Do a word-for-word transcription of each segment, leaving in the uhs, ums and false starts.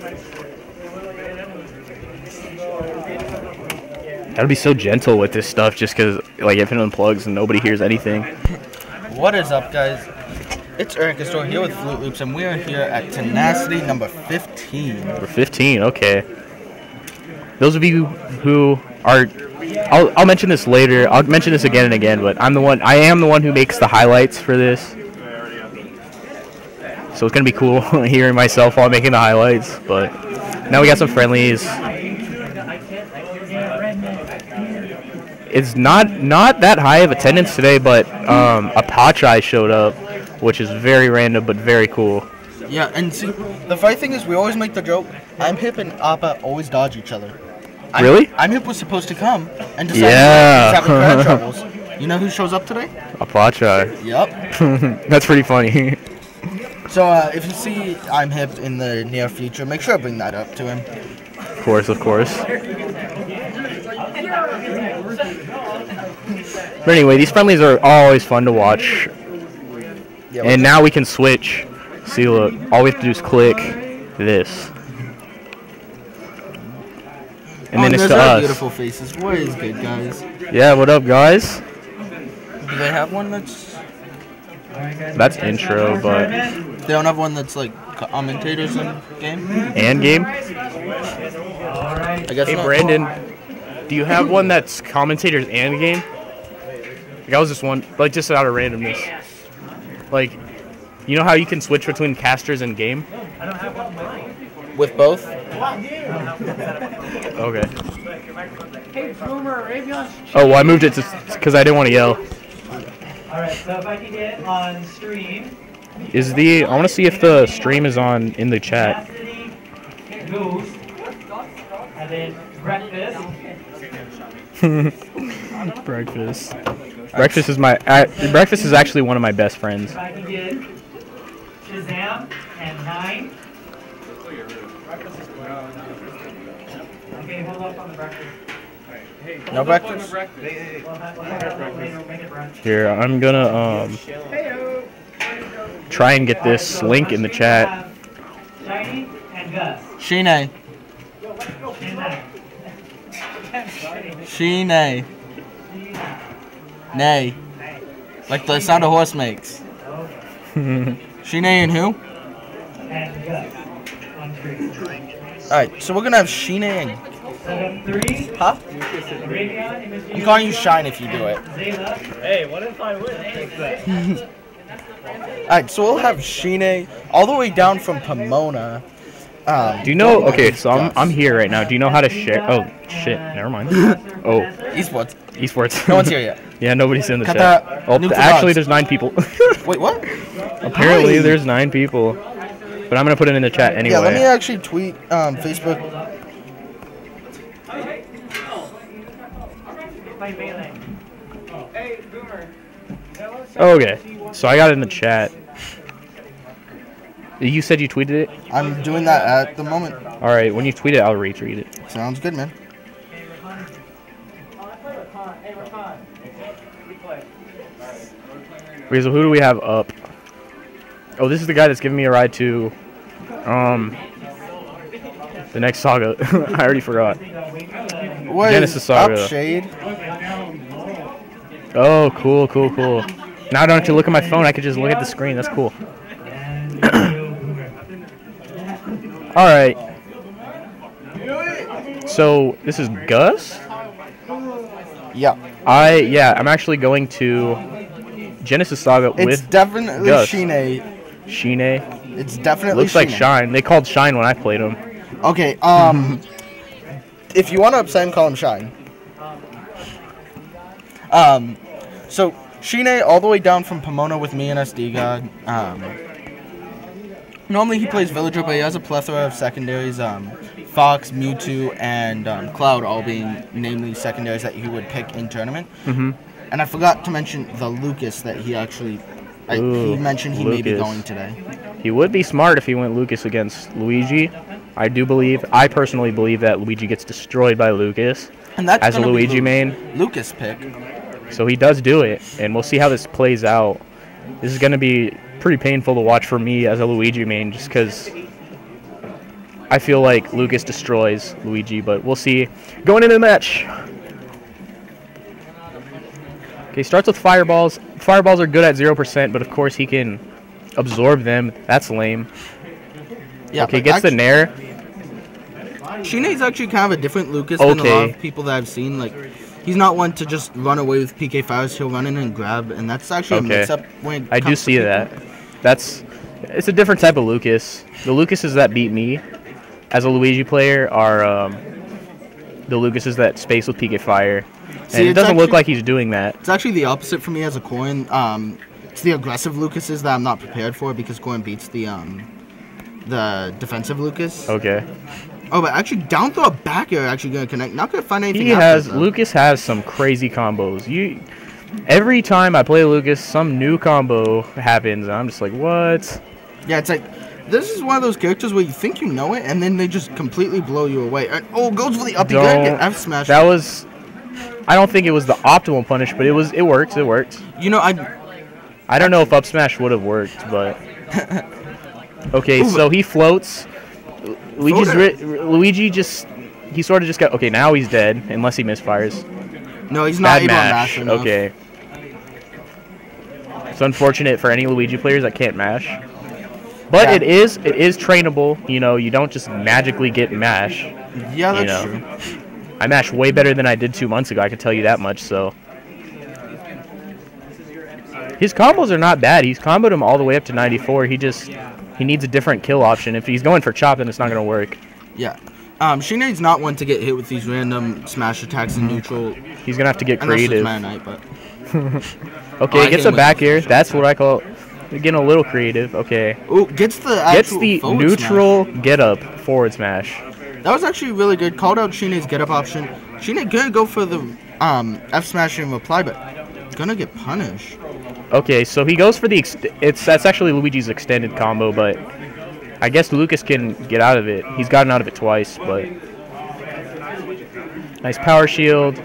Gotta be so gentle with this stuff just because, like, if it unplugs and nobody hears anything. What is up, guys? It's Eric Astor here with Flute Loops, and we are here at Tenacity number fifteen. Number fifteen, okay. Those of you who are... I'll, I'll mention this later. I'll mention this again and again, but I'm the one... I am the one who makes the highlights for this. So it's gonna be cool hearing myself while making the highlights, but... Now we got some friendlies. It's not not that high of attendance today, but um, Apache showed up, which is very random but very cool. Yeah, and see, the funny thing is we always make the joke, I'm Hip and Appa always dodge each other. I'm, Really? I'm Hip was supposed to come and decide Yeah. he's having car troubles. You know who shows up today? Apache. Yep. That's pretty funny. So uh, if you see I'm Hip in the near future, make sure I bring that up to him. Of course, of course. But anyway, these friendlies are always fun to watch. Yeah, And now we can switch. See, look, all we have to do is click this. And oh, then it's there's to our us. beautiful faces. What is good, guys? Yeah, what up, guys? Do they have one that's... That's intro, but... They don't have one that's like commentators in game? And game? I guess Hey, not. Brandon, do you have one that's commentators and game? Like, I was just one, like, just out of randomness. Like, you know how you can switch between casters and game? With both? Okay. Oh, well, I moved it to because I didn't want to yell. Alright, so if I can get on stream. Is the I want to see if the stream is on in the chat. Goose. And then breakfast. Breakfast. Breakfast is my uh, breakfast is actually one of my best friends. If I can get Shazam and nine. Okay, hold up on the breakfast. No breakfast? We'll have, we'll have that later, we'll make it brunch. Here, I'm gonna um try and get this link in the chat. Shiny and Gus. Shine. And nine. Shine. Nay. Like the sound a horse makes. Shine and who? And Gus. On three. Alright, so we're gonna have Shine and... So then three. Huh? Arabian, Image I'm calling you Shine if you do it. Zayla. Hey, what if I win? Alright, so we'll have Shine all the way down from Pomona. Um, Do you know? Okay, so I'm I'm here right now. Do you know how to share? Oh shit, never mind. Oh, Esports. esports. No one's here yet. Yeah, nobody's in the Cut chat. that. Oh, Nuke the actually, dogs. there's nine people. Wait, what? Apparently, Hi. there's nine people. But I'm gonna put it in the chat anyway. Yeah, let me actually tweet um, Facebook. Okay, so I got it in the chat. You said you tweeted it? I'm doing that at the moment. Alright, when you tweet it, I'll retweet it. Sounds good, man. Okay, so who do we have up? Oh, this is the guy that's giving me a ride to, um, the next saga. I already forgot. What Genesis is Saga. up, Shade? Oh, cool, cool, cool. Now I don't have to look at my phone. I can just look at the screen. That's cool. Alright. So, this is Gus? Yeah. I, yeah, I'm actually going to Genesis Saga It's with definitely Gus. Shine. Shine. It's definitely Looks like Shine. Shine. They called Shine when I played him. Okay, um, if you want to upset him, call him Shine. Um, so Shine all the way down from Pomona with me and S D God. Um, normally he plays Villager, but he has a plethora of secondaries. Um, Fox, Mewtwo, and um, Cloud all being namely secondaries that he would pick in tournament. Mm-hmm. And I forgot to mention the Lucas that he actually, I, Ooh, he mentioned he may be Lucas. going today. He would be smart if he went Lucas against Luigi. I do believe, I personally believe that Luigi gets destroyed by Lucas And that's as a gonna be Luigi Lu- main. Lucas pick. So he does do it, and we'll see how this plays out. This is going to be pretty painful to watch for me as a Luigi main, just because I feel like Lucas destroys Luigi, but we'll see. Going into the match. Okay, starts with fireballs. Fireballs are good at zero percent, but of course he can absorb them. That's lame. Yeah, okay, gets the nair. Shine's actually kind of a different Lucas than a lot Okay. of people that I've seen. Like, he's not one to just run away with P K fires. He'll run in and grab, and that's actually Okay. a mix-up when it I do comes to see people. that. That's it's a different type of Lucas. The Lucases that beat me as a Luigi player are um, the Lucases that space with P K fire, See, and it it's doesn't look actually- like he's doing that. It's actually the opposite for me as a Coin. Um, it's the aggressive Lucases that I'm not prepared for because Coin beats the um, the defensive Lucas. Okay. Oh, but actually, down throw a back air actually gonna connect. Not gonna find anything. He after has it, though. Lucas has some crazy combos. You every time I play Lucas, some new combo happens, and I'm just like, what? Yeah, it's like this is one of those characters where you think you know it, and then they just completely blow you away. And, oh, goes for the up. You gotta Don't. get F smash. That was. I don't think it was the optimal punish, but it was. It worked. It worked. You know, I. I don't know if up smash would have worked, but. Okay, Ooh, so he floats. Luigi's Floater. ri- Luigi just. He sort of just got. Okay, now he's dead, unless he misfires. No, he's not Bad able to mash. mash enough. Okay. It's unfortunate for any Luigi players that can't mash. But Yeah. it is it is trainable. You know, you don't just magically get mash. Yeah, that's You know. true. I mash way better than I did two months ago. I can tell you that much. So his combos are not bad. He's comboed him all the way up to ninety-four. He just he needs a different kill option. If he's going for chop, then it's not going to work. Yeah. Um, Shine's not one to get hit with these random smash attacks in neutral. He's going to have to get Unless it's creative. Meta Knight, but Okay, Oh, I gets hit a him with back the air. shot. That's what I call getting a little creative. Okay. oh, gets the Gets actual the forward neutral get up forward smash. smash. That was actually really good. Called out Shine's get up option. Shine gonna go for the um F smash and reply, but gonna get punished. Okay, so he goes for the ex it's that's actually Luigi's extended combo, but I guess Lucas can get out of it. He's gotten out of it twice, but nice power shield.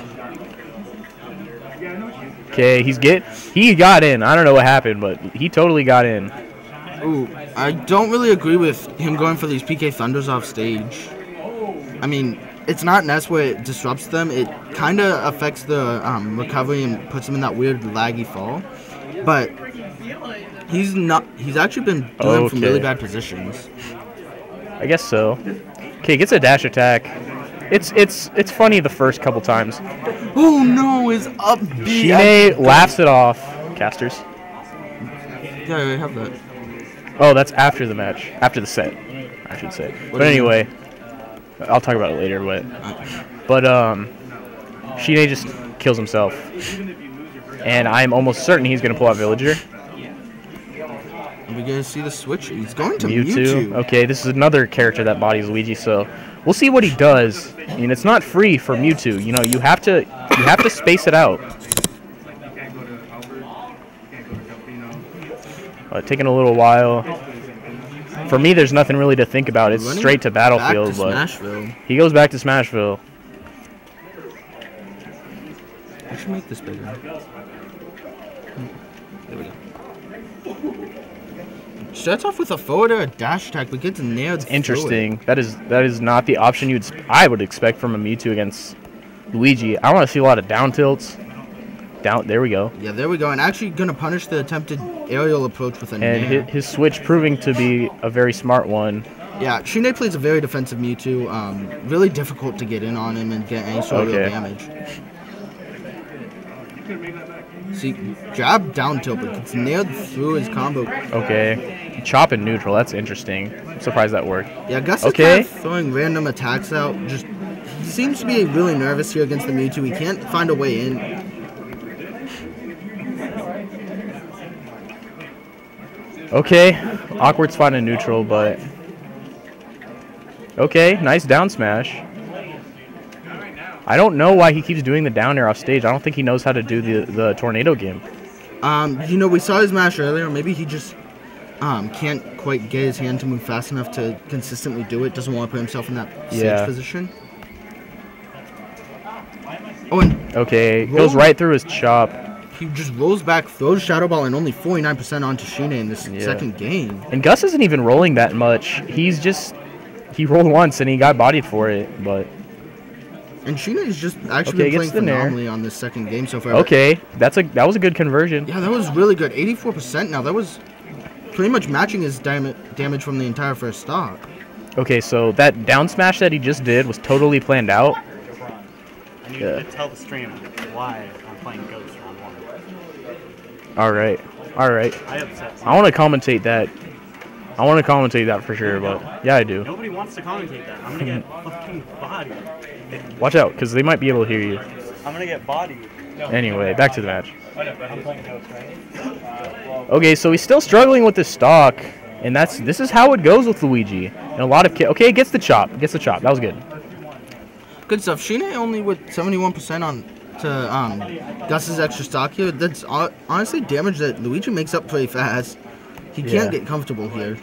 Okay, he's get he got in. I don't know what happened, but he totally got in. Ooh, I don't really agree with him going for these P K Thunders off stage. I mean, it's not Ness where it disrupts them. It kind of affects the um, recovery and puts them in that weird laggy fall. But he's not. He's actually been doing them from Okay. really bad positions. I guess so. Okay, gets a dash attack. It's it's it's funny the first couple times. Oh no, his up B. Shine laughs it off. Casters. Yeah, I have that. Oh, that's after the match. After the set, I should say. What But do you anyway, I'll talk about it later. But but um, Shine just kills himself, and I'm almost certain he's gonna pull out Villager. We're gonna see the switch. He's going to Mewtwo. Mewtwo. Okay, this is another character that bodies Luigi, so we'll see what he does. I mean, it's not free for Mewtwo. You know, you have to you have to space it out. Uh, taking a little while. For me, there's nothing really to think about. It's Running straight to back Battlefield, to but Smashville. he goes back to Smashville. I should make this bigger. There we go. Starts off with a forward or a dash attack, but gets nailed. through it. Interesting. That is that is not the option you'd sp- I would expect from a Mewtwo against Luigi. I want to see a lot of down tilts. Down. There we go. Yeah, there we go. And actually gonna punish the attempted aerial approach with a And nair. his, his switch proving to be a very smart one. Yeah, Shine plays a very defensive Mewtwo. Um, really difficult to get in on him and get any sort of Okay. real damage. See, jab down tilt, but gets nailed through his combo. Okay. Chop and neutral. That's interesting. I'm surprised that worked. Yeah, Gus Okay. is kind of throwing random attacks out. Just he seems to be really nervous here against the Mewtwo. He can't find a way in. Okay. Awkward spot in neutral, but... Okay, nice down smash. I don't know why he keeps doing the down air off stage. I don't think he knows how to do the, the tornado gimp. Um, you know, we saw his mash earlier. Maybe he just um, can't quite get his hand to move fast enough to consistently do it. Doesn't want to put himself in that stage Yeah. position. Oh, and Okay, Roll. goes right through his chop. he just rolls back, throws Shadow Ball, and only forty-nine percent onto Shine in this Yeah. second game. And Gus isn't even rolling that much. He's just he rolled once and he got bodied for it, but And Sheena is just actually Okay, been gets playing the nair. phenomenally on this second game so far. okay, that's a that was a good conversion. Yeah, that was really good. eighty-four percent now. That was pretty much matching his dam damage from the entire first stock. Okay, so that down smash that he just did was totally planned out. I need Yeah. to tell the stream why I'm playing Ghost round one. All right, all right. I upset. I want to commentate that. I want to commentate that for sure, but yeah, I do. Nobody wants to commentate that. I'm gonna get fucking bodied. Watch out, because they might be able to hear you. I'm gonna get bodied. Anyway, back to the match. I'm playing Ghost, right? Okay, so he's still struggling with this stock, and that's this is how it goes with Luigi. And a lot of ki okay, gets the chop, gets the chop. That was good. Good stuff. Sheena only with seventy-one percent on to um, Gus's extra stock here. That's hon- honestly damage that Luigi makes up pretty fast. He can't Yeah. get comfortable here.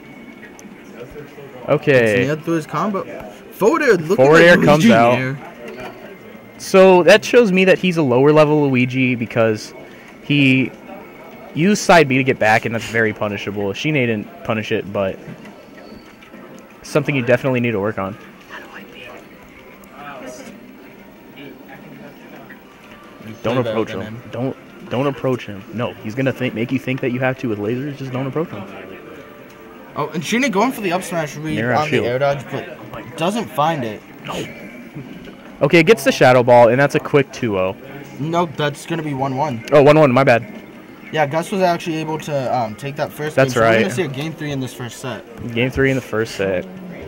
Okay, Nailed through his combo. Forward air, looking Forward like air Luigi comes out. there. so that shows me that he's a lower level Luigi because he used side B to get back, and that's very punishable. Shine didn't punish it, but something you definitely need to work on. Don't Way better approach than him. him. Don't don't approach him. No, he's gonna think make you think that you have to with lasers. Just don't approach him. Oh, and Sheena going for the up smash read Nair out on the shield. air dodge, but doesn't find it. Okay, gets the shadow ball, and that's a quick two oh. Nope, that's gonna be one one. Oh, one one. My bad. Yeah, Gus was actually able to um, take that first That's game. So we're right. gonna see a game three in this first set. Game three in the first set.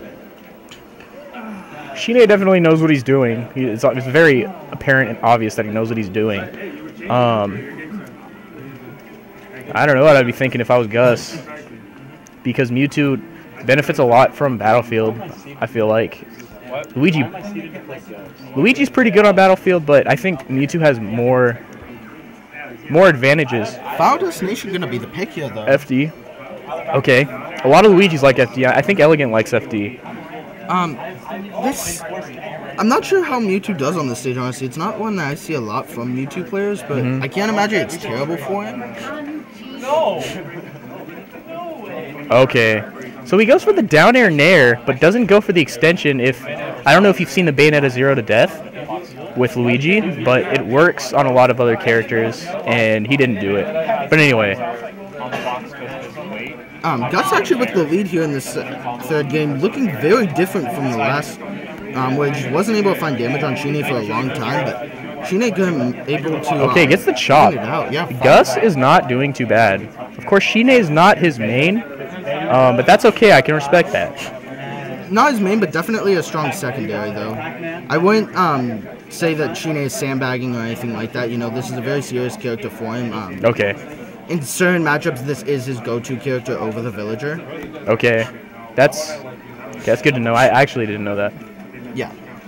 Shine definitely knows what he's doing. He, it's, it's very apparent and obvious that he knows what he's doing. Um, I don't know what I'd be thinking if I was Gus, because Mewtwo benefits a lot from Battlefield. I feel like Luigi. Luigi's pretty good on Battlefield, but I think Mewtwo has more more advantages. Final Destination gonna be the pick here though. F D. Okay. A lot of Luigi's like F D. I think Elegant likes F D. Um, this I'm not sure how Mewtwo does on this stage. Honestly, it's not one that I see a lot from Mewtwo players, but Mm-hmm. I can't imagine it's terrible for him. Okay. So he goes for the down air nair, but doesn't go for the extension. If I don't know if you've seen the Bayonetta Zero to Death with Luigi, but it works on a lot of other characters, and he didn't do it. But anyway, Um, Gus actually with the lead here in this uh, third game, looking very different from the last, um, where he just wasn't able to find damage on Shine for a long time, but Shine got able to. okay, um, gets the chop. clean it out. Yeah, Gus is not doing too bad. Of course, Shine is not his main, um, but that's okay. I can respect that. not his main, but definitely a strong secondary though. I wouldn't um say that Shine is sandbagging or anything like that. You know, this is a very serious character for him. Um, Okay. In certain matchups, this is his go-to character over the villager. Okay. That's okay, that's good to know. I actually didn't know that. Yeah.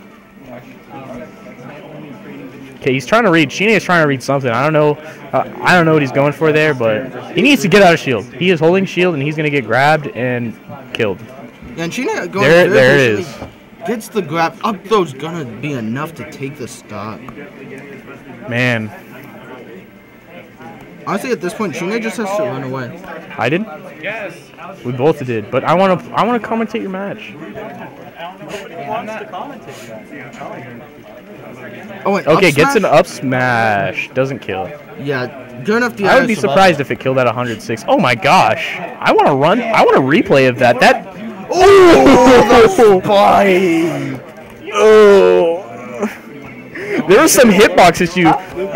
Okay, he's trying to read. Shine is trying to read something. I don't know. Uh, I don't know what he's going for there, but he needs to get out of shield. He is holding shield, and he's gonna get grabbed and killed. Yeah, and Shine going There- very there it patiently gets the grab. Up throw's gonna be enough to take the stock. Man, Honestly, at this point, Shine just has to run away. I did. We both did, but I want to. I want to commentate your match. Nobody wants to commentate that. Oh, and Okay, up gets an smash? up smash. Doesn't kill. Yeah, good enough. I would be surprised if it killed at one hundred six. Oh my gosh! I want to run. I want a replay of that. That. Oh, the spike! Oh. There was some hitbox issue.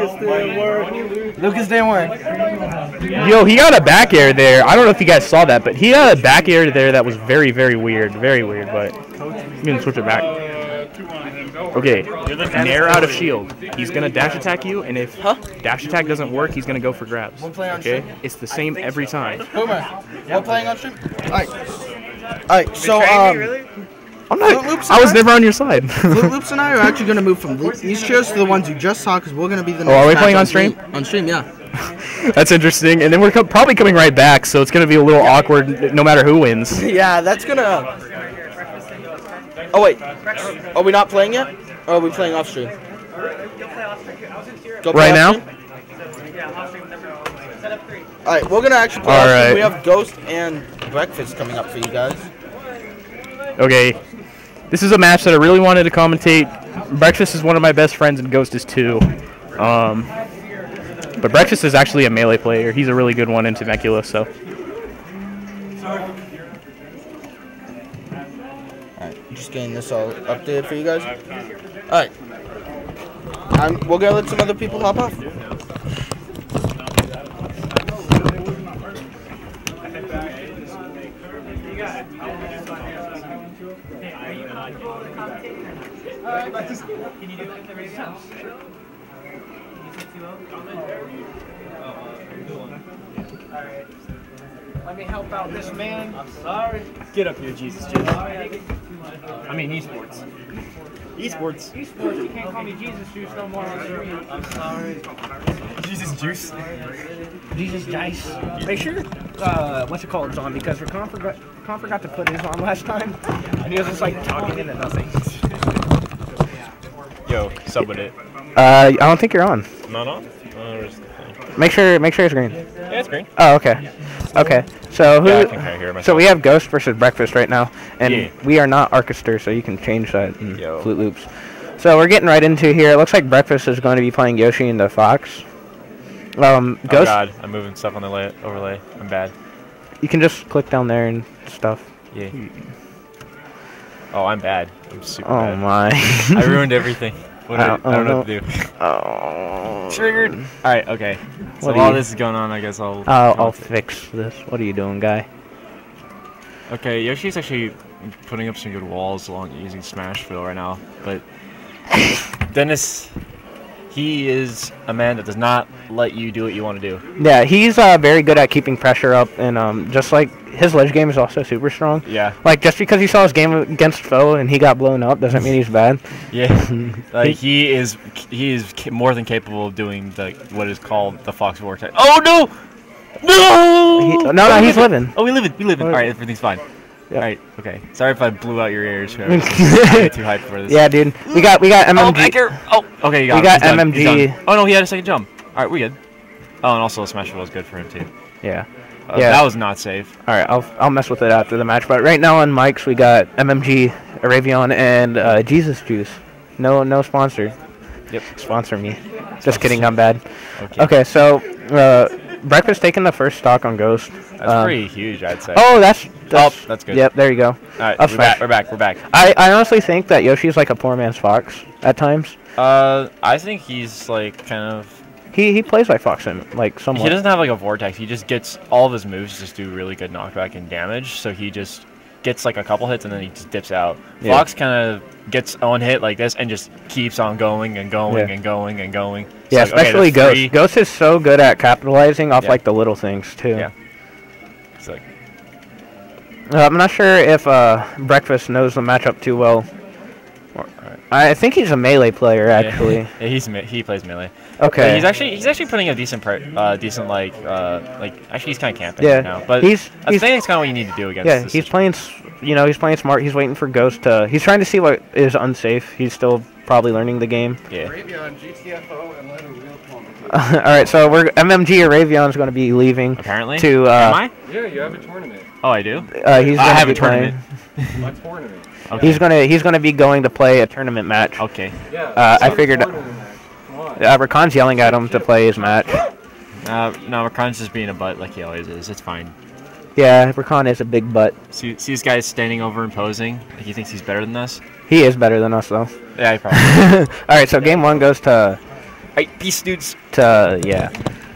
Lucas didn't work. Yo, he got a back air there. I don't know if you guys saw that, but he got a back air there that was very, very weird. Very weird, but I'm going to switch it back. Okay, nair out of shield. He's going to dash attack you, and if dash attack doesn't work, he's going to go for grabs. Okay? It's the same every time. Boomer, we're playing on stream. All right. All right. So um, I'm not, Loops I was and never on your side. Flip Loops and I are actually gonna move from lo- these chairs to the ones you just saw because we're gonna be the. Oh, are we next playing match on stream? stream- On stream, yeah. That's interesting. And then we're co- probably coming right back, so it's going to be a little awkward no matter who wins. Yeah, that's gonna. Oh wait, are we not playing yet? Or are we playing off stream? Go play Right now? off stream? All right, we're gonna actually play. All off stream. right. We have Ghost and Breakfast coming up for you guys. Okay. This is a match that I really wanted to commentate. Breakfast is one of my best friends, and Ghost is too. Um, but Breakfast is actually a melee player. He's a really good one in Temecula, so. Alright, just getting this all updated for you guys. Alright. I'm, we're gonna let some other people hop off. Can you do like the radio? Alright. Let me help out this man. I'm sorry. Get up here, Jesus Juice. I mean, esports. Esports. Esports, you can't call me Jesus Juice no more on screen. I'm sorry. Jesus Juice. Jesus Dice. Make sure, uh, what's it called, is on, because Recon forgot, Recon forgot to put his on last time, and he was just like talking into nothing. Yo, sub with it. Uh, I don't think you're on. Not on? Oh, where's the thing? Make sure, make sure it's green. Yeah, it's green. Oh, okay. Okay. So who? Yeah, I can kinda hear myself. So we have Ghost versus Breakfast right now, and Yeah. we are not Orchestra, so you can change that in Yo. Flute Loops. So we're getting right into here. It looks like Breakfast is going to be playing Yoshi and the Fox. Um, Oh Ghost. god, I'm moving stuff on the lay overlay. I'm bad. You can just click down there and stuff. Yeah. Oh, I'm bad. I'm super Oh bad. my. I ruined everything. What do I, I I don't- don't I know what to do. Oh. Triggered. All right. Okay. So What do while you- this is going on, I guess I'll. I'll, I'll comment. fix this. What are you doing, guy? Okay, Yoshi's actually putting up some good walls along using Smashville right now, but Dennis, he is a man that does not let you do what you want to do. Yeah, he's uh, very good at keeping pressure up, and um, just like his ledge game is also super strong. Yeah. Like, just because he saw his game against Foe and he got blown up doesn't mean he's bad. Yeah. Like he is, he is ca- more than capable of doing the what is called the Fox Vortex. Oh no! No! He, no, no, he's living. Oh, we live it. We live it. Oh, All right, everything's fine. Yeah. All right. Okay. Sorry if I blew out your ears. Whoever. I get too hyped for this. Yeah, dude. We got we got M Oh, M G. Baker. Oh, okay. You got We him. got He's done. He's M M G. done. Oh no, he had a second jump. All right, we good. Oh, and also Smashville was good for him too. Yeah. Uh, Yeah. That was not safe. All right, I'll I'll mess with it after the match. But right now on mics we got M M G, Aravion, and uh, Jesus Juice. No no sponsor. Yep. Sponsor me. Just kidding. I'm bad. Okay. Okay, so uh, Breakfast taking the first stock on Ghost. That's Um, pretty huge, I'd say. Oh, that's, that's Oh, that's good. Yep, there you go. All right, that's we're fine. back. We're back. We're back. I, I honestly think that Yoshi's like a poor man's Fox at times. Uh, I think he's like kind of. He he plays like Fox and like somewhat. He doesn't have like a vortex. He just gets all of his moves just do really good knockback and damage. So he just gets like a couple hits and then he just dips out. Yeah. Fox kind of gets one hit like this and just keeps on going and going Yeah. and going and going. It's Yeah, like, okay, especially the Ghost. three- Ghost is so good at capitalizing off Yeah. like the little things too. Yeah. It's like, Uh, I'm not sure if uh, Breakfast knows the matchup too well. or- all right. I think he's a melee player actually. Yeah, yeah, he's me- he plays melee. Okay. But he's actually he's actually putting a decent pri- uh decent like uh like actually he's kind of camping Yeah, right now. But he's- I he's- think it's kind of what you need to do against. Yeah, this he's situ- playing. s- You know, he's playing smart. He's waiting for Ghost to. He's trying to see what is unsafe. He's still probably learning the game. Yeah. All right, so we're M M G Aravion is going to be leaving Apparently. to. Am Uh, I? Yeah, you have a tournament. Oh, I do. uh, he's I gonna have be a tournament. playing- My tournament. Okay. He's gonna he's gonna be going to play a tournament match. Okay. Yeah. Uh, I it's your figured- tournament match. Come on. Uh, Rakan's yelling at him to play his match. Uh, no, Rakan's just being a butt like he always is. It's fine. Yeah, Rakan is a big butt. See, see this guy standing over and posing. Like he thinks he's better than us. He is better than us though. Yeah, he probably. All right, so game one goes to Alright, peace, dudes. to yeah.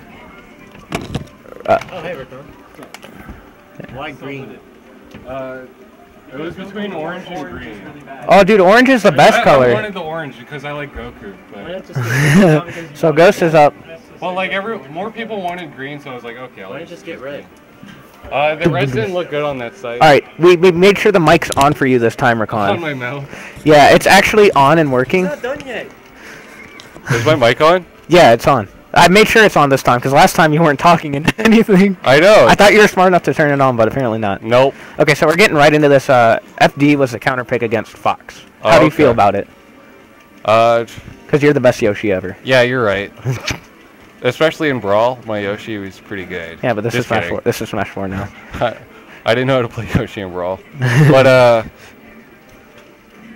Oh, hey, Rico. Why green? Uh, it was between orange and green. Oh, dude, orange is the best I, I color. wanted the orange because I like Goku. Why But not just get So Ghost is up. well, like every more people wanted green, so I was like, okay, I'll Why not just get red? Uh, the reds didn't look good on that site. All right, we, we made sure the mic's on for you this time, On Rakan. my mouth. Yeah, it's actually on and working. Not done yet. Is my mic on? Yeah, it's on. I made sure it's on this time because last time you weren't talking into anything. I know. I thought you were smart enough to turn it on, but apparently not. Nope. Okay, so we're getting right into this. Uh, F D was a counter pick against Fox. How Oh, do you feel okay. about it? Uh, Because you're the best Yoshi ever. yeah, you're right. Especially in Brawl, my Yoshi was pretty good. Yeah, but this Just is Smash kidding. Four. This is Smash Four now. I, I didn't know how to play Yoshi in Brawl. But, uh,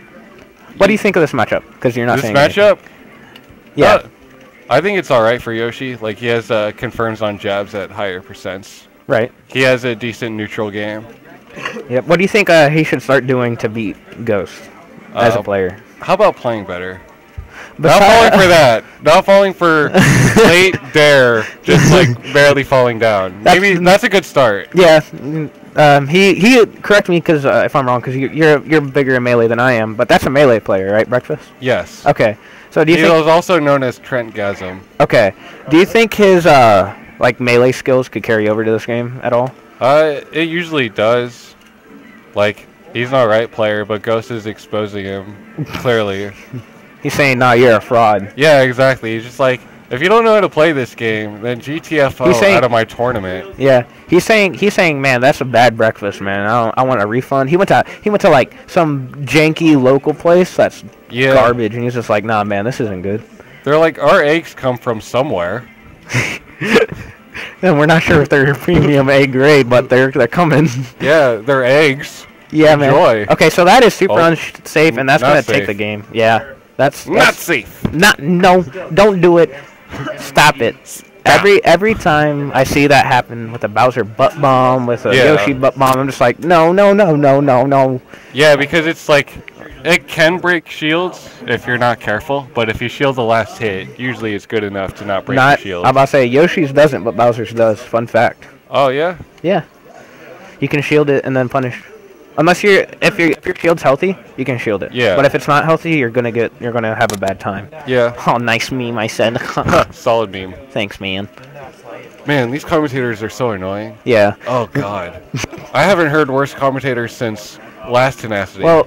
What do you think of this matchup? Because you're not This saying anything. matchup, Yeah. uh, I think it's all right for Yoshi. Like he has uh, confirms on jabs at higher percents. Right. He has a decent neutral game. Yep. What do you think uh, he should start doing to beat Ghost as a Uh, player? How about playing better? But Not falling for that. Not falling for late dare, just like barely falling down. That's- Maybe that's a good start. Yeah. mm, Um, he he correct me because uh, if I'm wrong, because you, you're you're bigger in melee than I am, but that's a melee player, right? Breakfast. Yes. Okay. So do you He think? was also known as Trent Gasm. Okay. Do you think his uh like melee skills could carry over to this game at all? Uh, it usually does. Like he's an alright player, but Ghost is exposing him clearly. He's saying, "Nah, you're a fraud." Yeah, exactly. He's just like, if you don't know how to play this game, then G T F O He's saying- out of my tournament. Yeah, he's saying he's saying, man, that's a bad breakfast, man. I don't, I want a refund. He went to he went to like some janky local place that's Yeah. garbage, and he's just like, nah, man, this isn't good. They're like, our eggs come from somewhere. And we're not sure if they're premium A grade, but they're they're coming. Yeah, they're eggs. Yeah, man. Enjoy. Okay, so that is super Oh, unsafe, and that's not gonna take safe. the game. Yeah, that's, Not that's safe. not no, don't do it. Stop it. Every every time I see that happen with a Bowser butt bomb, with a Yeah. Yoshi butt bomb, I'm just like, no, no, no, no, no, no. Yeah, because it's like, it can break shields if you're not careful, but if you shield the last hit, usually it's good enough to not break Not. the shield. I'm about to say Yoshi's doesn't, but Bowser's does. Fun fact. Oh, yeah? Yeah. You can shield it and then punish. Unless you're if your if your shield's healthy, you can shield it. Yeah. But if it's not healthy, you're gonna get you're gonna have a bad time. Yeah. Oh, nice meme, I said. Solid meme. Thanks, man. Man, these commentators are so annoying. Yeah. Oh, God. I haven't heard worse commentators since last Tenacity. Well,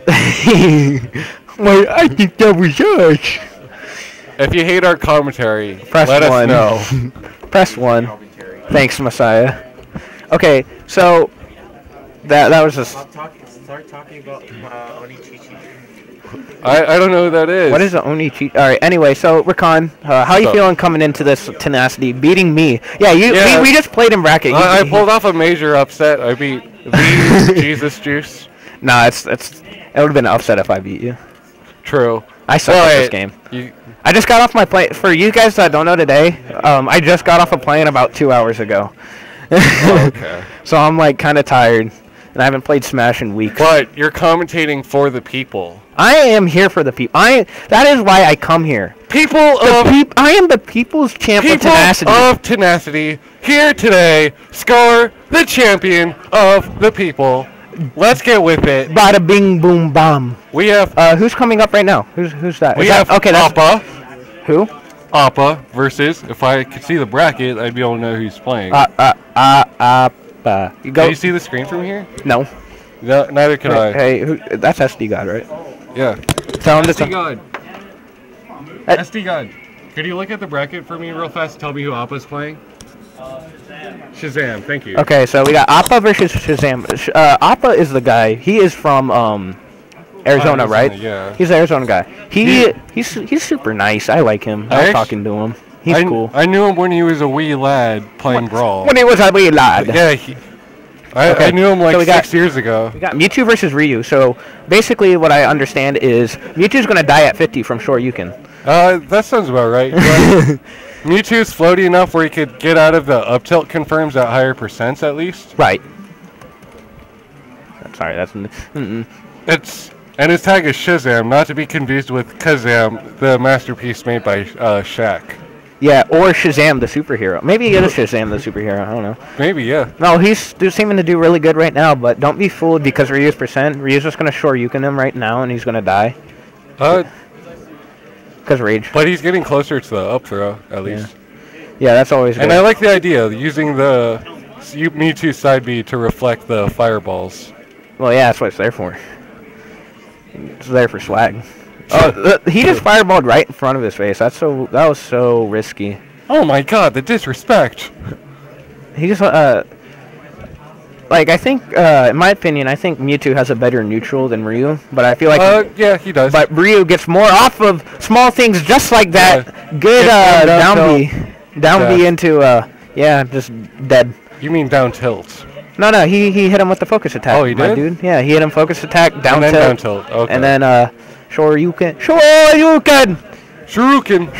well, I think that was us. if you hate our commentary, Press let one. us know. Press one. Thanks, Messiah. Okay, so that that was just. Talk, start talking about uh, Onichichi. I, I don't know who that is. What is the Oni cheat? All right. Anyway, so Rakan, uh, how you So- feeling coming into this Tenacity, beating me? Yeah, you. Yeah. We, we just played in bracket. You- I, I pulled off a major upset. I beat the Jesus Juice. Nah, it's it's. It would have been an upset if I beat you. True. I suck at this But game. You, I just got off my plane. For you guys that don't know today, um, I just got off a plane about two hours ago. oh, okay. So I'm like kind of tired, and I haven't played Smash in weeks. But you're commentating for the people. I am here for the people. I. That is why I come here. People The of peop- I am the people's champ of people Tenacity. of Tenacity here today. Scar, the champion of the people. Let's get with it. Bada bing boom bomb. We have Uh, who's coming up right now? Who's who's that? we Is that- have okay. That's Appa. who? Appa versus. If I could see the bracket, I'd be able to know who's playing. Uh uh uh uh. uh you go. Can you see the screen from here? No. No, neither can Hey, I. hey, who, that's S D God, right? Yeah. Tell him to. S D T- God. Uh, S D God. Could you look at the bracket for me real fast? Tell me who Appa's playing. Shazam. Thank you. okay, so we got Appa versus Shazam. Sh- Uh, Appa is the guy. He is from um, Arizona, Arizona, right? yeah. He's an Arizona guy. He, He- he's he's super nice. I like him. I I was actu- talking to him. He's I, cool. I knew him when he was a wee lad playing Brawl. When he was a wee lad. Yeah, he, I, Okay, I knew him like so we got- six years ago. We got Mewtwo versus Ryu. So basically, what I understand is Mewtwo's gonna die at fifty from Shoryuken. Uh, that sounds about right. But Mewtwo's floaty enough where he could get out of the up tilt confirms at higher percents at least. Right. Sorry, that's. Mm-mm. It's and his tag is Shazam, not to be confused with Kazam, the masterpiece made by uh, Shaq. Yeah, or Shazam the superhero. Maybe it is Shazam the superhero. I don't know. Maybe, yeah. No, he's do- seeming to do really good right now, but don't be fooled because Ryu's percent. Ryu's just gonna Shoryuken him right now, and he's gonna die. Uh, Cause rage. but he's getting closer to the up throw at least. Yeah, that's always good. And I like the idea of using the you- Mewtwo side B to reflect the fireballs. Well, yeah, that's what it's there for. It's there for swag. Oh, th- he just fireballed right in front of his face. That's so. That was so risky. Oh my god, the disrespect! He just uh. Like I think, uh, in my opinion, I think Mewtwo has a better neutral than Ryu, but I feel like. Uh, yeah, he does. But Ryu gets more off of small things just like that. Yeah. Good Gets uh, them down down B. Down B Yeah. into, uh, yeah, just dead. You mean down tilt? No, no, he, he hit him with the focus attack. Oh, he my did? dude. Yeah, he hit him focus attack, down and then tilt. down tilt. Okay. And then, uh, Sure you can. Sure you can. Shuriken.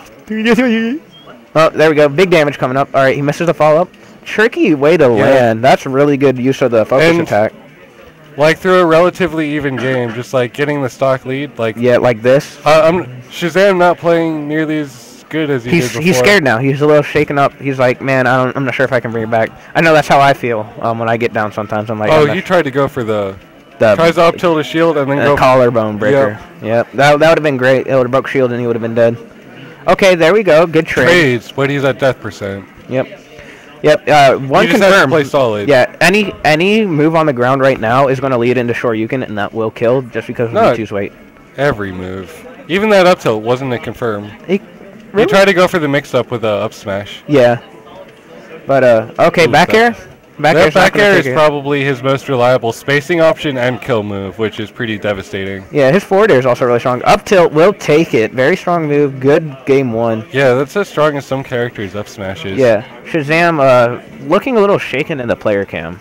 Oh, there we go. Big damage coming up. All right, he misses the follow-up. Tricky way to land. That's really good use of the focus And- attack. Like through a relatively even game, just like getting the stock lead. Like Yeah, like this. uh, I'm Shazam not playing nearly as good as he He's did before. he's scared now. He's a little shaken up. He's like, man, I don't, I'm not sure if I can bring it back. I know that's how I feel um, when I get down sometimes. I'm like, Oh, I'm not you tried to go for the the tries to up tilt his shield and then uh, go. collarbone breaker. Yep, that that would have been great. It would have broke shield and he would have been dead. Okay, there we go. Good trade. Trades, but he's at death percent. Yep. Yep. Uh, one He just has to confirmed. play solid. Yeah. Any any move on the ground right now is going to lead into Shoryuken, and that will kill just because of No. Mewtwo's weight. Every move, even that up tilt wasn't a confirm. He, He really? tried to go for the mix up with a up smash. Yeah. But uh, okay, Ooh, back that- air. Back That air's not back gonna air take is it. probably his most reliable spacing option and kill move, which is pretty devastating. Yeah, his forward air is also really strong. Up tilt will take it. Very strong move. Good game one. Yeah, that's as strong as some characters' up smashes. Yeah. Shazam uh, looking a little shaken in the player cam.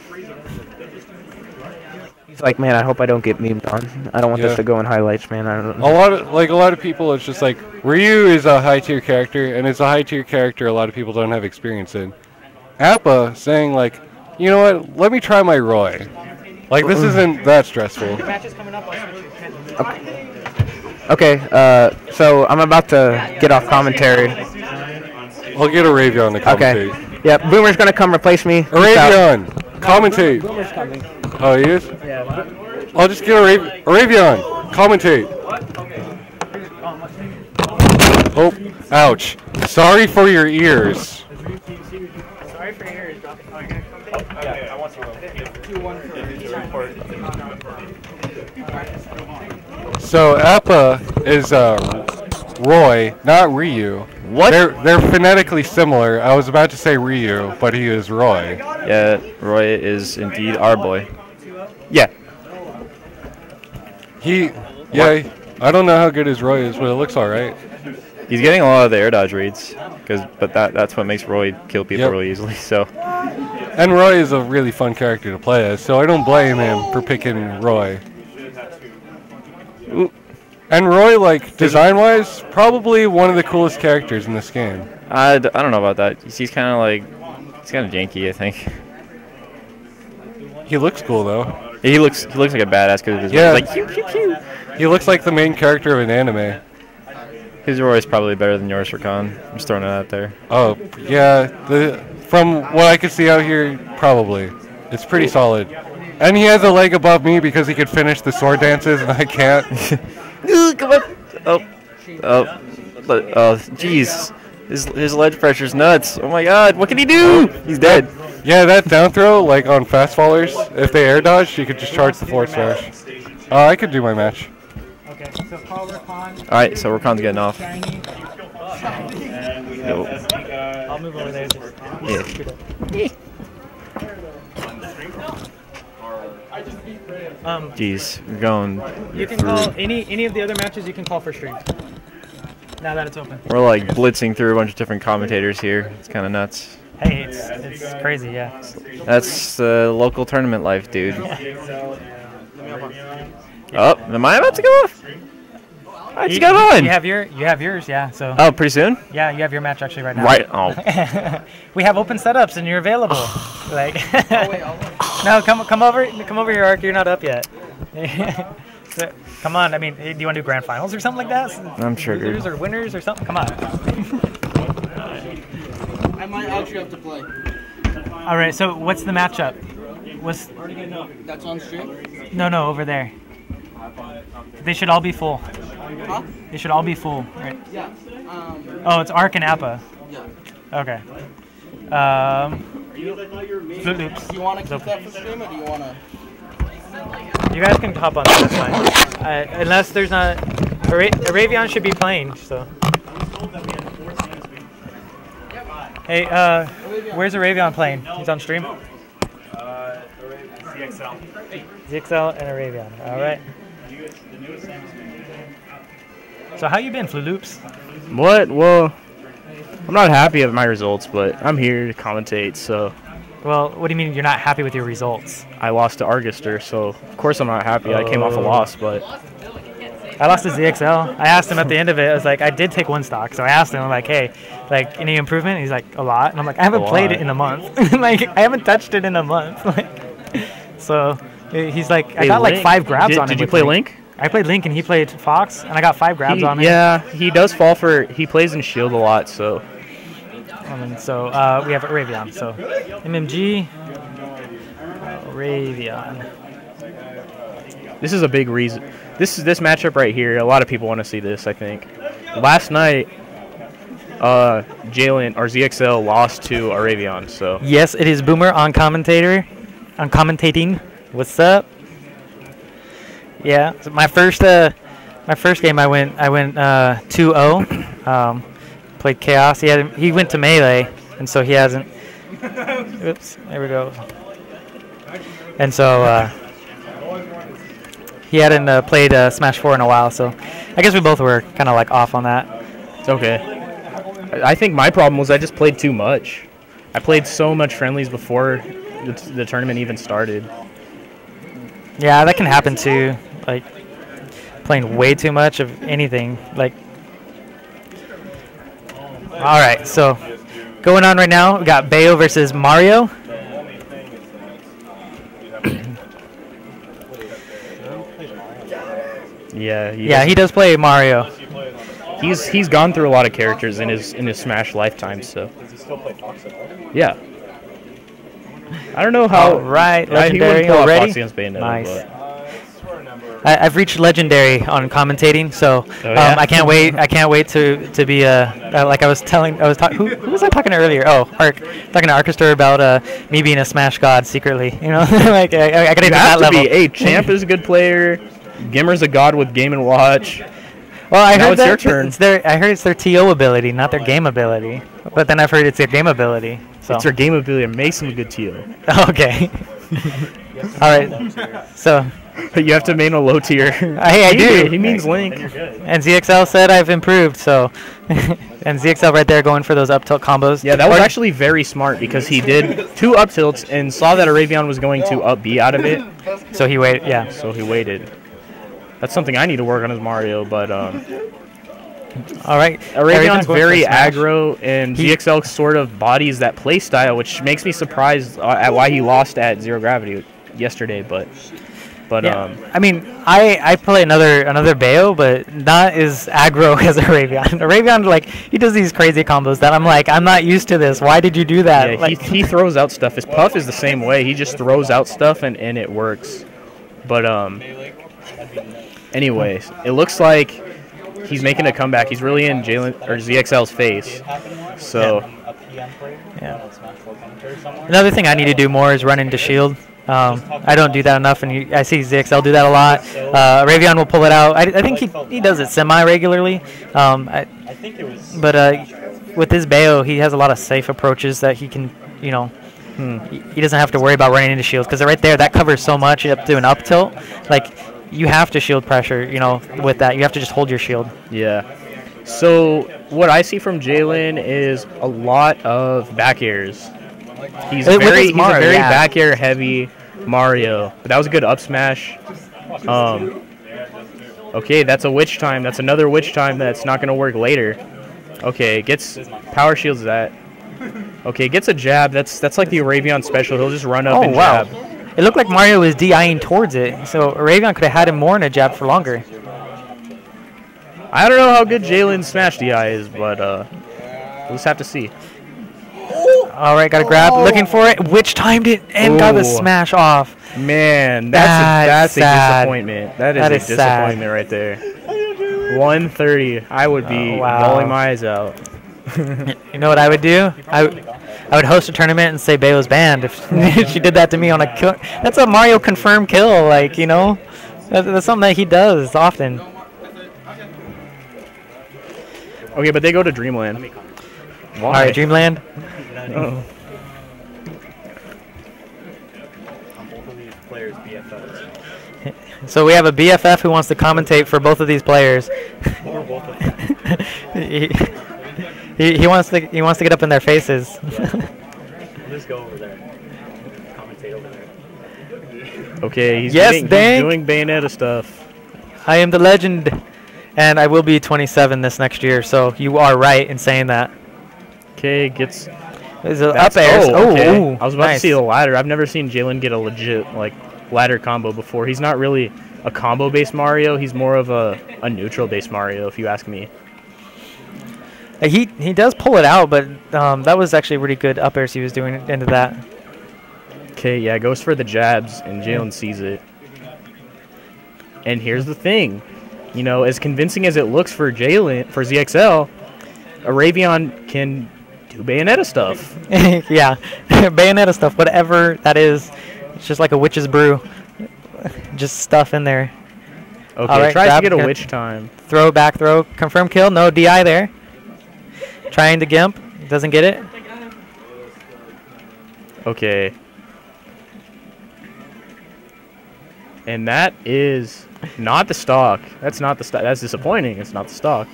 He's like, man, I hope I don't get memed on. I don't want Yeah. this to go in highlights, man. I don't A lot of like a lot of people, it's just like Ryu is a high tier character, and it's a high tier character a lot of people don't have experience in. Appa saying like, you know what? Let me try my Roy. Like this isn't that stressful. Match is coming up. I'll switch you. Okay, uh, so I'm about to get off commentary. I'll get Aravion to Okay. commentate. Yep, Boomer's gonna come replace me. Peace out. Aravion, commentate. Boomer's coming. Oh, he is? Yeah. I'll just get Arav- Aravion, commentate. Oh, ouch. Sorry for your ears. Sorry for your ears. So Appa is uh, Roy, not Ryu. What? They're they're phonetically similar. I was about to say Ryu, but he is Roy. Yeah, Roy is indeed our boy. Yeah. He, yeah, I don't know how good his Roy is, but it looks all right. He's getting a lot of the air dodge reads, cause but that that's what makes Roy kill people Yep. really easily. So And Roy is a really fun character to play as, so I don't blame him for picking Roy. Ooh. And Roy, like design-wise, probably one of the coolest characters in this game. I, d- I don't know about that. He's kind of like he's kind of janky, I think. He looks cool though. He looks he looks like a badass because his Yeah. like pew, pew, pew. He looks like the main character of an anime. His Roy is probably better than yours for con. I'm just throwing it out there. Oh, yeah. The from what I can see out here, probably. It's pretty solid. And he has a leg above me because he could finish the sword dances and I can't. Ooh, come on. Oh, oh, but oh, jeez. His his ledge pressure's nuts. Oh my God, what can he do? He's dead. Yeah, that down throw, like on fast fallers, if they air dodge, you could just charge the forward smash. Uh, I could do my match. Okay, so call Rakan. All right, so Rakan's getting off. Shiny. Yo. I'll move over there. Yeah. Um, Jeez, we're going. you can through- call any any of the other matches. You can call for stream. Now that it's open. We're like blitzing through a bunch of different commentators here. It's kind of nuts. Hey, it's it's crazy, yeah. That's uh, local tournament life, dude. Oh, am I about to go off? I just You- got on. You have your you have yours, yeah. So Oh, pretty soon? yeah, you have your match actually right now. Right. Oh. We have open setups and you're available. like, no, come come over come over here, Ark. You're not up yet. So, come on. I mean, hey, do you want to do grand finals or something like that? I'm triggered. Losers or winners or something. Come on. I might actually have to play. All right. So what's the matchup? What's That's on stream? no no over there? They should all be full. Huh? They should all be full. Right. Yeah. Um, Oh, it's Ark and Appa. yeah. Okay. Um. Flute Loops. Do you want to keep that for stream or do you want to? You guys can hop on. That's fine. Uh, unless there's not. Ara- Aravion should be playing. So. Hey, uh, where's Aravion playing? He's on stream. Uh, Z X L. Z X L and Aravion. All right. So how you been, Flu Loops? What? Well, I'm not happy with my results, but I'm here to commentate. So Well, what do you mean you're not happy with your results? I lost to Argister, so of course I'm not happy. I came off a Oh. loss, but I lost to Z X L. I asked him at the end of it. I was like, I did take one stock, so I asked him, I'm like, hey, like any improvement? He's like, a lot. And I'm like, I haven't A played lot. it in a month. Like, I haven't touched it in a month. Like, so he's like, I Hey, got like Link- five grabs did, on him. Did you with play Link. Link? I played Link and he played Fox, and I got five grabs He- on him. yeah, he does fall for. He plays in Shield a lot, so. And then, so uh, we have Ravion. So M M G, uh, Ravion. This is a big reason. This is this matchup right here. A lot of people want to see this. I think. Last night, uh, Jalen or Z X L lost to Aravion. So Yes, it is Boomer on commentator, on commentating. What's up? Yeah, so my first uh, my first game I went I went uh two oh. Um, played Chaos. He had he went to Melee, and so he hasn't. Oops, there we go. And so uh, he hadn't uh, played uh, Smash four in a while, so I guess we both were kind of like off on that. it's okay. I I think my problem was I just played too much. I played so much friendlies before the, t- the tournament even started. Yeah, that can happen too. Like playing way too much of anything. Like, all right, so going on right now, we got Bayo versus Mario. Yeah. He Yeah, he does play Mario. He's he's gone through a lot of characters in his in his Smash lifetime. So. Does he still play Fox at all? Yeah. I don't know how. All right, I- he wouldn't legendary pull out already. Fox against Bayonetta, Nice. but- I, I've reached legendary on commentating, so Oh, um, yeah? I can't wait. I can't wait to to be uh, uh like I was telling. I was talking. Who, who was I talking to earlier? Oh, Arc. Talking to Archestor about uh me being a Smash god secretly. You know, like I, I, I gotta You get to have that to level. be. Hey, Champ is a good player. Gimmer's a god with Game and Watch. Well, I Now heard it's that your turn. It's their. I heard it's their T O ability, not their game ability. But then I've heard it's their game ability. So It's their game ability that makes him a good T O. okay. All right. So But you have to main a low tier. hey, I He do. did. He means Link. And Z X L said I've improved. So and Z X L right there going for those up tilt combos. Yeah, that was Or- actually very smart because he did two up tilts and saw that Aravion was going to up B out of it, So he waited. Yeah. so he waited. That's something I need to work on as Mario, but um, All right. Aravion's going for very smash. aggro, and He- Z X L sort of bodies that play style, which makes me surprised uh, at why he lost at Zero Gravity yesterday. But, but Yeah. um, I mean, I I play another another Bayo, but not as aggro as Aravion. Aravion, like, he does these crazy combos that I'm like, I'm not used to this. Why did you do that? yeah, Like, he, he throws out stuff. His Puff is the same way. He just throws out stuff and, and it works. But um, anyways, it looks like he's making a comeback. He's really in Jalen or Z X L's face. So yeah. Another thing I need to do more is run into shield. Um, I don't do that enough, and you, I see Z X L do that a lot. Uh, Ravion will pull it out. I, I think he he does it semi-regularly. Um, I, I think it was. but uh, with his Bayo, he has a lot of safe approaches that he can, you know, he, he doesn't have to worry about running into shields because right there that covers so much up to an up tilt. Like you have to shield pressure, you know, with that. You have to just hold your shield. yeah. So what I see from Jalen is a lot of back airs. He's Uh, with very his he's Mario, a very yeah. back air heavy Mario. But that was a good up smash. Um, okay, that's a witch time. That's another witch time that's not going to work later. Okay, gets power shields that. Okay, gets a jab. That's that's like the Aravion special. He'll just run up Oh and wow! jab. It looked like Mario was DIing towards it, so Ravion could have had him more in a jab for longer. I don't know how good Jalen's smash D I is, but uh, we'll just have to see. All right, got a grab, looking for it. Which timed it and got the Ooh. smash off. Man, that's That's a, that's sad. a disappointment. That is That a is sad. disappointment right there. one thirty. I would be Oh, wow. bawling my eyes out. You know what I would do? I, w- I would host a tournament and say Bayo's banned if if she did that to me on a kill. That's a Mario confirmed kill, like, you know? That's, that's something that he does often. Okay, but they go to Dreamland. Why? All right, Dreamland. Oh. On both of these players' B F Fs. So we have a B F F who wants to commentate for both of these players. Or both of them. he, he, he wants to he wants to get up in their faces. Let's go over there. Commentate over there. Okay, he's, Yes, getting, he's Dank. doing Bayonetta stuff. I am the legend. And I will be twenty-seven this next year, so you are right in saying that. Okay, gets Is it that's- up airs? Oh, okay. ooh, I was about nice. to see the ladder. I've never seen Jalen get a legit like ladder combo before. He's not really a combo-based Mario. He's more of a, a neutral-based Mario, if you ask me. Uh, He he does pull it out, but um, that was actually really good up airs he was doing into that. Okay, yeah, goes for the jabs, and Jalen sees it. And here's the thing. You know, as convincing as it looks for Jalen, for Z X L, Aravion can do Bayonetta stuff. Yeah, Bayonetta stuff, whatever that is. It's just like a witch's brew. Just stuff in there. Okay, All right, tries grab- to get a get- witch time. Throw, back throw, confirm kill. No D I there. Trying to gimp. Doesn't get it. Okay. And that is not the stock. That's not the stock. That's disappointing. It's not the stock.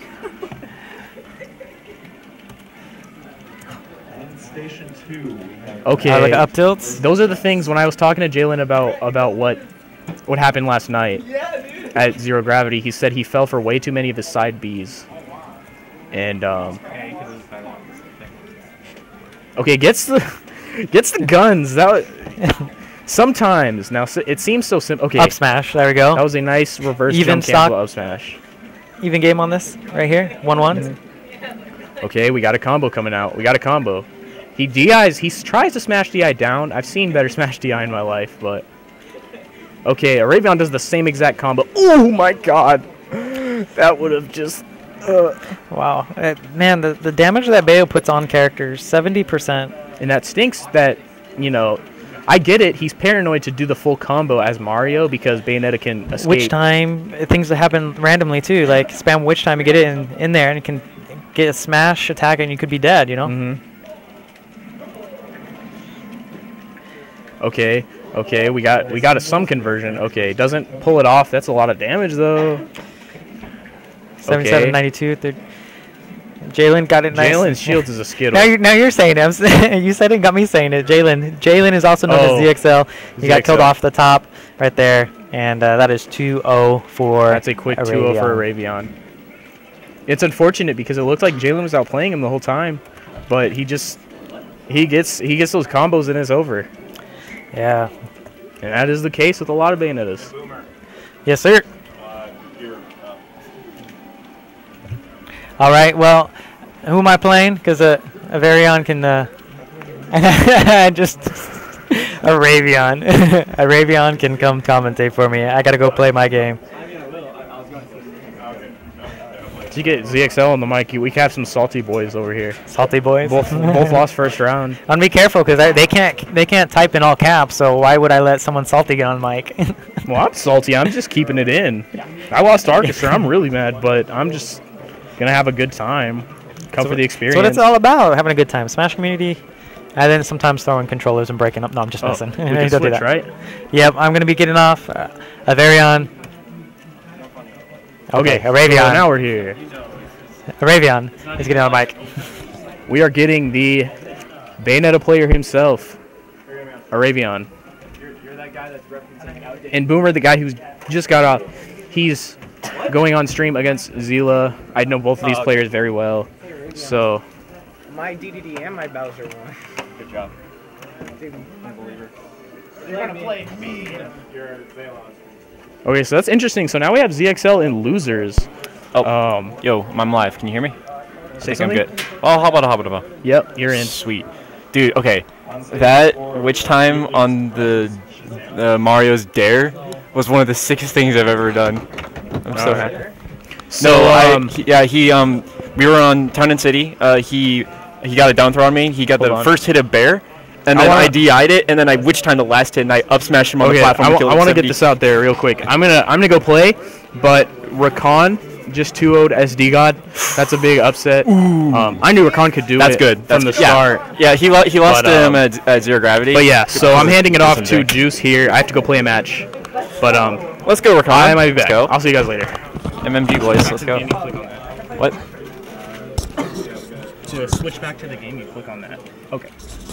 Station two. Okay. Uh, like up tilts. Those are the things when I was talking to Jalen about about what what happened last night at Zero Gravity. He said he fell for way too many of his side Bs, and um, okay, gets the gets the guns. That was, sometimes now s- it seems so simple. Okay, Up smash. There we go. that was a nice reverse Even jump cancel stock. up smash. Even game on this right here. one one. Okay, we got a combo coming out. We got a combo. He D Is. He s- tries to smash D I down. I've seen better smash D I in my life, but okay. Aravion does the same exact combo. Oh my god, that would have just. Uh. Wow. Uh, man, the, the damage that Bayo puts on characters, seventy percent. And that stinks. That you know, I get it. He's paranoid to do the full combo as Mario because Bayonetta can escape. Witch time, uh, things that happen randomly too. Like spam witch time, you get it in, in there and you can get a smash attack and you could be dead, you know? Mm-hmm. Okay, okay, we got we got a some conversion. Okay, doesn't pull it off. That's a lot of damage though. seventy-seven ninety-two. thir- Jalen got it nice. Jalen's shields is a skittle. Now you're, now you're saying it. I'm s- you said it, got me saying it. Jalen. Jalen is also known Oh, as Z X L. He got killed Z X L. off the top right there, and uh, that is two oh for. That's a quick two oh for Aravion. It's unfortunate because it looked like Jalen was outplaying him the whole time, but he just he gets he gets those combos and it's over. Yeah. And that is the case with a lot of Bayonettas. Yes, sir. All right. Well, who am I playing? Because uh, Avarion can. Uh, just Aravion. Aravion can come commentate for me. I gotta go play my game. Did you get Z X L on the mic? We have some salty boys over here. Salty boys. Both both lost first round. I'm gonna be careful because they can't they can't type in all caps. So why would I let someone salty get on mic? Well, I'm salty. I'm just keeping it in. I lost Orchestra. I'm really mad, but I'm just gonna have a good time. Come for the experience. That's what it's all about, having a good time. Smash community, and then sometimes throwing controllers and breaking up. No, I'm just Oh, messing. we can Don't do switch, that. right? Yep, I'm gonna be getting off. Uh, Avarion. Okay, So Aravion. now we're here. Aravion is getting on the mic. We are getting the Bayonetta player himself, Aravion. And Boomer, the guy who's just got off, he's going on stream against Zila. I know both of these players very well. So, My D D D and my Bowser won. Good job. They're gonna play me. okay, so that's interesting. So now we have Z X L in losers. Oh. Um, Yo, I'm live. Can you hear me? say I think something? I'm good. Oh, how about a how about a how? Yep, you're in. Sweet. Dude, okay. That witch time on the uh, Mario's Dare was one of the sickest things I've ever done. I'm so Alright. happy. So, No, I, um, he, yeah, he um we were on Town and City. Uh, he he got a down throw on me. He got Hold the on. first hit of Bear, and I then wanna- I D I'd it, and then I witch timed the last hit, and I up smashed him on Okay, the platform. I, and killed him want to get seventy. this out there real quick. I'm gonna I'm gonna go play, but Rakan just two oh'd S D God. That's a big upset. Um, I knew Rakan could do That's it good. from That's the yeah. start. Yeah, he lo- he lost But, to um, him at, at zero gravity. But yeah, so I'm handing it off to Listen, Jay. Juice here. I have to go play a match. But um, Let's go, Rakan. I might be back. Let's go. I'll see you guys later. M M G boys. Let's go. What? To switch back to the game, you click on that. Okay.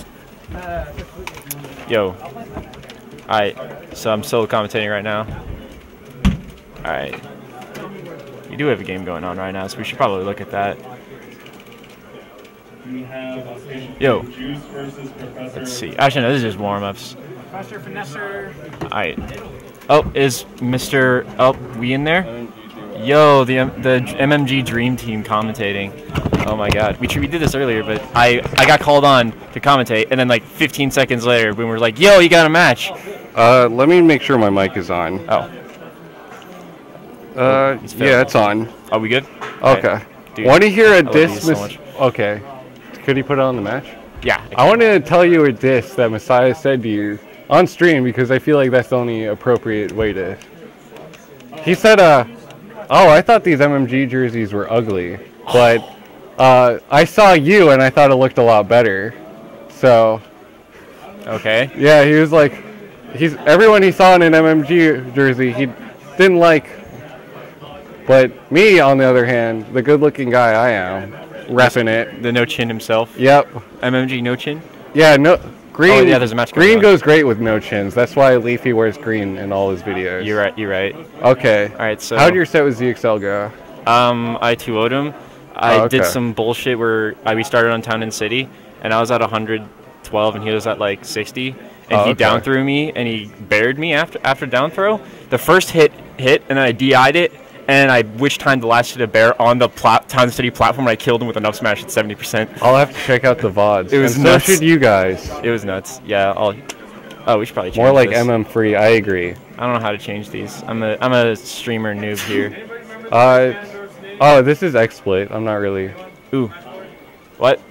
Yo. Alright, so I'm still commentating right now. Alright. We do have a game going on right now, so we should probably look at that. Yo. Let's see. Actually, no, this is just warm-ups. Professor Finesser. Alright. Oh, is Mister Oh, we in there? Yo, the um, the M M G Dream Team commentating. Oh my god. We, we did this earlier, but I, I got called on to commentate, and then like fifteen seconds later, we were like, yo, you got a match. Uh, let me make sure my mic is on. Oh. Uh, yeah, it's on. Are we good? Okay. Dude, Want to hear a I love diss? these so Mis- much. okay. Could he put it on the match? Yeah. I want to tell you a diss that Messiah said to you on stream because I feel like that's the only appropriate way to. He said, uh, oh, I thought these M M G jerseys were ugly, but uh, I saw you and I thought it looked a lot better. So. Okay. Yeah, he was like, he's everyone he saw in an M M G jersey, he didn't like. But me, on the other hand, the good-looking guy I am, repping it. The No Chin himself. Yep. M M G No Chin. Yeah, no. Green. Oh, yeah, there's a match going Green on. goes great with no chins. That's why Leafy wears green in all his videos. You're right. You're right. Okay. All right. So. How'd your set with Z X L go? Um, I two oh'd him. I Oh, did okay. some bullshit where I, we started on Town and City, and I was at one hundred twelve, and he was at like sixty, and Oh, he okay. down threw me, and he bared me after after down throw. The first hit hit, and then I D I'd it, and I witch timed the last hit of bear on the plat- Town and City platform, and I killed him with an up smash at seventy percent. I'll have to check out the V O Ds. It was and nuts. So should you guys. It was nuts. Yeah. I'll. Oh, we should probably change More like this. M M free. I agree. I don't know how to change these. I'm a I'm a streamer noob here. Uh, oh, this is XSplit. I'm not really. Ooh. What?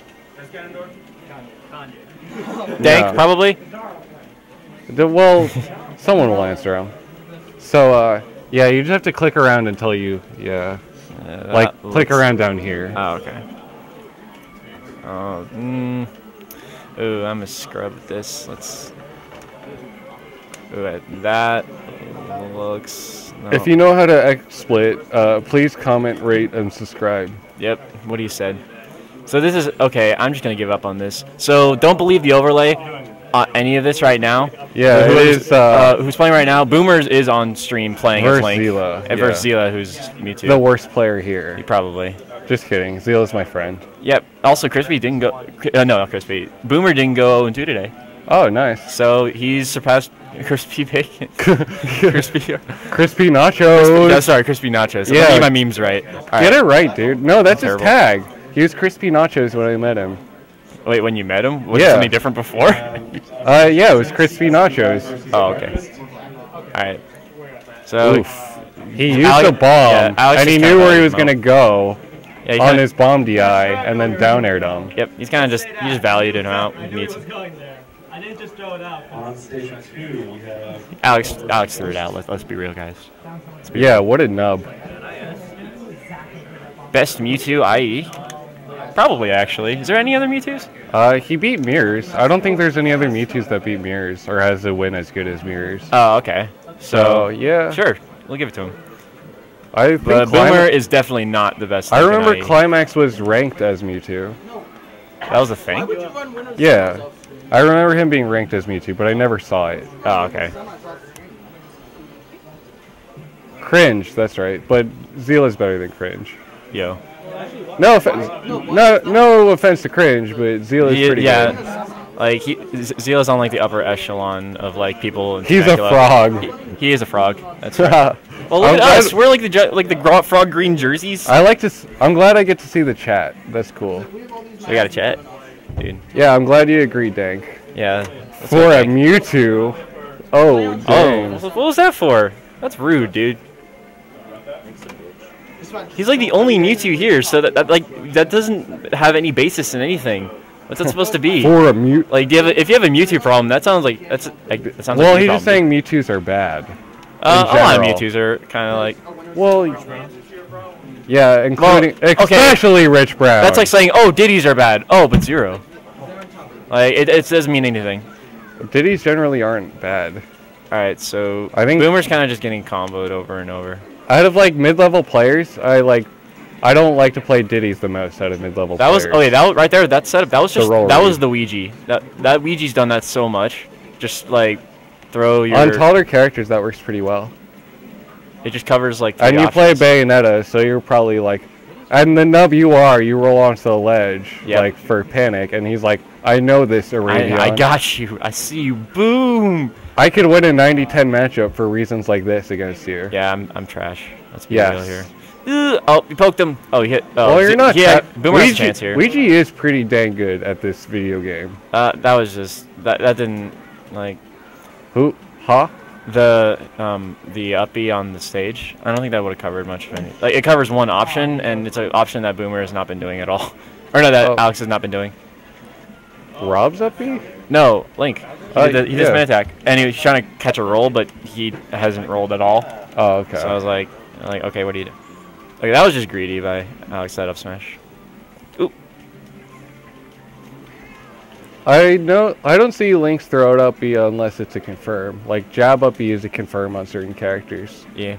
Dank, Yeah. probably? The, well, someone will answer them. So, uh, yeah, you just have to click around until you, yeah. Uh, Like, that click looks- around down here. Oh, okay. Oh, mm. Ooh, I'm gonna scrub this. Let's. Ooh, at that looks. No. If you know how to XSplit, uh, please comment, rate, and subscribe. Yep. What he said. So this is okay. I'm just gonna give up on this. So don't believe the overlay on any of this right now. Yeah, Who it is, is, uh, who's playing right now? Boomers is on stream playing as Versus Link. Zila, And versus Zila, who's Mewtwo. The worst player here. Probably. Just kidding. Zila's my friend. Yep. Also, Crispy didn't go. Uh, no, not Crispy. Boomer didn't go oh and two today. Oh, nice. So he's surpassed Crispy Bacon. Crispy. Crispy Nachos. Yeah, sorry, Crispy Nachos. Yeah. Yeah. Get my memes right. All Get right. it right, dude. No, that's his Terrible. tag. He was Crispy Nachos when I met him. Wait, when you met him? Was it Yeah. something different before? Uh, yeah, it was Crispy Nachos. Oh, okay. All right. So. Oof. He used Alex- a bomb, yeah, Alex and he just knew kinda where he let was him going to go Yeah, he on kinda- his bomb D I, and then down aired him. Yep. He's kind of just. He just valued him out. with Mewtwo. I didn't just throw it out. On station two, we have Alex. Alex threw it out. Let's, let's be real, guys. Let's be Yeah, what a nub. Best Mewtwo, I E. Probably, actually. Is there any other Mewtwo's? Uh, he beat Mirrors. I don't think there's any other Mewtwo's that beat Mirrors, or has a win as good as Mirrors. Oh, okay. So, So, yeah. sure. We'll give it to him. I think But Clima- Boomer is definitely not the best. I Link in remember I E. Climax was ranked as Mewtwo. That was a thing? Yeah. I remember him being ranked as Mewtwo, but I never saw it. Oh, okay. Cringe, that's right. But Zila's better than Cringe. Yo. No offense. No, no offense to Cringe, but Zila's He- pretty yeah. good. Like, he, Z- Zila's on, like, the upper echelon of, like, people in He's a Temecula. frog. He, he is a frog. That's right. Well, look I'm at glad- us. We're, like, the ju- like the gro- frog green jerseys. I like to. S- I'm glad I get to see the chat. That's cool. We got a chat. Dude. Yeah, I'm glad you agreed, Dank. Yeah. that's For what I a think. Mewtwo. Oh, dang. Oh, what was that for? That's rude, dude. He's like the only Mewtwo here, so that, that like that doesn't have any basis in anything. What's that supposed to be? For a Mew. Like, do you have a, if you have a Mewtwo problem, that sounds like that's like that sounds Well, like a he's problem. just saying Mewtwo's are bad. Uh, in a lot of general. Mewtwo's are kind of like. Well, yeah, including okay. especially Rich Brown. That's like saying, oh, Diddy's are bad. Oh, but zero. Like it, it doesn't mean anything. Diddy's generally aren't bad. All right, so I think- Boomer's kind of just getting comboed over and over. Out of like mid-level players, I like. I don't like to play Diddy's the most out of mid-level That was players. oh wait, that was, right there. That setup. That was The just roll that read. was the Ouija. That that Ouija's done that so much. Just like throw your On taller characters, that works pretty well. It just covers like. Three And you options. play Bayonetta, so you're probably like, and the nub you are, you roll onto the ledge, Yep. like for panic, and he's like, I know this, Arabian. I, I got you. I see you. Boom. I could win a ninety ten matchup for reasons like this against you. Yeah, I'm I'm trash. Let's be Yes. real here. Ugh, oh, you poked him. Oh, he hit. Oh, Well, you're Z- not. Yeah, that- Boomer has a Ouija- chance here. Ouija is pretty dang good at this video game. Uh, that was just that. That didn't like Who? Huh? the um the up B on the stage. I don't think that would have covered much of any. Like it covers one option, and it's an option that Boomer has not been doing at all, or no, that Oh. Alex has not been doing. Rob's up B? No, Link. He Uh, did, the, he did yeah. spin attack, and he was trying to catch a roll, but he hasn't rolled at all. Oh, okay. So I was like, like, okay, what do you do? Okay, that was just greedy by Alex that up smash. Ooh, I know. I don't see Link's throw it up B unless it's a confirm. Like jab up B is a confirm on certain characters. yeah.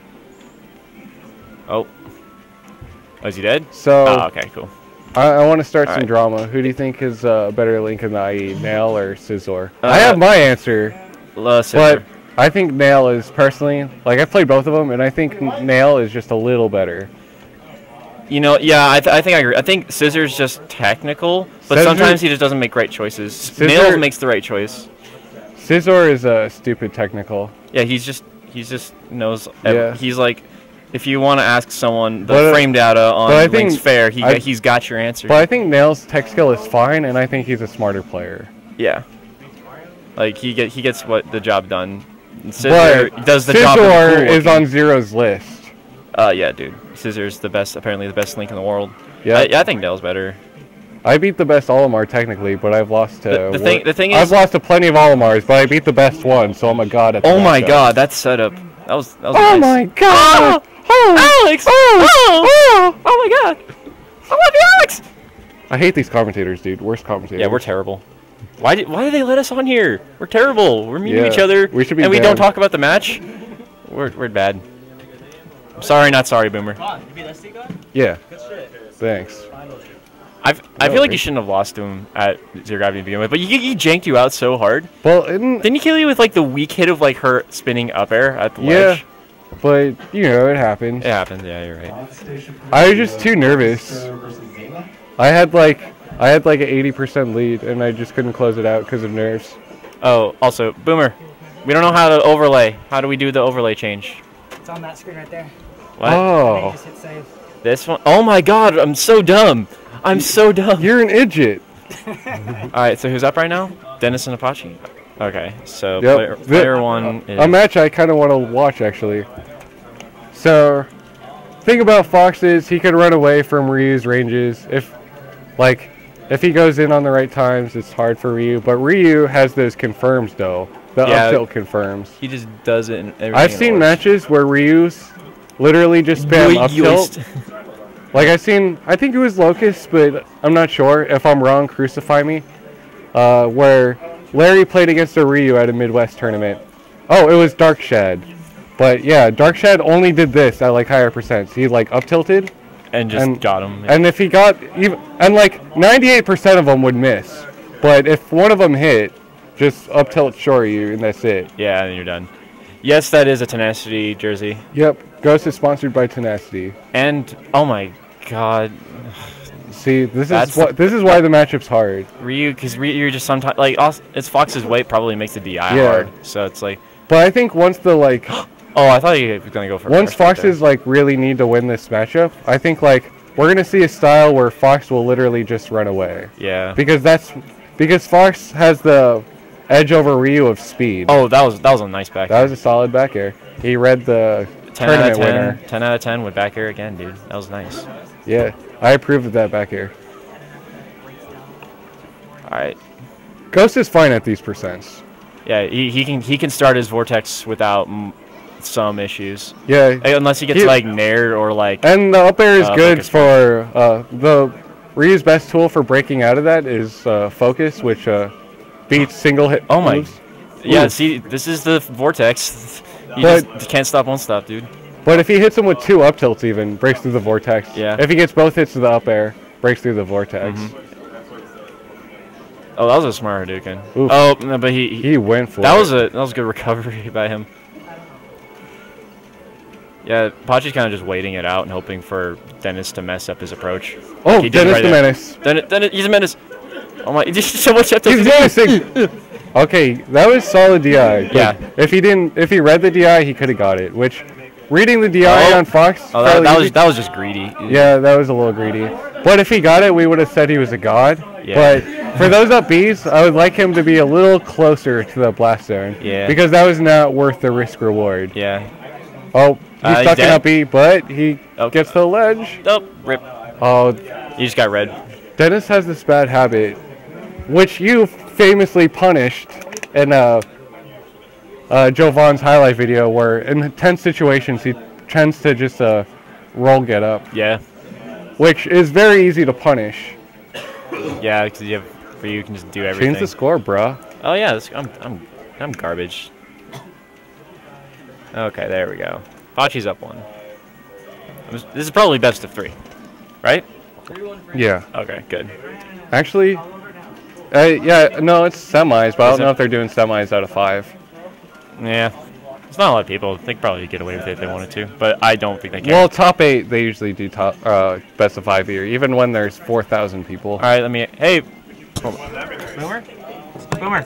Oh. Oh, is he dead? So Oh, okay, cool. I, I want to start some Alright. drama. Who do you think is uh, better Link in the I E, Nail or Scizor? Uh, I have my answer, La but I think Nail is personally like I've played both of them, and I think N- Nail is just a little better. You know, yeah, I, th I think I agree. I think Scissor's just technical, but Scissor- sometimes he just doesn't make right choices. Scissor- Nails makes the right choice. Scizor is a uh, stupid technical. Yeah, he's just he's just knows. ev- Yeah. He's like, if you want to ask someone the But, uh, frame data on but I Link's think Fair, he I- he's got your answer. But I think Nail's tech skill is fine, and I think he's a smarter player. Yeah. Like he get he gets what the job done. Scissor But does the job. of Scizor cool is looking. on Zero's list. Uh, yeah, dude. Scissor's the best. Apparently, the best Link in the world. Yeah. I, yeah, I think Nail's better. I beat the best Olimar technically, but I've lost to. The- the thing- one- the thing I've is- lost to plenty of Olimars, but I beat the best one, so I'm a god at. The Oh my matchup. God, that setup. That was that was. Oh nice. my god! Oh, Alex! Oh, oh, oh my God! I love you, Alex! I hate these commentators, dude. Worst commentators. Yeah, we're terrible. Why did Why did they let us on here? We're terrible. We're mean to each Yeah, other. we should be And we don't banned. talk about the match. We're we're bad. I'm sorry, not sorry, Boomer. Yeah. Thanks. I've, I No feel like you worries. shouldn't have lost to him at Zero Gravity to begin with, but he, he janked you out so hard. Well, in, Didn't he kill you with like the weak hit of like her spinning up air at the yeah, ledge? but you know it happened. It happens. Yeah, you're right. I was just too nervous. I had like I had like an eighty percent lead, and I just couldn't close it out because of nerves. Oh, also, Boomer, we don't know how to overlay. How do we do the overlay change? It's on that screen right there. What? Hey, Oh, just hit save. This one? Oh my God, I'm so dumb. I'm so dumb. you're an idiot. All right, so who's up right now? Dennis and Apache. Okay, so Yep. player, The- player one is A match I kind of want to watch actually. So, thing about Fox is he could run away from Ryu's ranges if, like, if he goes in on the right times. It's hard for Ryu, but Ryu has those confirms though. The Yeah. up tilt confirms. he just does it. In everything I've in seen order. matches where Ryu's literally just spam up tilt. Like I've seen, I think it was Locust, but I'm not sure. If I'm wrong, crucify me. Uh, where Larry played against a Ryu at a Midwest tournament. Oh, it was Dark Shad. But yeah, Dark Shad only did this at like higher percents. He like up tilted, and just and- got him. and if he got even, and like ninety-eight percent of them would miss. But if one of them hit, just up tilt Shoryu, and that's it. Yeah, and you're done. Yes, that is a Tenacity jersey. Yep, Ghost is sponsored by Tenacity. And oh my God, See, this That's is what this is why the matchup's hard. Ryu, because Ryu just sometimes like also, it's Fox's weight probably makes the D I Yeah. hard. So it's like, But I think once the like oh, I thought he was gonna go for once first right there. Foxes like really need to win this matchup, I think like we're gonna see a style where Fox will literally just run away Yeah. because that's because Fox has the edge over Ryu of speed. Oh, that was that was a nice back. That was a solid back air. He read the ten out tournament of ten. winner. ten out of ten with back air again, dude. That was nice. Yeah, I approve of that back air. All right. Ghost is fine at these percents. Yeah, he, he can he can start his vortex without m some issues, Yeah, Eh, unless he gets He- like nair or like. and the up air is Uh, good focus for uh, the Ryu's best tool for breaking out of that is uh, focus, which uh, beats single hit. Oh my- moves. Yeah, Ooh. see, this is the vortex. You But- just can't stop, won't stop, dude. But if he hits him with two up tilts, even breaks through the vortex. Yeah. If he gets both hits to the up air, breaks through the vortex. Mhm. Oh, that was a smart Hadouken. Oof. Oh, no, but he, he He went for that it. was a that was a good recovery by him. Yeah, Pachi's kind of just waiting it out and hoping for Dennis to mess up his approach. Oh, Like he did Dennis right the there. Menace. Dennis, Dennis, he's a menace. Oh my, just so much up to He's menacing. Okay, that was solid D I. but Yeah. If he didn't, if he read the D I, he could have got it. Which, reading the D I Oh. on Fox. Oh, that, fairly that was easy. that was just greedy. Yeah, that was a little greedy. But if he got it, we would have said he was a god. Yeah. But for those up Bs, I would like him to be a little closer to the blast zone. Yeah. Because that was not worth the risk reward. Yeah. Oh, he's Uh, he's stuck in dead. up B, but he Oh. gets the ledge. Oh, rip. Oh, You just got red. Dennis has this bad habit, which you famously punished in uh, uh, Joe Vaughn's highlight video, where in tense situations he tends to just uh, roll get up, Yeah. which is very easy to punish. Yeah, because you have for you can just do everything. Change the score, bruh. Oh yeah, this, I'm I'm I'm garbage. Okay, there we go. Pachi's up one. This is probably best of three, right? Yeah. Okay, good. Actually, uh, yeah, no, it's semis, but I Is don't know it? if they're doing semis out of five. Yeah, it's not a lot of people. They could probably get away with it if they wanted to, but I don't think they can. Well, top eight, they usually do top uh, best of five here, even when there's four thousand people. All right, let me. Hey, Boomer, Boomer,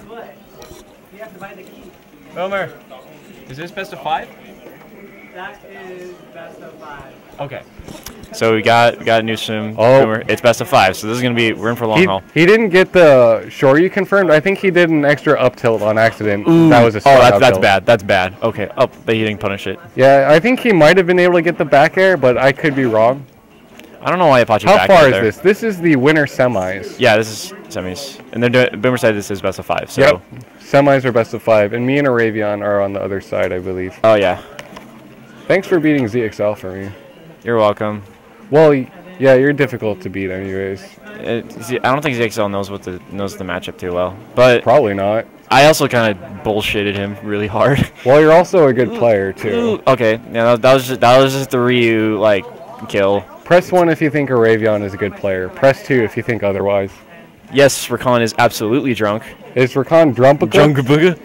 Boomer. Is this best of five? That is best of five. Okay. So we got we got Newsom. Oh. Boomer. It's best of five. So this is gonna be we're in for a long He, haul. he didn't get the Shoryu confirmed. I think he did an extra up tilt on accident. That was a Oh, strong that's up that's tilt. bad. That's bad. Okay. Oh, but he didn't punish it. Yeah, I think he might have been able to get the back air, but I could be wrong. I don't know why Apache How back far out is there. this? This is the winner semis. Yeah, this is semis, and they're doing. Boomer said this is best of five. So. Yep. Semis are best of five, and me and Aravion are on the other side, I believe. Oh yeah. Thanks for beating Z X L for me. You're welcome. Well, y- yeah, you're difficult to beat anyways. It, see, I don't think Z X L knows what the knows the matchup too well, but Probably not. I also kind of bullshitted him really hard. Well, you're also a good player, too. Ooh, okay, yeah, that, that was just, that was just the Ryu like kill. Press one if you think Aravion is a good player. Press two if you think otherwise. Yes, Rakan is absolutely drunk. Is Rakan Drumpica? Drunkabuga?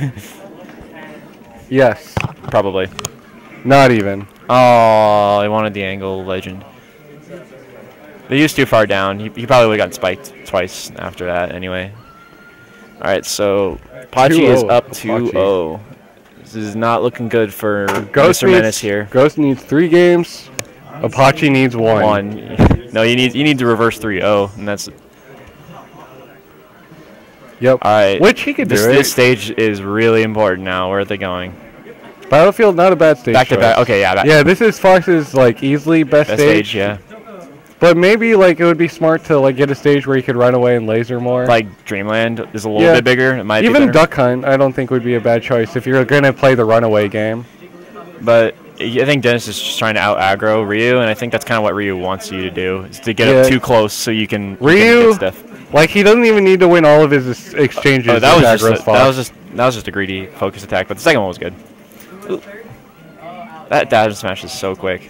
Yes. Probably. Not even. Oh, I wanted the angle legend. They used too far down. He, he probably would have gotten spiked twice after that anyway. Alright, so Pachi is two oh, up two oh. This is not looking good for Ghost Mister needs, Menace here. Ghost needs three games. Apache needs one. One. No, you need you need to reverse three oh, and that's Yep. alright. Which he could This, do it. this stage is really important now. Where are they going? Battlefield, not a bad stage. Back to choice. back. Okay, yeah. Back, Yeah, this is Fox's like easily best, best stage. stage, yeah. But maybe like it would be smart to like get a stage where you could run away and laser more. Like Dreamland is a little Yeah. bit bigger. It might be Even better. Duck Hunt, I don't think would be a bad choice if you're gonna play the runaway game. But I think Dennis is just trying to out aggro Ryu, and I think that's kind of what Ryu wants you to do, is to get Yeah. up too close so you can, you can Ryu, get stuff. like he doesn't even need to win all of his ex- exchanges. Oh, that with was just Agros a, Fox. that was just that was just a greedy focus attack, but the second one was good. Ooh. That dodge smash is so quick.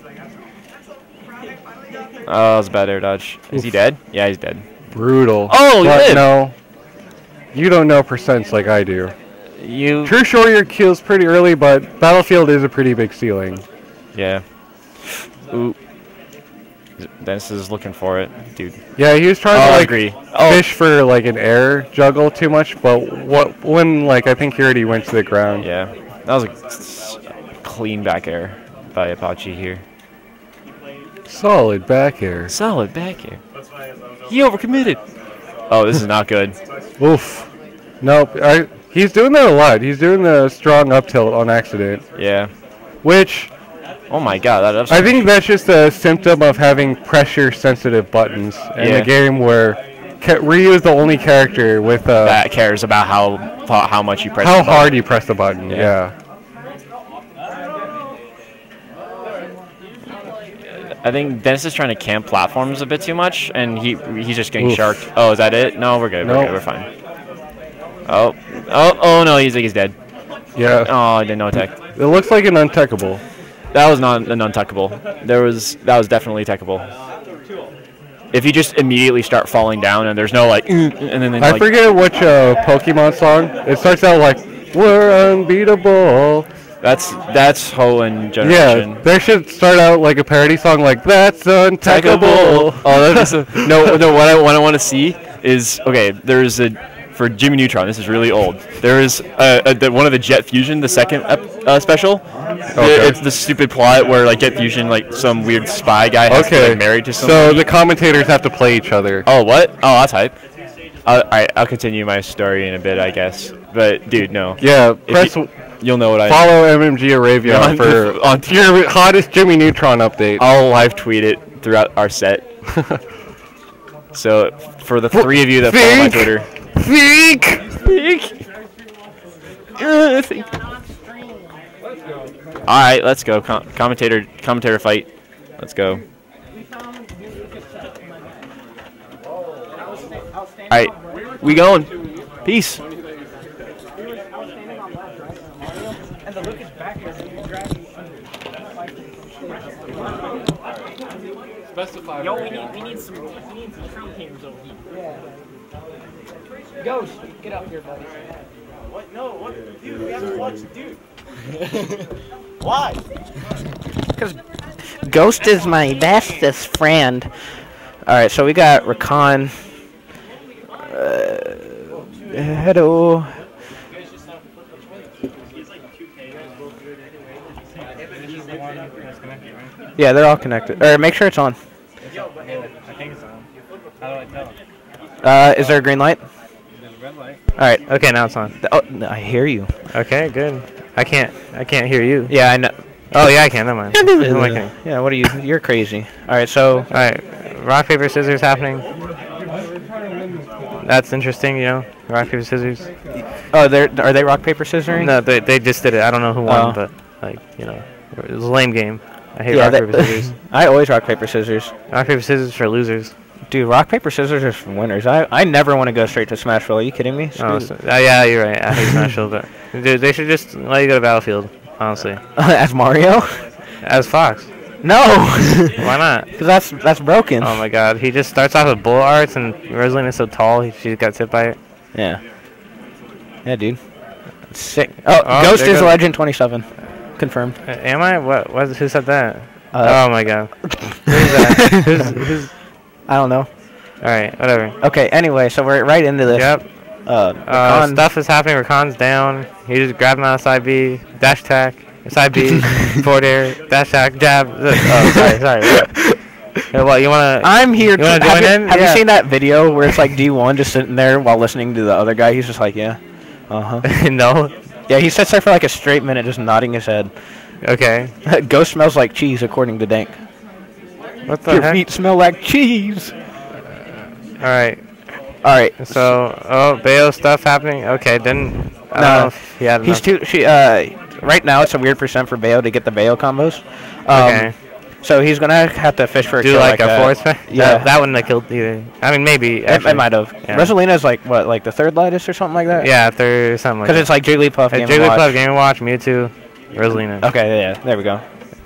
Oh, that was a bad air dodge. Is he Oof. dead? Yeah, he's dead. brutal. Oh, he but lived. no, you don't know percents like I do. You. True Shoryu kills pretty early, but Battlefield is a pretty big ceiling. Yeah. Ooh. Dennis is looking for it, dude. Yeah, he was trying Oh, to I like agree. Oh. fish for like an air juggle too much, but what when like I think he already went to the ground. Yeah. That was a s- clean back air by Apache here. Solid back air. Solid back air. He overcommitted. Oh, this is not good. Oof. Nope. I, he's doing that a lot. He's doing the strong up tilt on accident, Yeah. which Oh my god, that up I think that's just a symptom of having pressure-sensitive buttons in Yeah. a game where ca- Ryu is the only character with uh, that cares about how how much you press. how the button. hard you press the button. Yeah. Yeah. I think Dennis is trying to camp platforms a bit too much, and he he's just getting Oof. sharked. Oh, is that it? No, we're good. We're Nope. good. We're fine. Oh, oh, oh no, he's like he's dead. Yeah. Oh, I didn't know attack. It looks like an untechable. That was not an untuckable. There was that was definitely techable. If you just immediately start falling down and there's no like, and then, then I like, forget which uh, Pokemon song. It starts out like, "We're unbeatable." That's that's Hoenn generation. Yeah, there should start out like a parody song like "That's Untackable." Oh, that's just a, no, no. What I what I want to see is okay. There's a for Jimmy Neutron. This is really old. There is a, a, the, one of the Jet Fusion, the second ep, uh, special. Okay. It's the stupid plot where like Jet Fusion, like some weird spy guy has Okay. to get married to So somebody. the commentators have to play each other. Oh, what? Oh, that's hype. I'll, all right, I'll continue my story in a bit, I guess. But dude, no. Yeah, If press. you, you'll know what I. Follow M M G Arabia On- for on- your hottest Jimmy Neutron update. I'll live tweet it throughout our set. So for the three of you that follow my Think. Twitter. Think. All right, let's go. Com- commentator, commentator fight. Let's go. All right, we going. Peace. Yo, we need we need some we need some commentators over here. Ghost, get up here, buddy. What? No, what? Dude, we haven't watched Dude. Why? Because Ghost is my bestest friend. Alright, so we got Rakan. Uh, hello. Yeah, they're all connected. Or make sure it's on. I think it's on. How do I tell? Uh, is there a green light? There's a red light. Alright. Okay, now it's on. Oh, no, I hear you. Okay, good. I can't. I can't hear you. Yeah, I know. Oh yeah, I can. Never mind. Who am I kidding? Yeah, what are you? You're crazy. Alright, so. All right, rock paper scissors happening. That's interesting, you know. Rock paper scissors. Oh, they're, are they rock, paper, scissors? No, they they just did it. I don't know who won, Oh. but like you know, it was a lame game. I hate Yeah, rock that- paper scissors. I always rock, paper, scissors. Rock paper scissors for losers. Dude, rock, paper, scissors are for winners. I, I never want to go straight to Smashville. Are you kidding me? Oh, Screw- so, uh, yeah, you're right. I hate Smashville, but dude, they should just let you go to Battlefield. Honestly, As Mario? as Fox. No! Why not? Because that's, that's broken. Oh my God, he just starts off with bullet arts, and Rosalina is so tall, he, she got hit by it. Yeah. Yeah, dude. Sick. Oh, Oh, Ghost there is goes- Legend twenty-seven. Confirmed. Uh, am I? What? What? Who said that? Uh, oh my God. Who's that? who's, who's? I don't know. All right, whatever. Okay, anyway, so we're right into this. Yep. Uh, Uh, Rakan- stuff is happening. Rakan's down. He just grabbed him out of side B, dash attack, side B, forward air, dash attack, jab. Oh, sorry, sorry. What? Yeah, what you wanna? I'm here. You To, wanna have join you, in? have Yeah. you seen that video where it's like D one just sitting there while listening to the other guy? He's just like, yeah. Uh huh. No. Yeah, he sits there for like a straight minute just nodding his head. Okay. Ghost smells like cheese, according to Dank. What the Your heck? feet smell like cheese. All right. All right. So, oh, Bayo stuff happening. Okay, then. I don't No, know if he had He's enough. too. She. Uh, right now it's a weird percent for Bayo to get the Bayo combos. Um, Okay. So he's gonna have to fish for a Do kill like, a that. force fight? Yeah. That, that wouldn't have killed either. I mean, maybe. It, Actually. it might have. Yeah. Rosalina's like what, like the third lightest or something like that? Yeah, if there's something like Because that. it's like Jigglypuff, Hey, Game and Jigglypuff, Watch. Game and Watch, Mewtwo, Rosalina. Okay, yeah, there we go.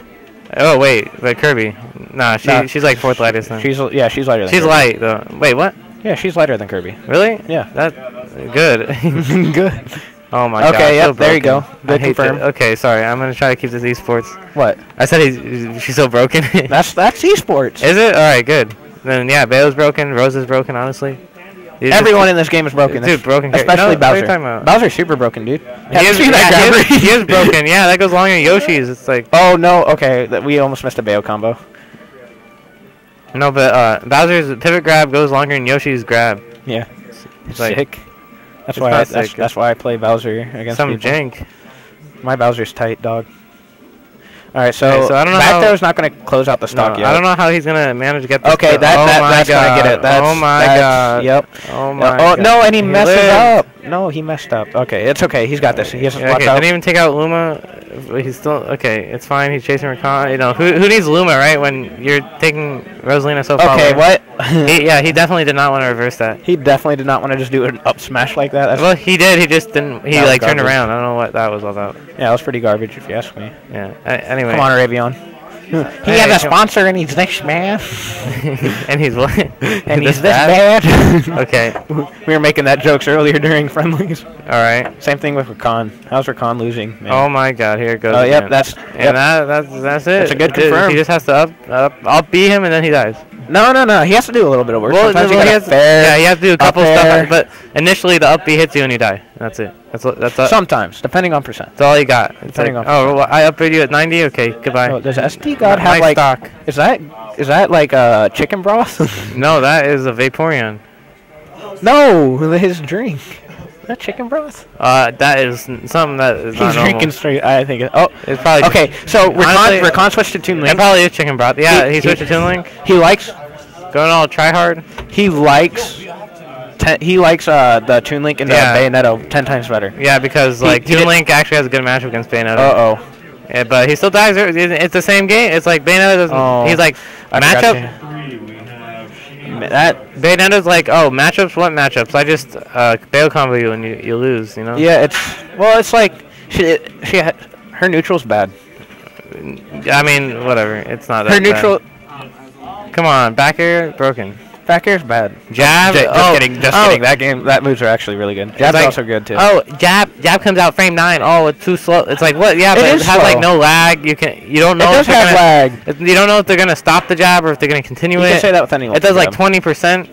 Oh wait, but Kirby. Nah, she Nah. she's like fourth lightest then. She's yeah, she's lighter. Than She's Kirby. light though. Wait, what? Yeah, she's lighter than Kirby. Really? Yeah. That good. Good. Oh my god. Okay, so yep, there you go. broken. I Good hate confirm. that. Okay, sorry. I'm gonna try to keep this esports. What? I said he's she's so broken. That's that's esports. Is it? All right, good. Then yeah, Bayo's broken. Rose is broken. Honestly. These Everyone just- in this game is broken. Dude, broken char- Especially no, what are you Bowser. talking about? Bowser's super broken, dude. He Have you is, seen that yeah, he, grabber? is, he is broken. Yeah, that goes longer than Yoshi's. It's like Oh no. Okay, that we almost missed a Bayo combo. no, but uh, Bowser's pivot grab goes longer than Yoshi's grab. Yeah. It's like Sick. That's it's why. I, not that's, sick. that's why I play Bowser against some people. jank. My Bowser's tight, dog. All right, so, Okay, so I don't know back how- ther's not going to close out the stock No, yet. I don't know how he's gonna manage to get this. Okay, to- that, oh that my that's god. gonna get it. That's, oh my that's, god. Yep. Oh my. oh god. no, and he, messes lives. up. No, he messed up. Okay, it's okay. He's got this. He has to Yeah, watch okay, out. didn't even take out Luma. but He's still okay. It's fine. He's chasing Rakan. You know who who needs Luma, right? When you're taking Rosalina so far. Okay, away? what? He, yeah, he definitely did not want to reverse that. He definitely did not want to just do an up smash like that. That's, Well, he did. He just didn't. He That was like turned garbage. around. I don't know what that was all about. yeah, that was pretty garbage if you ask me. Yeah. A- anyway. Come on, Arabion. He has a sponsor and he's this bad. And he's what? And he's this bad. Okay. We were making that jokes earlier during friendlies. All right. Same thing with Rakan. How's Rakan losing? Man? Oh my God! Here it goes. Oh, yep, again. that's- And yep. that, that's that's it. That's a good Dude, confirm. He just has to up up up beat him and then he dies. No, no, no. He has to do a little bit of work. Well, Sometimes well, you he gotta has, fair, yeah, he has to do a up couple air. stuff, but initially the up B hits you and you die. That's it. That's what- that's all, Sometimes, depending on percent. that's all you got. It's like, Depending on- oh, well, I upgrade you at ninety. Okay, goodbye. Oh, does S D God have Nice like? stock. Is that is that like uh, chicken broth? No, that is a Vaporeon. No, his drink. Is that chicken broth? Uh, that is n- something that is He's not normal. drinking straight. I think. It, oh, It's probably just- okay. So Honestly, Rakan, Rakan switched to Toon It Link. probably is chicken broth. Yeah, He- he, he- switched to Toon Link. He likes. Going all try hard. He likes. Ten, he likes uh, the Toon Link and the Yeah. Bayonetta ten times better. Yeah, because He- like he Toon did- Link actually has a good matchup against Bayonetta. Uh oh. Yeah, but he still dies. It's it's the same game. It's like Bayonetta doesn't. Oh. He's like I forgot matchup. to- Three, we have That. Bayonetta's like, oh, matchups. What matchups? I just uh, bail combo you and you, you lose. You know. Yeah, it's well, it's like she she had, her neutral's bad. I mean, whatever. It's not that Her neutral bad. Come on, back air broken. back air's bad. Jab. J- just oh, kidding, just oh, kidding. That game, that moves are actually really good. Jab's like- also good too. Oh, jab. Jab comes out frame nine. Oh, it's too slow. It's like what? Yeah, It but it, is has like slow. no lag. You can. You don't it know. does if they're have gonna, lag. it- You don't know if they're gonna stop the jab or if they're gonna continue You it. can say that with any. It does like jab. twenty percent.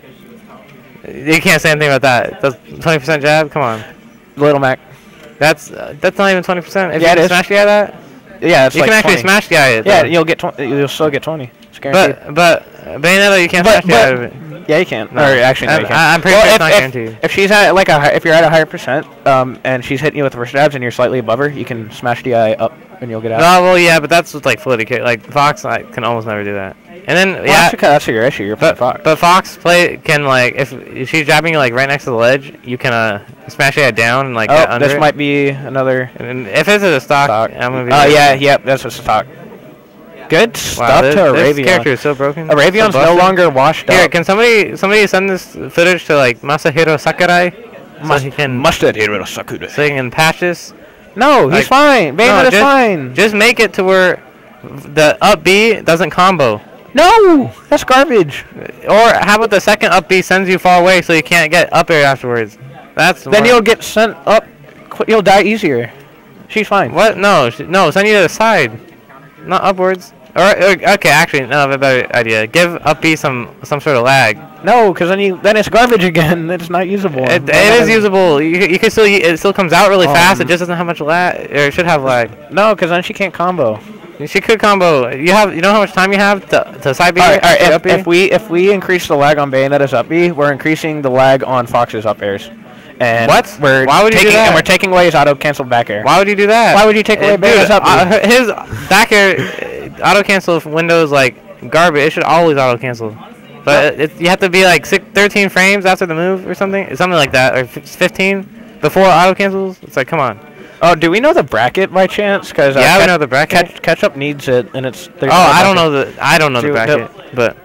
You can't say anything about that. It does twenty percent jab? Come on. Little Mac. That's uh, that's not even twenty percent. If Yeah, you it can is. smash guy that, Yeah, it's you like can actually twenty. smash guy it. Yeah, though. you'll get twenty. You'll still get twenty. It's guaranteed. But but uh, Bayonetta, you can't But- smash guy but- out of it. Yeah, you can. No. Or actually, no, I'm- you can. I'm pretty well, sure it's if, not if, guaranteed. If she's at like a, hi- if you're at a higher percent, um, and she's hitting you with reverse jabs and you're slightly above her, you can smash the eye up and you'll get out. No, well, yeah, but that's with like Flitty kick. Like Fox, I can almost never do that. And then Well, yeah, that's because that's your issue. You're playing but Fox. but Fox play can like if, if she's jabbing you like right next to the ledge, you can uh smash it down and like get oh, under this it. might be another And if it's a stock, stock. I'm gonna be. Oh like, yeah, yep, that's a stock. Good Wow, stuff this, to this Aravion. character is so broken. Aravion's so no busted. longer washed Here, up. can somebody somebody send this footage to like Masahiro Sakurai so he can Mustard hero Sakura. so he can patch this? No, Like- he's fine. No, Bayonetta's just- fine. Just make it to where the up B doesn't combo. No, that's garbage. Or how about the second up B sends you far away so you can't get up air afterwards? That's Then more- you'll get sent up. qu- You'll die easier. She's fine. What? No, sh- no. Send you to the side, not upwards. Or, or okay, actually, no, I have a better idea. Give up B some some sort of lag. No, because then you then it's garbage again. It's not usable. It, Then it that is usable. You, c- you can still it still comes out really fast. It Um, just doesn't have much lag, or it should have lag. No, because then she can't combo. She could combo. You have you know how much time you have to to side B? All right, all right, after if, up B? if we if we increase the lag on Bayonetta's up B, we're increasing the lag on Fox's up airs. And What? We're Why would you do taking, that? And we're taking away his auto canceled back air. Why would you do that? Why would you take away Uh, Bayonetta's up B? uh, his back air auto cancel windows like garbage. It should always auto cancel. But it, it, you have to be like six, thirteen frames after the move or something, something like that, or f- fifteen before auto cancels. It's like, come on. Oh, do we know the bracket by chance? Because uh, Yeah, we Catch- know the bracket. Catch, catch up needs it, and it's. Oh, I don't know the I don't know the See, bracket, but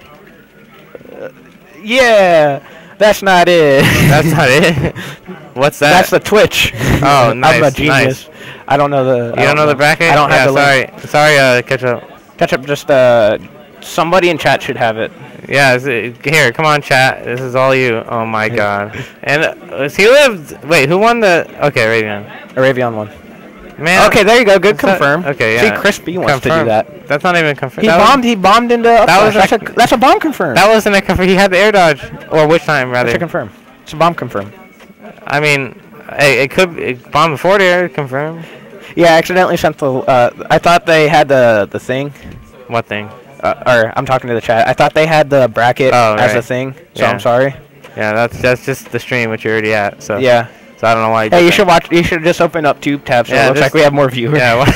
Yeah, that's not it. that's not it. What's that? That's the Twitch. Oh, I'm nice, a genius. I don't know the. You don't know the bracket? I don't have yeah, the link. sorry. Sorry, uh, catch up. Catch up. Just uh, somebody in chat should have it. Yeah, it's, uh, here, come on, chat. This is all you. Oh my god. And uh, he lived. Wait, who won the? Okay, Ravion. Aravion won. Man. Okay, there you go. Good That's not- confirm. okay, yeah. See, Chris B wants to do Confirm. that. That's not even confirmed. He that bombed. He bombed into. That That was that's a- a that's a bomb confirm. Was, that wasn't a confirm. He had the air dodge, or which time rather? That's a confirm. It's a bomb confirm. I mean, it, it could it bomb before the air confirm. Yeah, I accidentally sent the. Uh, I thought they had the the thing. What thing? Uh, or I'm talking to the chat. I thought they had the bracket Oh, as a right. thing. So Yeah. I'm sorry. Yeah, that's that's just the stream which you're already at. So Yeah. So I don't know why. You Hey, did you that. should watch. You should just open up tube tabs. So Yeah, it looks just- like we have more viewers. Yeah. wha-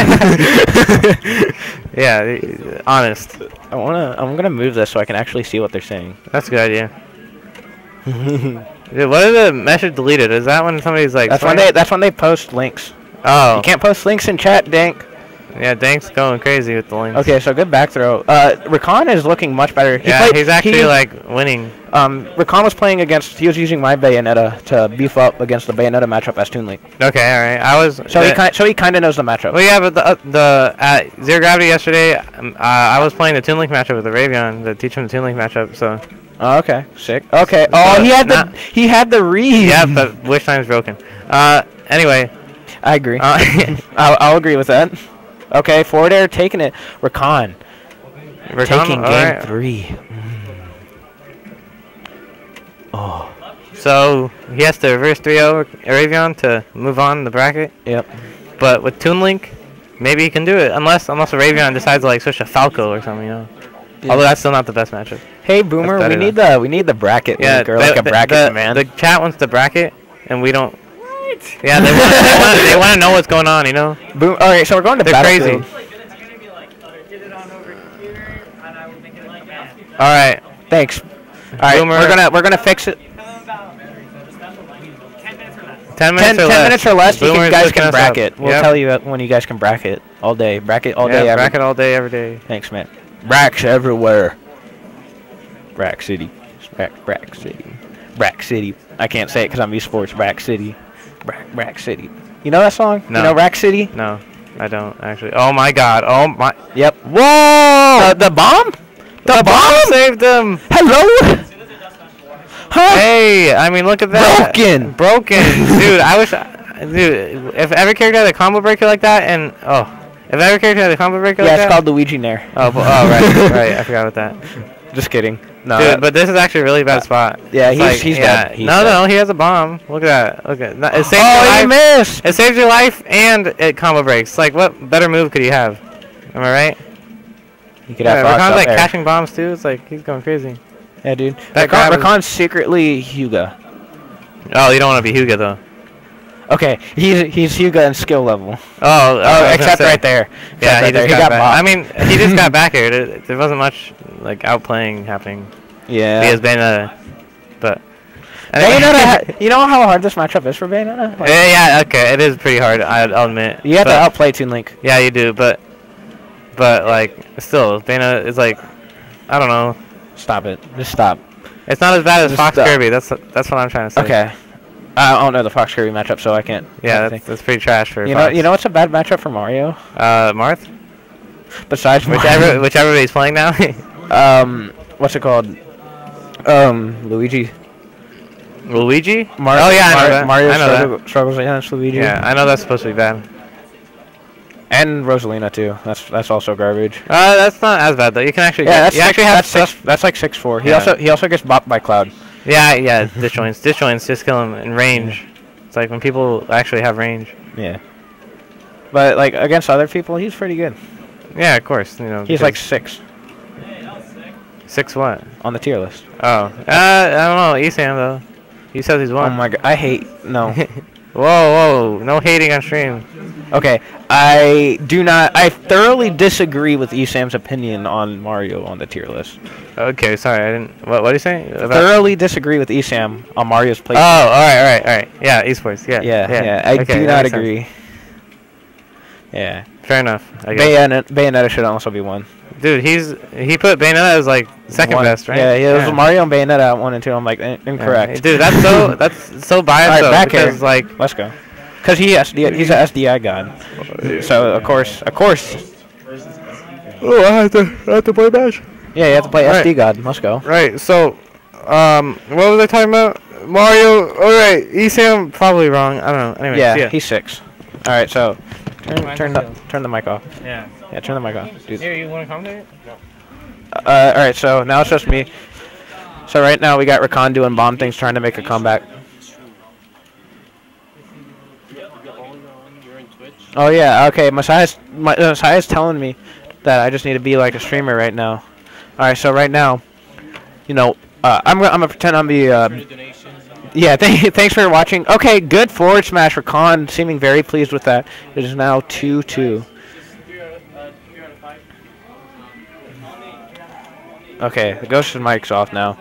yeah. Honest. I wanna. I'm gonna move this so I can actually see what they're saying. That's a good idea. Dude, what is the message deleted? Is that when somebody's like? That's when swearing? they. That's when they post links. Oh. You can't post links in chat, Dank. Yeah, Dank's going crazy with the links. Okay, so good back throw. Uh, Rakan is looking much better. He yeah, played, he's actually he, like winning. Um, Rakan was playing against. He was using my Bayonetta to beef up against the Bayonetta matchup as Toon Link. Okay, all right. I was. So he kind. So he kind of knows the matchup. Well, yeah, but the uh, the at Zero Gravity yesterday, um, uh, I was playing the Toon Link matchup with the Ravion to teach him the Toon Link matchup. So. Oh, okay, sick. Okay. Oh, he had the Not, he had the read. Yeah, but wish time's broken. Uh, anyway. I agree. Uh, I'll, I'll agree with that. Okay, forward air taking it. Rakan. Rakan, taking game right. three. Mm. Oh. So he has to reverse three oh Aravion to move on in the bracket. Yep. But with Toon Link, maybe he can do it unless unless Aravion decides to like switch to Falco or something, you know. Yeah. Although that's still not the best matchup. Hey Boomer, we need the we need the bracket yeah, link or the, like a the, bracket the, command. The chat wants the bracket, and we don't. What? Yeah, they want they want they want to know what's going on, you know. Boom. All right, so we're going to They're crazy. All right. Thanks. All right, Boomer. we're gonna we're gonna fix it. Ten minutes ten, or ten less. minutes or less. You Boomer's can, guys looking can us bracket. up. We'll Yep. tell you when you guys can bracket all day. Bracket all Yeah, day. bracket every, all day, every day. Thanks, man. Bracks everywhere. Brack City. Brack Brack City. Brack City. I can't say it because I'm esports. Brack City. Brack Brack City. You know that song? No. You know Rack City? No, I don't actually. Oh my God! Oh my. Yep. Whoa! The, the bomb? The, The bomb bomb? saved them. Hello? Huh? Hey, I mean, look at that. Broken. Broken, dude. I wish, dude. If every character had a combo breaker like that, and oh, if every character had a combo breaker Yeah, like it's that. called Luigi Nair. Oh, bu- oh, right, right. I forgot about that. Just kidding. No. Dude, but this is actually a really bad spot. Yeah, It's he's- like, he's yeah, dead. He's no, dead. no, he has a bomb. Look at that. Look at that. It saves your Oh, you life. missed. It saves your life, and it combo breaks. Like, what better move could you have? Am I right? You could Yeah, have Fox Rakan's up like air. catching bombs too. It's like he's going crazy. Yeah, dude. That Rakan, grab is- Rakan's secretly Hyuga. Oh, you don't want to be Hyuga though. Okay, he's he's Hyuga in skill level. Oh, I was Oh, gonna except say. right there. Except Yeah, right he there. just got, got back. bopped. I mean, he just got back here. There, there wasn't much like outplaying happening. Yeah. Because Bayonetta, but. Bayonetta, ha- you know how hard this matchup is for Bayonetta? Like, Yeah, yeah, okay, it is pretty hard. I- I'll admit. you have but, to outplay Toon Link. Yeah, you do, but, but like, still, Bayonetta is like, I don't know. Stop it. Just stop. It's not as bad as Just Fox stop. Kirby. That's that's what I'm trying to say. Okay. I don't know the Fox Kirby matchup, so I can't. Yeah, can't that's, that's pretty trash for think. you know. Fox. You know what's a bad matchup for Mario? Uh, Marth. Besides Whichever Mario? which everybody's playing now. um, what's it called? Um, Luigi. Luigi. Mar- oh yeah, I know Mar- that. Mario I know struggle- that. struggles against Luigi. Yeah, I know that's supposed to be bad. And Rosalina too. That's that's also garbage. Uh, that's not as bad though. You can actually. Yeah, get, that's you six, actually have that's stuff. six. That's like six four. He Yeah. also he also gets bopped by Cloud. Yeah, yeah, disjoints. Disjoints just kill him in range. It's like when people actually have range. Yeah. But like against other people, he's pretty good. Yeah, of course. You know. He's like because- six six what? on the tier list. Oh, uh, I don't know. Esam though. He says he's Oh one. my god, I hate no. Whoa, whoa, no hating on stream. Okay, I do not. I thoroughly disagree with Esam's opinion on Mario on the tier list. Okay, sorry, I didn't. What? What are you saying? About Thoroughly disagree with Esam on Mario's play. Oh, all right, all right, all right. Yeah, esports. Yeah, yeah, yeah. I Okay, do that not makes sense. agree. Yeah. Fair enough. I guess. Bayonetta, Bayonetta should also be one. Dude, he's he put Bayonetta as like second One. best, right? Yeah, yeah, it was Mario and Bayonetta at one and two. I'm like, in- incorrect. Yeah. Dude, that's so that's so biased All right, though, back because here. like Let's go. Cause he S D, he's an S D I god. So of course, of course. Oh, I have to, I have to play Bash. Yeah, you have to play Right. S D god. Let's go. Right. So, um, what was I talking about? Mario. All right. Esam probably wrong. I don't know. Anyway. Yeah, yeah. he's six. All right, so turn Mine's turn the two. turn the mic off. yeah. Yeah, turn the mic off. Dude. Here, you want to commentate? Uh, all right, so now it's just me. So right now we got Rakan doing bomb things, trying to make a comeback. Oh yeah, okay. Messiah's my, uh, Messiah's telling me that I just need to be like a streamer right now. All right, so right now, you know, uh, I'm gonna I'm gonna pretend I'm the. Uh, yeah, th thanks for watching. Okay, good forward smash for Khan, seeming very pleased with that. It is now two two. Okay, the Ghost's mic's off now.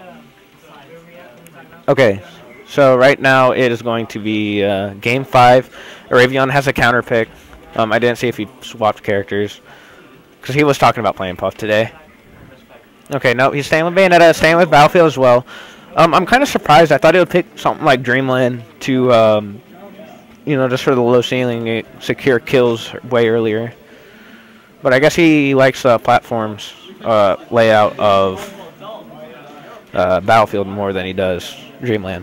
Okay, so right now it is going to be uh, game five. Aravion has a counter pick. Um, I didn't see if he swapped characters, because he was talking about playing Puff today. Okay, no, he's staying with Bayonetta, staying with Battlefield as well. Um, I'm kind of surprised. I thought he would pick something like Dreamland to, um, you know, just for the low ceiling, eh, secure kills way earlier. But I guess he likes the platforms uh, layout of uh, Battlefield more than he does Dreamland.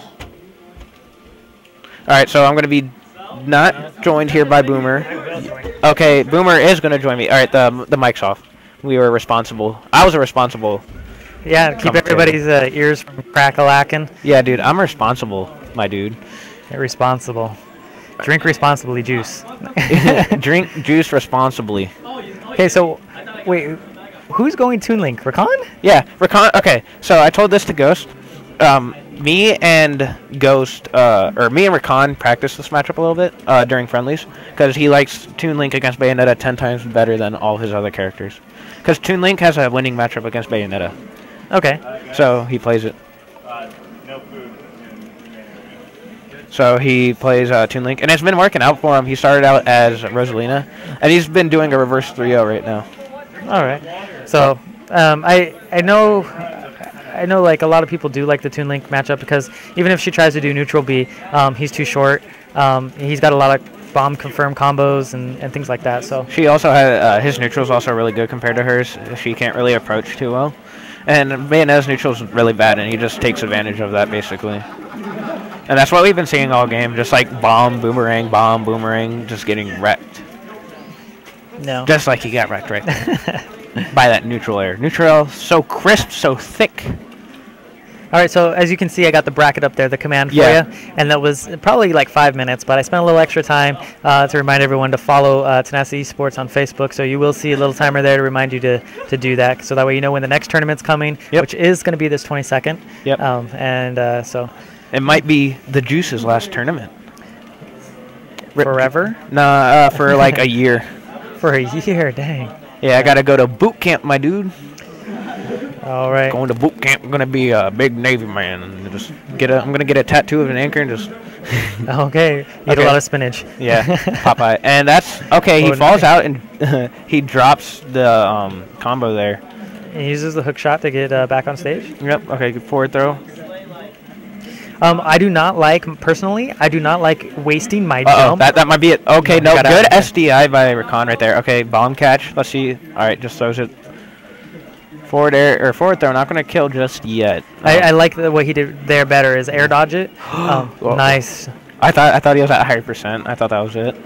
All right, so I'm going to be not joined here by Boomer. Okay, Boomer is going to join me. All right, the the mic's off. We were responsible. I was a responsible. Yeah, keep everybody's uh, ears from crack-a-lacking. Yeah, dude, I'm responsible, my dude. Responsible. Drink responsibly, juice. Drink juice responsibly. Okay, so wait, who's going Toon Link? Rakan? Yeah, Rakan. Okay, so I told this to Ghost. Um, me and Ghost, uh, or me and Rakan practiced this matchup a little bit uh, during friendlies because he likes Toon Link against Bayonetta ten times better than all his other characters. Because Toon Link has a winning matchup against Bayonetta. Okay. So he plays it. So he plays uh, Toon Link, and it's been working out for him. He started out as Rosalina, and he's been doing a reverse three oh right now. All right. So um, I I know I know like a lot of people do like the Toon Link matchup because even if she tries to do neutral B, um, he's too short. Um, he's got a lot of bomb confirm combos and, and things like that. So she also had uh, his neutral's also really good compared to hers. She can't really approach too well. And Bayonetta's neutral's really bad, and he just takes advantage of that, basically. And that's what we've been seeing all game, just like bomb, boomerang, bomb, boomerang, just getting wrecked. No. Just like he got wrecked right there. By that neutral air. Neutral, so crisp, so thick. All right, so as you can see, I got the bracket up there, the command for Yeah. you, and that was probably like five minutes, but I spent a little extra time uh, to remind everyone to follow uh, Tenacity Esports on Facebook, so you will see a little timer there to remind you to, to do that, so that way you know when the next tournament's coming, Yep. which is going to be this twenty-second. Yep. Um, and uh, so... It might be the Juice's last tournament. Forever? Nah, uh, for like a year. For a year, dang. Yeah, I gotta go to boot camp, my dude. All right. Going to boot camp. I'm gonna be a big Navy man and just get a. I'm gonna get a tattoo of an anchor and just. Okay. Eat Okay. a lot of spinach. Yeah, Popeye. And that's okay. He Oh, falls nice. out and he drops the um, combo there. He uses the hook shot to get uh, back on stage. Yep. Okay. Good forward throw. Um, I do not like, personally, I do not like wasting my Uh oh. jump. That that might be it. Okay. No, No. got out Good of there. S D I by Rakan right there. Okay. Bomb catch. Let's see. All right. Just throws it. Forward air or forward throw. Not gonna kill just yet. I, Um, I like the way he did there better is air dodge it. Um, Whoa. nice. I thought I thought he was at higher percent. I thought that was it.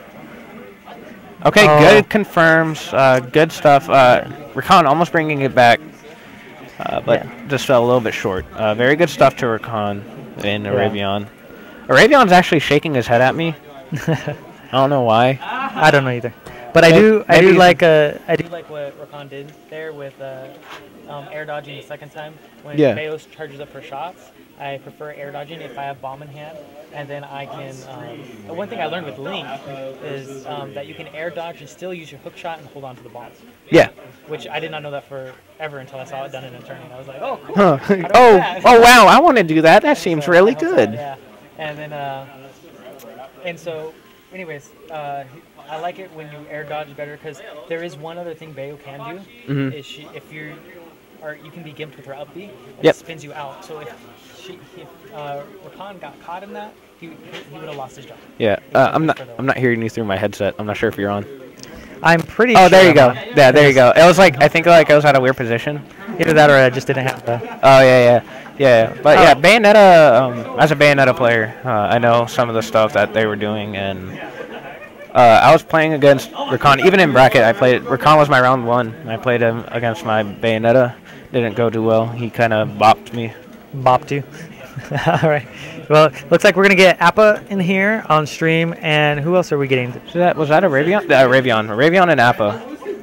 Okay, Oh. good confirms. Uh, good stuff. Uh, Rakan almost bringing it back, uh, but Yeah. just fell a little bit short. Uh, very good stuff to Rakan in Yeah. Arabion. Aravion's actually shaking his head at me. I don't know why. I don't know either, but I Maybe- do. I maybe do he's- like. Uh, I do like what Rakan did there with uh, um, air dodging the second time when Yeah. Baos charges up for shots. I prefer air dodging if I have bomb in hand, and then I can. Um, the one thing I learned with Link is um, that you can air dodge and still use your hook shot and hold on to the bombs. Yeah. Which I did not know that forever until I saw it done in a tournament. I was like, oh, cool. Huh. How do I do Oh, that? oh wow! I want to do that. That seems So really I hope so, good. Yeah, and then uh, and so, anyways, uh, I like it when you air dodge better because there is one other thing Bayo can do Mhm. is she if you are you can be gimped with her up B and Yep. it spins you out. So if she if uh, Rakan got caught in that, he he would have lost his job. Yeah. Uh, I'm not. I'm not hearing you through my headset. I'm not sure if you're on. I'm pretty. Oh, sure there you I'm go. on. Yeah, there you go. It was like I think like I was at a weird position. Either that or I just didn't have the. Oh yeah, yeah, yeah. But yeah, Bayonetta. Um, as a Bayonetta player, uh, I know some of the stuff that they were doing, and uh, I was playing against Rakan. Even in bracket, I played. Rakan was my round one. I played him against my Bayonetta. Didn't go too well. He kind of bopped me. Bopped you. All right. Well, looks like we're gonna get Appa in here on stream, and who else are we getting? So that was that a Ravion? Uh, Ravion, Ravion, and Appa.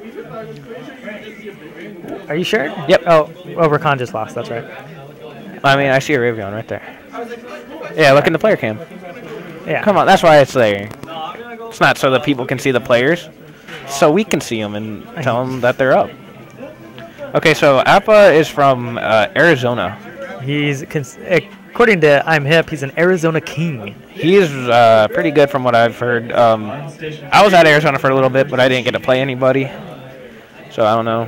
Are you sure? Yep. Oh, oh, Rakan just lost. That's right. I mean, I see a Ravion right there. Yeah, look in the player cam. Yeah. Come on, that's why it's there. It's not so that people can see the players, so we can see them and tell them that they're up. Okay, so Appa is from uh, Arizona. He's cons- uh, According to I'm Hip, he's an Arizona King. He's uh, pretty good from what I've heard. Um, I was at Arizona for a little bit, but I didn't get to play anybody, so I don't know.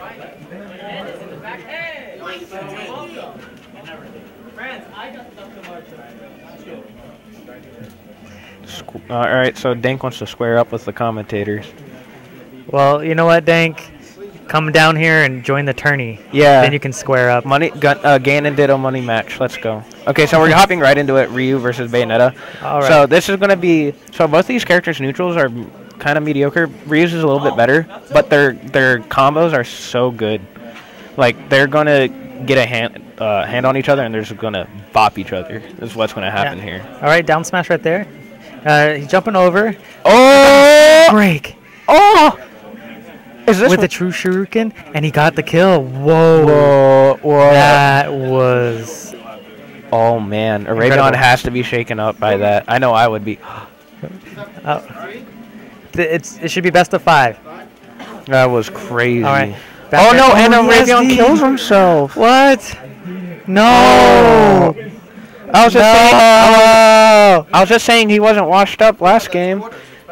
Squ- All right, so Dank wants to square up with the commentators. Well, you know what, Dank? Come down here and join the tourney. Yeah. Then you can square up. Money, gun, uh, Ganon Ditto money match. Let's go. Okay, so we're hopping right into it. Ryu versus Bayonetta. All right. So this is going to be. So both these characters' neutrals are kind of mediocre. Ryu's is a little bit better, but their their combos are so good. Like they're gonna get a hand uh, hand on each other, and they're just gonna bop each other. This is what's gonna happen Yeah. here. All right, down smash right there. Uh, he's jumping over. Oh! Break. Oh! Is this with what- a true shuriken, and he got the kill. Whoa. Whoa! Whoa! That was. Oh man, Arabion Incredible. has to be shaken up by that. I know I would be. Oh. Th- It's it should be best of five. That was crazy. All right. Oh Back no, there. and Oh, yes, Arabion he- kills himself. What? No. Oh. I was just No. saying. I was, I was just saying he wasn't washed up last game.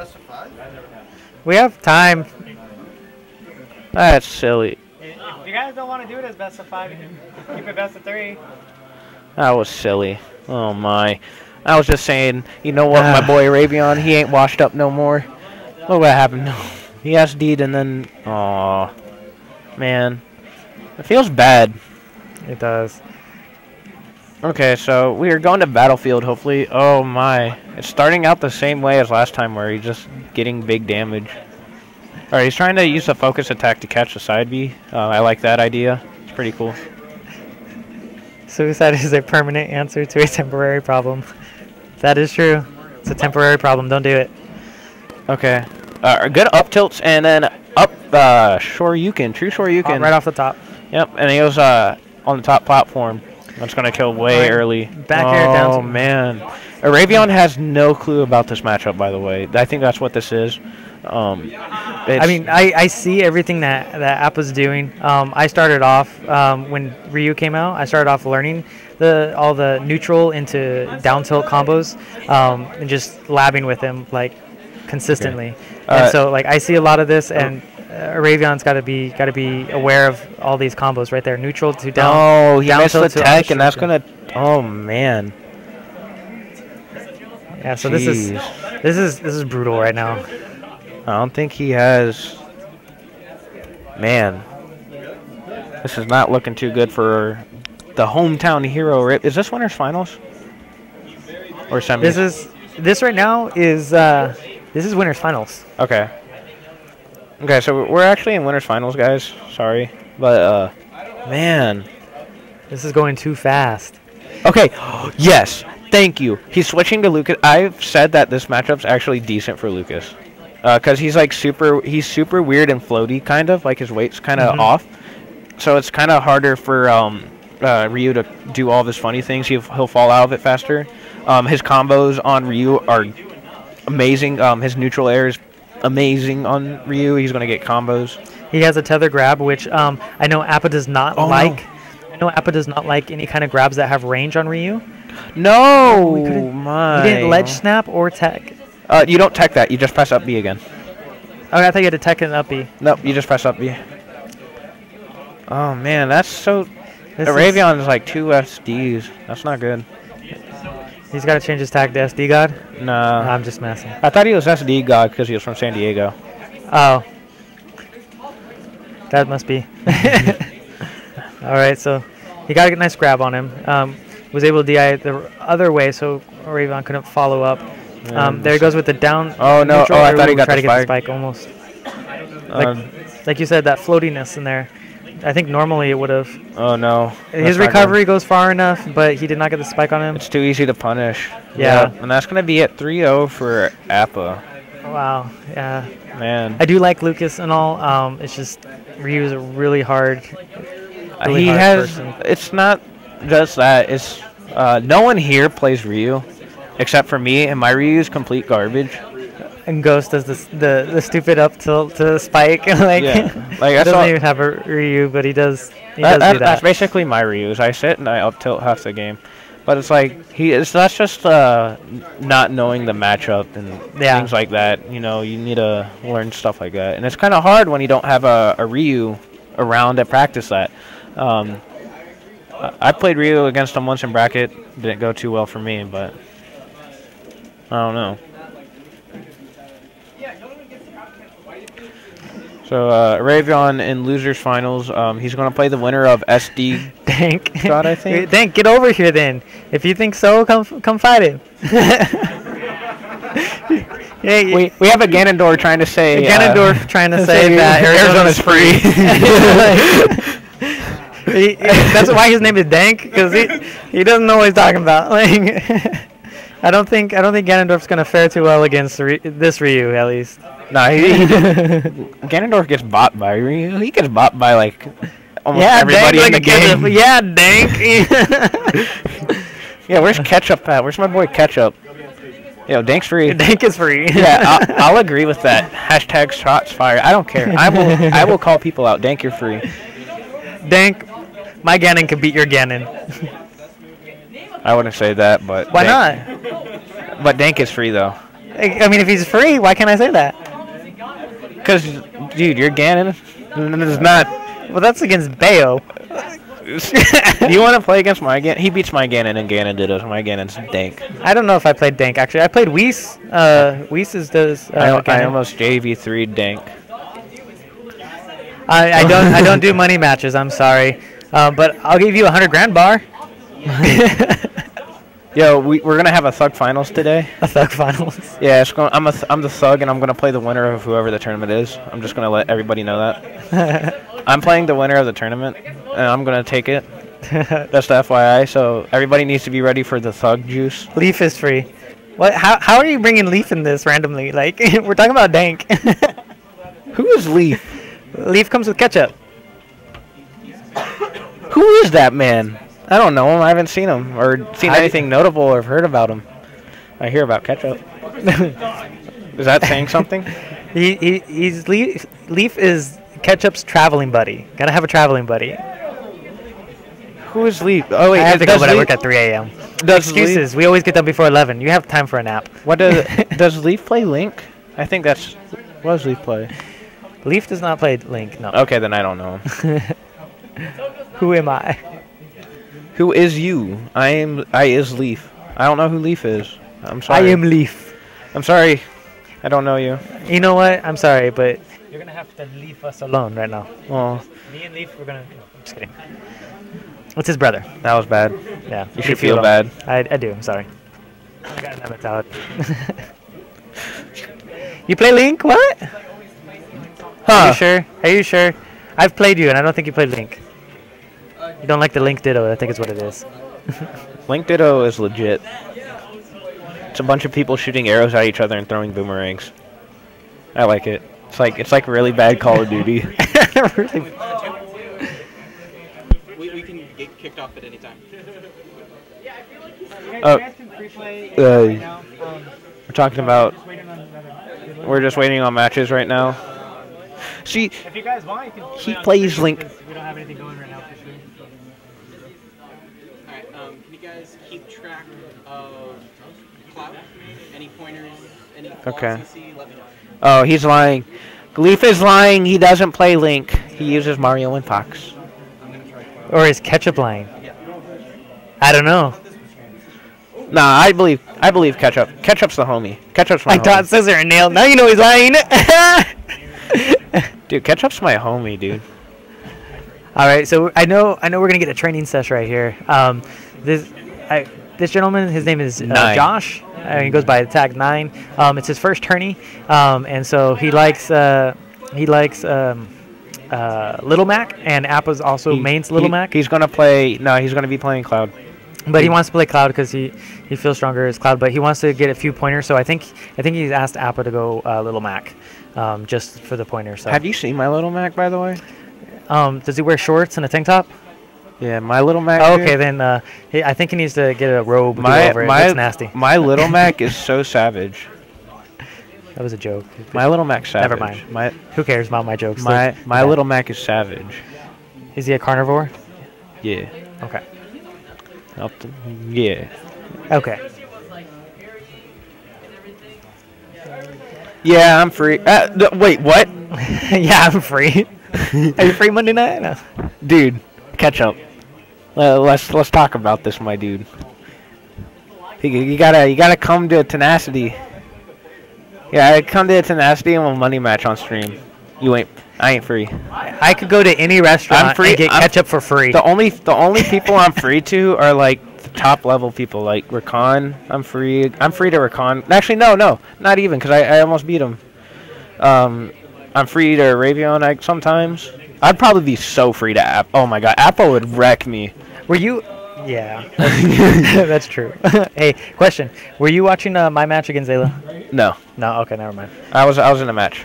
We have time. That's silly. If you guys don't want to do it as best of five, you can keep it best of three. That was silly. Oh my. I was just saying. You know what, my Ah. boy Arabion, he ain't washed up no more. Look what happened. He S D'd and then. Aw. Man. It feels bad. It does. Okay, so we are going to Battlefield, hopefully. Oh my. It's starting out the same way as last time where he's just getting big damage. Alright, he's trying to use the focus attack to catch the side B. Uh, I like that idea. It's pretty cool. Suicide is a permanent answer to a temporary problem. That is true. It's a temporary problem. Don't do it. Okay. Uh, good up tilts and then up uh, Shoryuken. True Shoryuken. Oh, right off the top. Yep, and he goes uh, on the top platform. That's going to kill way Alright, early. back oh, air down to- man. Arabion has no clue about this matchup, by the way. I think that's what this is. Um, I mean, I, I see everything that that Appa's doing. Um, I started off um, when Ryu came out. I started off learning the all the neutral into down tilt combos um, and just labbing with him like consistently. Uh, and so like I see a lot of this, and uh, Aravion's got to be got to be aware of all these combos right there. Neutral to down. oh, he down missed the tilt to tech, and that's Shuriken. going to... Oh, man. Yeah. So this is Jeez. this is this is brutal right now. I don't think he has... Man. This is not looking too good for the hometown hero. Rip. Is this winners finals? Or semis? This is this right now is uh, this is winners finals. Okay. Okay, so we're actually in winners finals, guys. Sorry. But, uh... Man. This is going too fast. Okay. Yes. Thank you. He's switching to Lucas. I've said that this matchup's actually decent for Lucas. Because he's like super... He's super weird and floaty, kind of. Like his weight's kind of Mhm. off. So it's kind of harder for um, uh, Ryu to do all of his funny things. He'll, he'll fall out of it faster. Um, his combos on Ryu are amazing. Um, his neutral air is amazing on Ryu. He's going to get combos. He has a tether grab, which um, I know Appa does not Oh, no. like. I know Appa does not like any kind of grabs that have range on Ryu. No! we couldn't- my. He didn't ledge snap or tech. Uh, you don't tech that. You just press up B again. Oh, I thought you had to tech and up B. Nope, you just press up B. Oh, man, that's so... This Arabion is like two S Ds. That's not good. is- He's got to change his tag to S D God. Nah. I'm just messing. I thought he was S D God because he was from San Diego. Oh. That must be. All right, so he got a nice grab on him. Um, was able to D I the other way, so Arabion couldn't follow up. Um, there he goes with the down. Oh, no. neutral Oh, I air. thought he Ooh, got try the to get the spike. spike almost. Like, Um, like you said, that floatiness in there. I think normally it would have. oh, no. His That's not good. recovery goes far enough, but he did not get the spike on him. It's too easy to punish. Yeah. Yep, and that's going to be at three oh for Appa. Wow. Yeah. Man. I do like Lucas and all. Um, it's just Ryu's a really hard. Really he hard has... person. It's not just that. It's... Uh, no one here plays Ryu. Except for me, and my Ryu is complete garbage. And Ghost does this, the the stupid up tilt to the spike. like, Yeah. Like, he that's doesn't all- even have a Ryu, but he does. He That- does that- do That's that. basically my Ryus. I sit and I up tilt half the game. But it's like he it's that's just uh, n- not knowing the matchup and Yeah. things like that. You know, you need to learn stuff like that, and it's kind of hard when you don't have a, a Ryu around to practice that. Um, I I played Ryu against him once in bracket. Didn't go too well for me, but I don't know. So uh, Ravion in losers finals. Um, he's going to play the winner of S D. Dank. God, I think. Dank, get over here then. If you think so, come come fight him. Yeah, you- We we have a Ganondorf trying to say. Ganondorf uh, trying to say that Arizona's Arizona's free. He- he- that's why his name is Dank, because he he doesn't know what he's talking about. Like, I don't think I don't think Ganondorf's gonna fare too well against Ry- this Ryu at least. Nah, he, he Ganondorf gets bought by Ryu. He gets bought by like almost Yeah, everybody Dank, in the like, game. Yeah, Dank. Yeah, where's Ketchup at? Where's my boy Ketchup? Yo, Dank's free. Dank is free. Yeah, I'll, I'll agree with that. Hashtag shots fired. I don't care. I will I will call people out. Dank, you're free. Dank, my Ganon can beat your Ganon. I wouldn't say that, but Why Dank, not? But Dank is free though. I I mean, if he's free, why can't I say that? Cause, dude, you're Ganon. It's not. Well, that's against Bayo. Do you want to play against my Ganon? He beats my Ganon and Ganon did us. My Ganon's Dank. I don't know if I played Dank actually. I played Whis. Uh, Whis is does. Uh, I, I Ganon. almost J V three Dank. I, I don't. I don't do money matches. I'm sorry, uh, but I'll give you a hundred grand bar. Yo, we, we're gonna have a Thug finals today. A Thug finals. Yeah, it's going, I'm a th- I'm the Thug, and I'm gonna play the winner of whoever the tournament is. I'm just gonna let everybody know that. I'm playing the winner of the tournament, and I'm gonna take it. That's the F Y I. So everybody needs to be ready for the Thug juice. Leaf is free. What? How? How are you bringing Leaf in this randomly? Like we're talking about Dank. Who is Leaf? Leaf comes with ketchup. Who is that man? I don't know him. I haven't seen him or seen I- anything notable or heard about him. I hear about ketchup. Is that saying something? He, he he's Leaf. Leaf is Ketchup's traveling buddy. Gotta have a traveling buddy. Who is Leaf? Oh wait, I have to go, does but I Leaf- work at three a m does Excuses. We always get done before eleven. You have time for a nap. What does does Leaf play Link? I think that's what does Leaf play? Leaf does not play Link. No. Okay, then I don't know him. Who am I? Who is you? I am. I is Leaf. I don't know who Leaf is. I'm I sorry. am Leaf. I'm sorry. I don't know you. You know what? I'm sorry, but you're gonna have to leave us alone right now. Well, Me and Leaf, we're gonna. No, I'm just kidding. What's his brother? that was bad. Yeah. You should feel bad. I, I do. I'm sorry. I got that mentality. You play Link? What? Are Huh? you sure? Are you sure? I've played you, and I don't think you played Link. You don't like the Link Ditto, I think is what it is. Link Ditto is legit. It's a bunch of people shooting arrows at each other and throwing boomerangs. I like it. It's like it's like really bad Call of Duty. Really? We, we can get kicked off at any time. Oh, can pre-play uh, right now. Um, we're talking about. just waiting on another. We're just waiting on matches right now. See, If you guys want, you can. he play on plays stream, Link. because We don't have anything going right now for sure. Alright, um, can you guys keep track of Cloud? Any pointers, any flaws Okay. you see, let me know. Oh, he's lying. Leaf is lying. He doesn't play Link. He uses Mario and Fox. Or is Ketchup lying? I don't know. Nah, I believe. I believe Ketchup. Ketchup's the homie. Ketchup's my I thought homie. scissor and nail. Now you know he's lying. Dude, Ketchup's my homie, dude. All right, so I know I know we're gonna get a training session right here. Um, this I, this gentleman, his name is uh, Nine. Josh. Uh, he goes by tag nine. Um, it's his first tourney, um, and so he likes uh, he likes um, uh, Little Mac, and Appa's also He- mains Little he- Mac. He's gonna play. No, he's gonna be playing Cloud. But he wants to play Cloud because he, he feels stronger as Cloud. But he wants to get a few pointers. So I think I think he's asked Appa to go uh, Little Mac, um, just for the pointer. So Have you seen my Little Mac, by the way? um, does he wear shorts and a tank top? Yeah, my Little Mac. Oh, dude, okay, then uh, he, I think he needs to get a robe to go My over it. my That's nasty. my Little Mac is so savage. That was a joke. My Little Mac's savage. Never mind. My Who cares about my jokes? my They're my bad. Little Mac is savage. Is he a carnivore? Yeah. Okay. Up to, yeah. Okay. Yeah, I'm free. Uh, th- wait, what? Yeah, I'm free. Are you free Monday night? No. Dude, catch up. Uh, let's let's talk about this, my dude. You, you gotta you gotta come to tenacity. Yeah, come to tenacity and we'll money match on stream. You ain't. I ain't free. I could go to any restaurant I'm free. and get I'm, ketchup for free. The only the only people I'm free to are like the top level people, like Rakan. I'm free. I'm free to Rakan. Actually, no, no, not even, because I, I almost beat him. Um, I'm free to Ravion like, sometimes. I'd probably be so free to App. Oh my god, Apple would wreck me. Were you? Yeah, that's true. Hey, question: were you watching uh, my match against Zayla? No. No. Okay, never mind. I was I was in a match.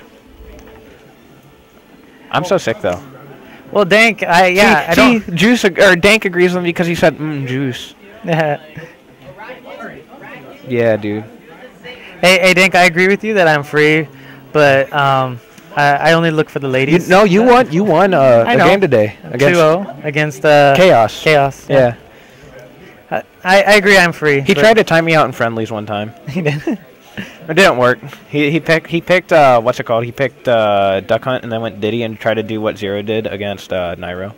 I'm so sick though. Well, Dank, I yeah, see, I don't. see, Juice ag- or Dank agrees with me because he said mm, juice. Yeah, dude. Hey, hey, Dank, I agree with you that I'm free, but um, I, I only look for the You, ladies. no, you won. You won uh, I a know. game today against two oh against uh, Chaos. Chaos. Yeah. I, I agree. I'm free. He but- tried to time me out in friendlies one time. He did. It didn't work. He he picked he picked uh what's it called? He picked uh Duck Hunt and then went Diddy and tried to do what Zero did against uh Nairo.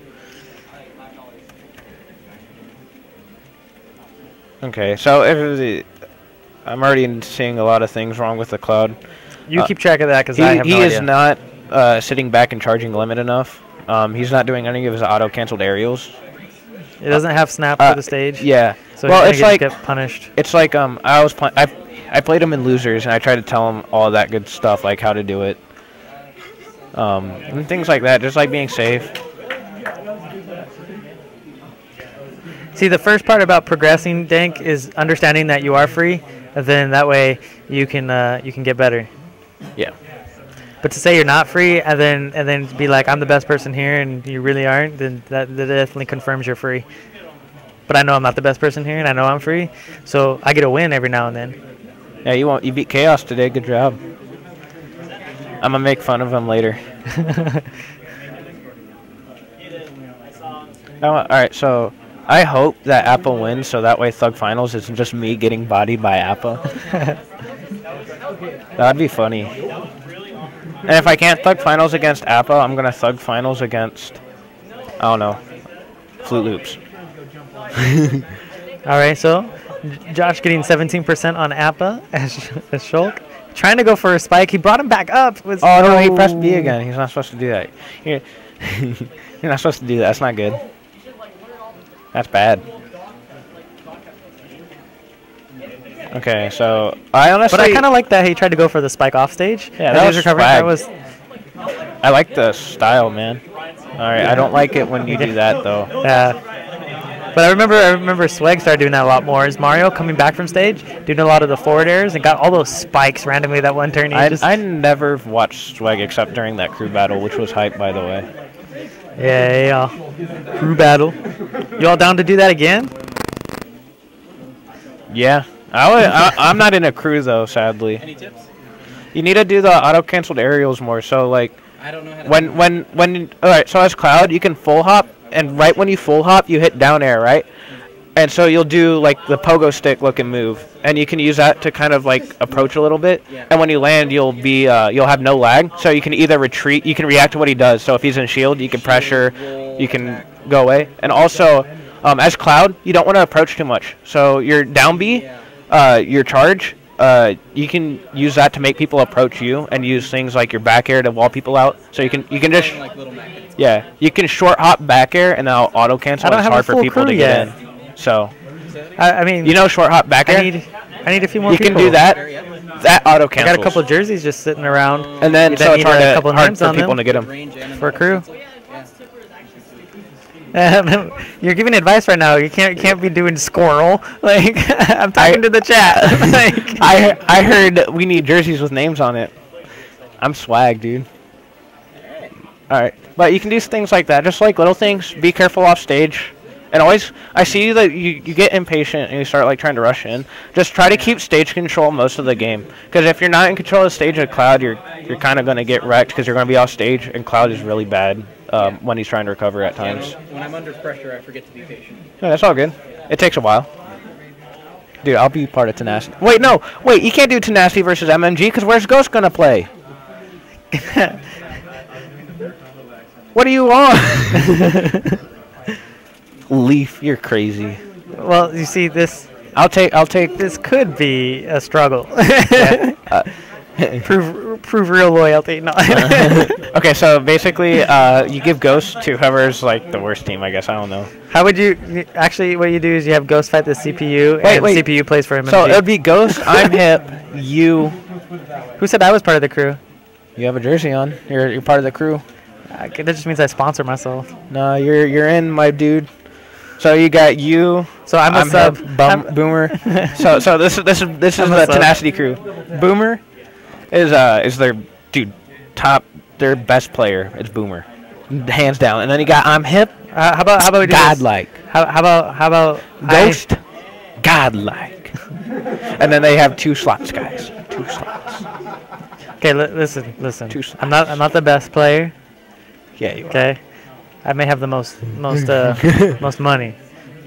Okay, so if it was a- I'm already seeing a lot of things wrong with the Cloud. You Uh, keep track of that because He I have he no is idea. not uh sitting back and charging limit enough. Um, he's not doing any of his auto canceled aerials. It doesn't have snap Uh, for the stage. Yeah. So well, he's it's gonna like get, get punished. It's like um I was playing I I played him in losers and I tried to tell him all that good stuff like how to do it. Um and things like that, just like being safe. See, the first part about progressing, Dank, is understanding that you are free, and then that way you can uh, you can get better. Yeah. But to say you're not free and then and then be like I'm the best person here and you really aren't, then that, that definitely confirms you're free. But I know I'm not the best person here and I know I'm free, so I get a win every now and then. Yeah, you won't you beat Chaos today, good job. I'm gonna make fun of him later. Oh, alright, so I hope that Appa wins so that way Thug Finals isn't just me getting bodied by Appa. That'd be funny. And if I can't Thug Finals against Appa, I'm gonna Thug Finals against, I don't know, Flute Loops. Alright, so J- Josh getting seventeen percent on Appa as, as Shulk. Trying to go for a spike. He brought him back up. With Oh no, he pressed B again. He's not supposed to do that. You're, you're not supposed to do that. That's not good. That's bad. Okay, so I honestly. But I kind of like that he tried to go for the spike off stage. Yeah, as that he was recovering. swag. That was. I like the style, man. All right, I don't like it when you do that though. Yeah. But I remember, I remember Swag started doing that a lot more. Is Mario coming back from stage, doing a lot of the forward airs, and got all those spikes randomly that one turn. He I just, I never watched Swag except during that crew battle, which was hype, by the way. yeah, yeah. Crew battle. You all down to do that again? Yeah, I would, I, I'm not in a crew though, sadly. Any tips? You need to do the auto canceled aerials more. So like, I don't know how to when when when all right, so as Cloud, you can full hop, and right when you full hop, you hit down air, right? And so you'll do like the pogo stick looking move, and you can use that to kind of like approach a little bit. Yeah. And when you land, you'll be uh, you'll have no lag, so you can either retreat, you can react to what he does. So if he's in shield, you can pressure, you can go away. And also, um, as Cloud, you don't want to approach too much. So your down B, uh, your charge, uh, you can use that to make people approach you, and use things like your back air to wall people out. So you can you can just like little magnets. yeah, you can short hop back air, and now auto cancel. I don't It's have a hard for full people crew to get yet. in. So I, I mean, you know short hop back air. I need, I need a few more you people. can do that. That auto I cancels. got a couple of jerseys just sitting around. and then You so then it's need hard, a to, couple of hard names for on people them to get them. Range and for a crew. Yeah. You're giving advice right now. You can't, you can't be doing squirrel. Like I'm talking I- to the chat. like, I I heard we need jerseys with names on it. I'm swag, dude. All right, but you can do things like that, just like little things. Be careful off stage, and always. I see that you you get impatient and you start like trying to rush in. Just try to keep stage control most of the game, because if you're not in control of the stage of Cloud, you're you're kind of gonna get wrecked because you're gonna be off stage, and Cloud is really bad um, when he's trying to recover at times. When I'm under pressure, I forget to be patient. Yeah, that's all good. It takes a while. Dude, I'll be part of Tenacity. Wait, no. Wait, you can't do Tenacity versus M M G because where's Ghost gonna play? What are you on? Leaf, you're crazy. Well, you see, this I'll take. I'll take. this could be a struggle. Yeah. Uh, prove prove real loyalty. No. okay, so basically, uh, you give Ghost to whoever's like the worst team. I guess I don't know. How would you actually? What you do is you have Ghost fight the C P U, Wait, and wait. C P U plays for him. So it'd be Ghost. I'm hip. You. Who said I was part of the crew? You have a jersey on. You're you're part of the crew. Uh, that just means I sponsor myself. No, you're you're in, my dude. So you got you. So I'm a I'm sub. hip, bum, I'm- Boomer. so so this is this is this is I'm a the sub. Tenacity crew. Boomer is uh is their dude top their best player. It's Boomer, hands down. And then you got I'm hip. Uh, how about how about we do this? Godlike. How, how about how about Ghost. Godlike. And then they have two slots, guys. Two slots. I, okay, li- listen, listen. Two slots. I'm not I'm not the best player. Yeah, you are. Okay, I may have the most most uh most money.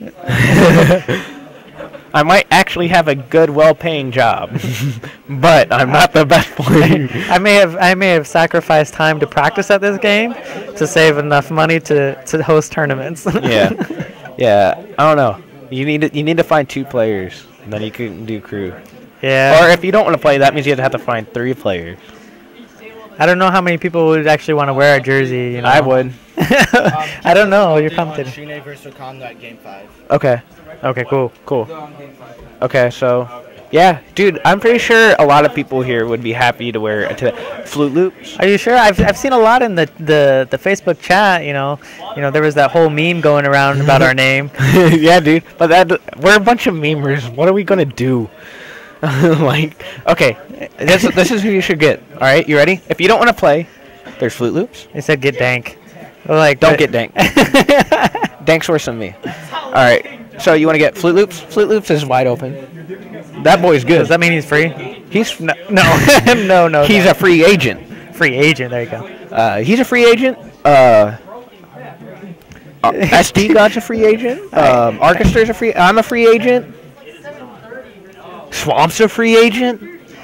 I might actually have a good, well-paying job, but I'm not the best player. I may have I may have sacrificed time to practice at this game to save enough money to, to host tournaments. yeah, yeah. I don't know. You need to, you need to find two players, and then you can do crew. yeah. Or if you don't want to play, that means you have to find three players. I don't know how many people would actually want to wear a jersey. You know? I would. I don't know. You're commentating. Shine versus Rakan at game five. Okay. Okay, cool. Cool. Okay, so yeah, dude, I'm pretty sure a lot of people here would be happy to wear a t- Flute Loops. Are you sure? I've I've seen a lot in the, the, the Facebook chat. You know, you know, there was that whole meme going around about our name. yeah, dude. But that we're a bunch of memers. What are we gonna do? like, okay, this this is who you should get. All right, you ready? If you don't want to play, there's Flute Loops. They said get dank. Well, like Don't but- get dank. Dank's worse than me. All right, so you want to get Flute Loops? Flute Loops is wide open. That boy's good. Does that mean he's free? He's No, no, no, no. he's no. a free agent. free agent. There you go. Uh, he's a free agent. Uh, uh, S D God's a free agent. Um, Orchestra's a free. I'm a free agent. Swamp's a free agent.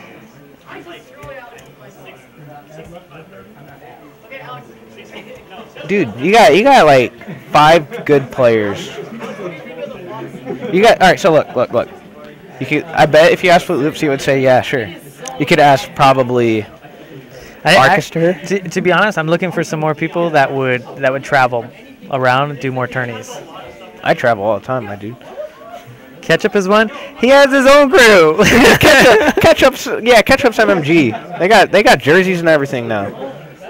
Dude, you got you got like five good players. You got all right. So look, look, look. You could. I bet if you asked Flute Loops, he would say, "Yeah, sure." You could ask probably I, I, Orchestra. to, to be honest, I'm looking for some more people that would that would travel around and do more tourneys. I travel all the time, my dude. Ketchup is one. He has his own crew. Ketchup, Ketchup's yeah, Ketchup's M M G. They got they got jerseys and everything now.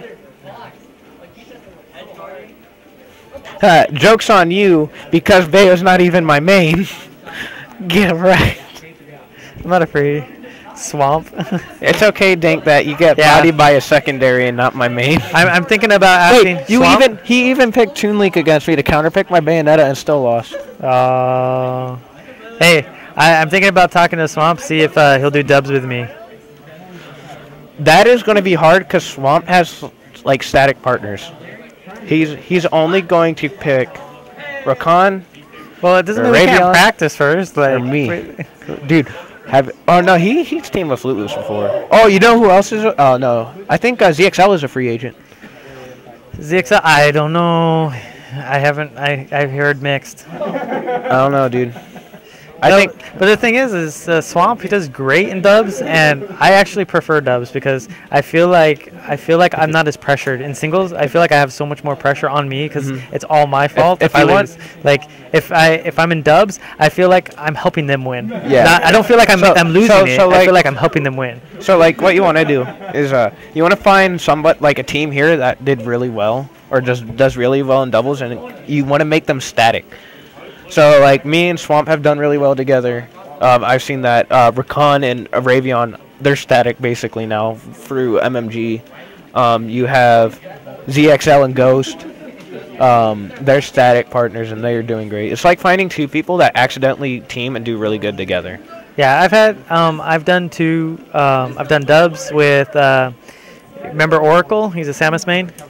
Uh, joke's on you because Bayo's not even my main. Get right. I'm not afraid. Swamp. It's okay, Dink, that you get Yeah. bodied by a secondary and not my main. I'm, I'm thinking about asking. Wait, you Swamp? even he even picked Toon Link against me to counterpick my Bayonetta and still lost. Uh, hey, I, I'm thinking about talking to Swamp, see if uh, he'll do dubs with me. That is going to be hard because Swamp has like static partners. He's he's only going to pick Rakan Well, it doesn't Or mean we can't Radeon, practice first. Like, or me. Dude, have oh no, he he's teamed with Flute Loops before. Oh, you know who else is? A, oh no, I think uh, Z X L is a free agent. Z X L, I don't know. I haven't. I I've heard mixed. I don't know, dude. I No, think but the thing is, is uh, Swamp he does great in dubs, and I actually prefer dubs because I feel like I feel like I'm not as pressured in singles. I feel like I have so much more pressure on me because Mhm. it's all my fault if if, I you want- lose. Like if I if I'm in dubs, I feel like I'm helping them win. Yeah. Not- I don't feel like I'm So- I'm losing so- it. so, I like- feel like I'm helping them win. so. Like, what you want to do is uh, you want to find somebody like a team here that did really well or just does really well in doubles, and you want to make them static. So like me and Swamp have done really well together. Um, I've seen that uh, Rakan and Ravion, they're static basically now through M M G. Um, you have Z X L and Ghost. Um, they're static partners and they are doing great. It's like finding two people that accidentally team and do really good together. Yeah, I've had um I've done two um I've done dubs with uh remember Oracle? He's a Samus main.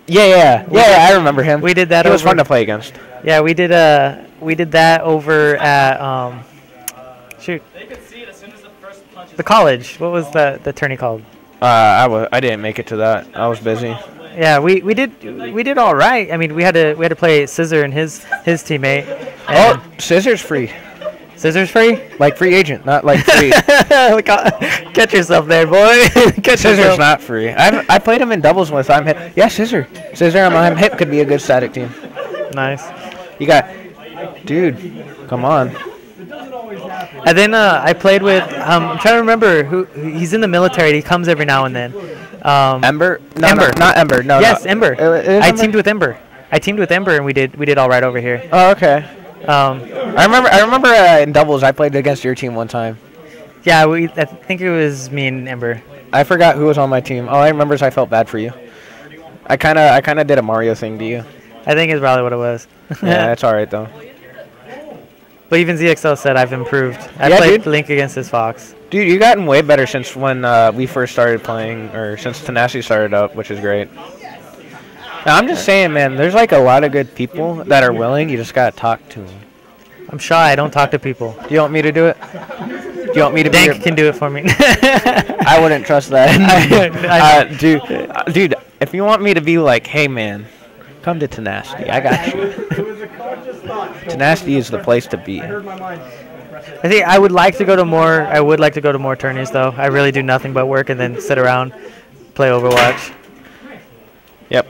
Yeah, yeah, yeah, yeah. I remember him. We did that. He was over, fun to play against. Yeah, we did. Uh, we did that over at um, shoot. The college. What was the the tourney called? Uh, I was. I didn't make it to that. I was busy. Yeah, we, we did we did all right. I mean, we had to we had to play Scissor and his his teammate. Oh, Scissor's free. Scissor's free? Like free agent, not like free. Catch yourself there, boy. Catch Scissor's yourself. not free. I I played him in doubles with I'm hip. Yeah, Scissor. Scissor and I'm hip could be a good static team. Nice. You got, dude. Come on. And then uh, I played with. Um, I'm trying to remember who. He's in the military. He comes every now and then. Um, Ember? No, Ember. No, not Ember. No. Yes, no. Ember. It, it is I Ember? teamed with Ember. I teamed with Ember, and we did we did all right over here. Oh, okay. Um, I remember. I remember uh, in doubles I played against your team one time. yeah, we. I think it was me and Ember. I forgot who was on my team. All I remember is I felt bad for you. I kind of I kind of did a Mario thing to you. I think it's probably what it was. Yeah, that's all right though. But even Z X L said I've improved. I Yeah, played dude. Link against his Fox. Dude, you gotten way better since when uh, we first started playing, or since Tenacity started up, which is great. Now, I'm just saying, man, there's like a lot of good people that are willing. You just gotta talk to them. I'm shy. I don't talk to people. Do you want me to do it? Do you want me to be Dank your... can do it for me. I wouldn't trust that. I- uh, dude, uh, dude, if you want me to be like, hey, man, come to Tenacity. I got you. Tenacity is the place to be. I think I would like to go to more. I would like to go to more tourneys, though. I really do nothing but work and then sit around, play Overwatch. Yep.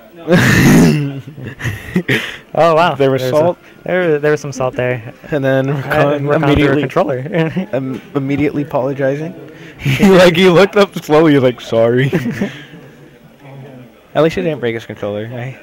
Oh wow, There was There's salt. A, there, there was some salt there. And then I Rakan work on through a immediately, controller. um, immediately apologizing. Like, he looked up slowly, like, sorry. At least he didn't break his controller, right?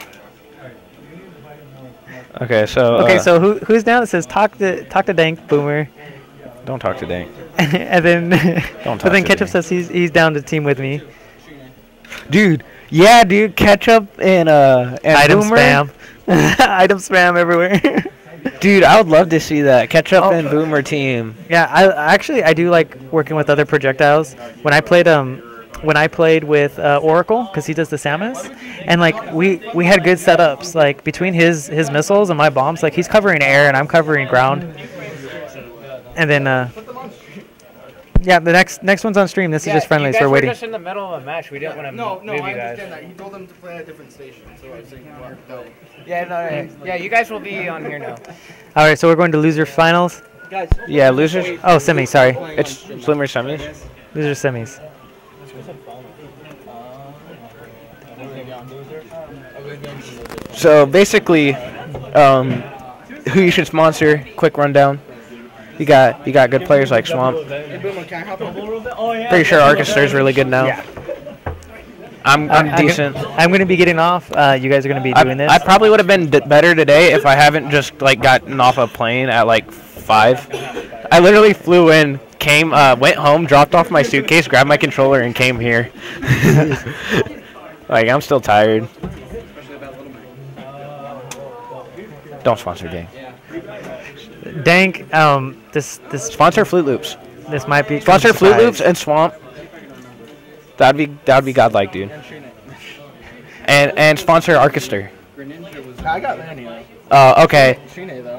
Okay, so... Okay, uh, so who who's down? It says talk to talk to Dank Boomer, Don't talk to Dank. and then Don't but talk then to Ketchup Dank. says he's he's down to team with me. Dude, yeah, dude, Ketchup and, uh, and Item Boomer. spam, item spam everywhere. Dude, I would love to see that. Ketchup Oh. and Boomer team. Yeah, I actually I do like working with other projectiles. When I played um when I played with uh, Oracle, because he does the Samus, and like we we had good setups. Like between his his missiles and my bombs, like he's covering air and I'm covering ground. And then uh yeah, the next next one's on stream. This is just friendlies. We're waiting. in the middle of a match. We didn't want to No, no, I understand that. He told them to play at a different station, so I was saying, no. Yeah, no, yeah, you guys will be on here now. All right, so we're going to loser finals. Yeah, losers. Oh, semi. Sorry, It's Slimmer semis. loser semis. So basically, um, who you should sponsor? Quick rundown. You got you got good players like Swamp. Pretty sure Arcaster's really good now. I'm I'm I'm decent. Gonna, I'm going to be getting off. Uh, you guys are going to be I, doing this. I probably would have been d- better today if I haven't just like gotten off a plane at like five. I literally flew in, came, uh, went home, dropped off my suitcase, grabbed my controller, and came here. Like, I'm still tired. Don't sponsor Dank. Dank, um, this this Sponsor Flute Loops. this might be Sponsor Flute surprise. Loops and Swamp. That'd be that'd be godlike, dude. And and sponsor Arcaster. I got Lanny though. Uh, okay. Shine though.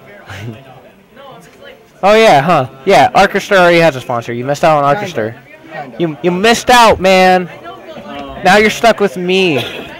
Oh yeah, huh? Yeah, Arcaster already has a sponsor. You missed out on Arcaster. You you missed out, man. Now you're stuck with me.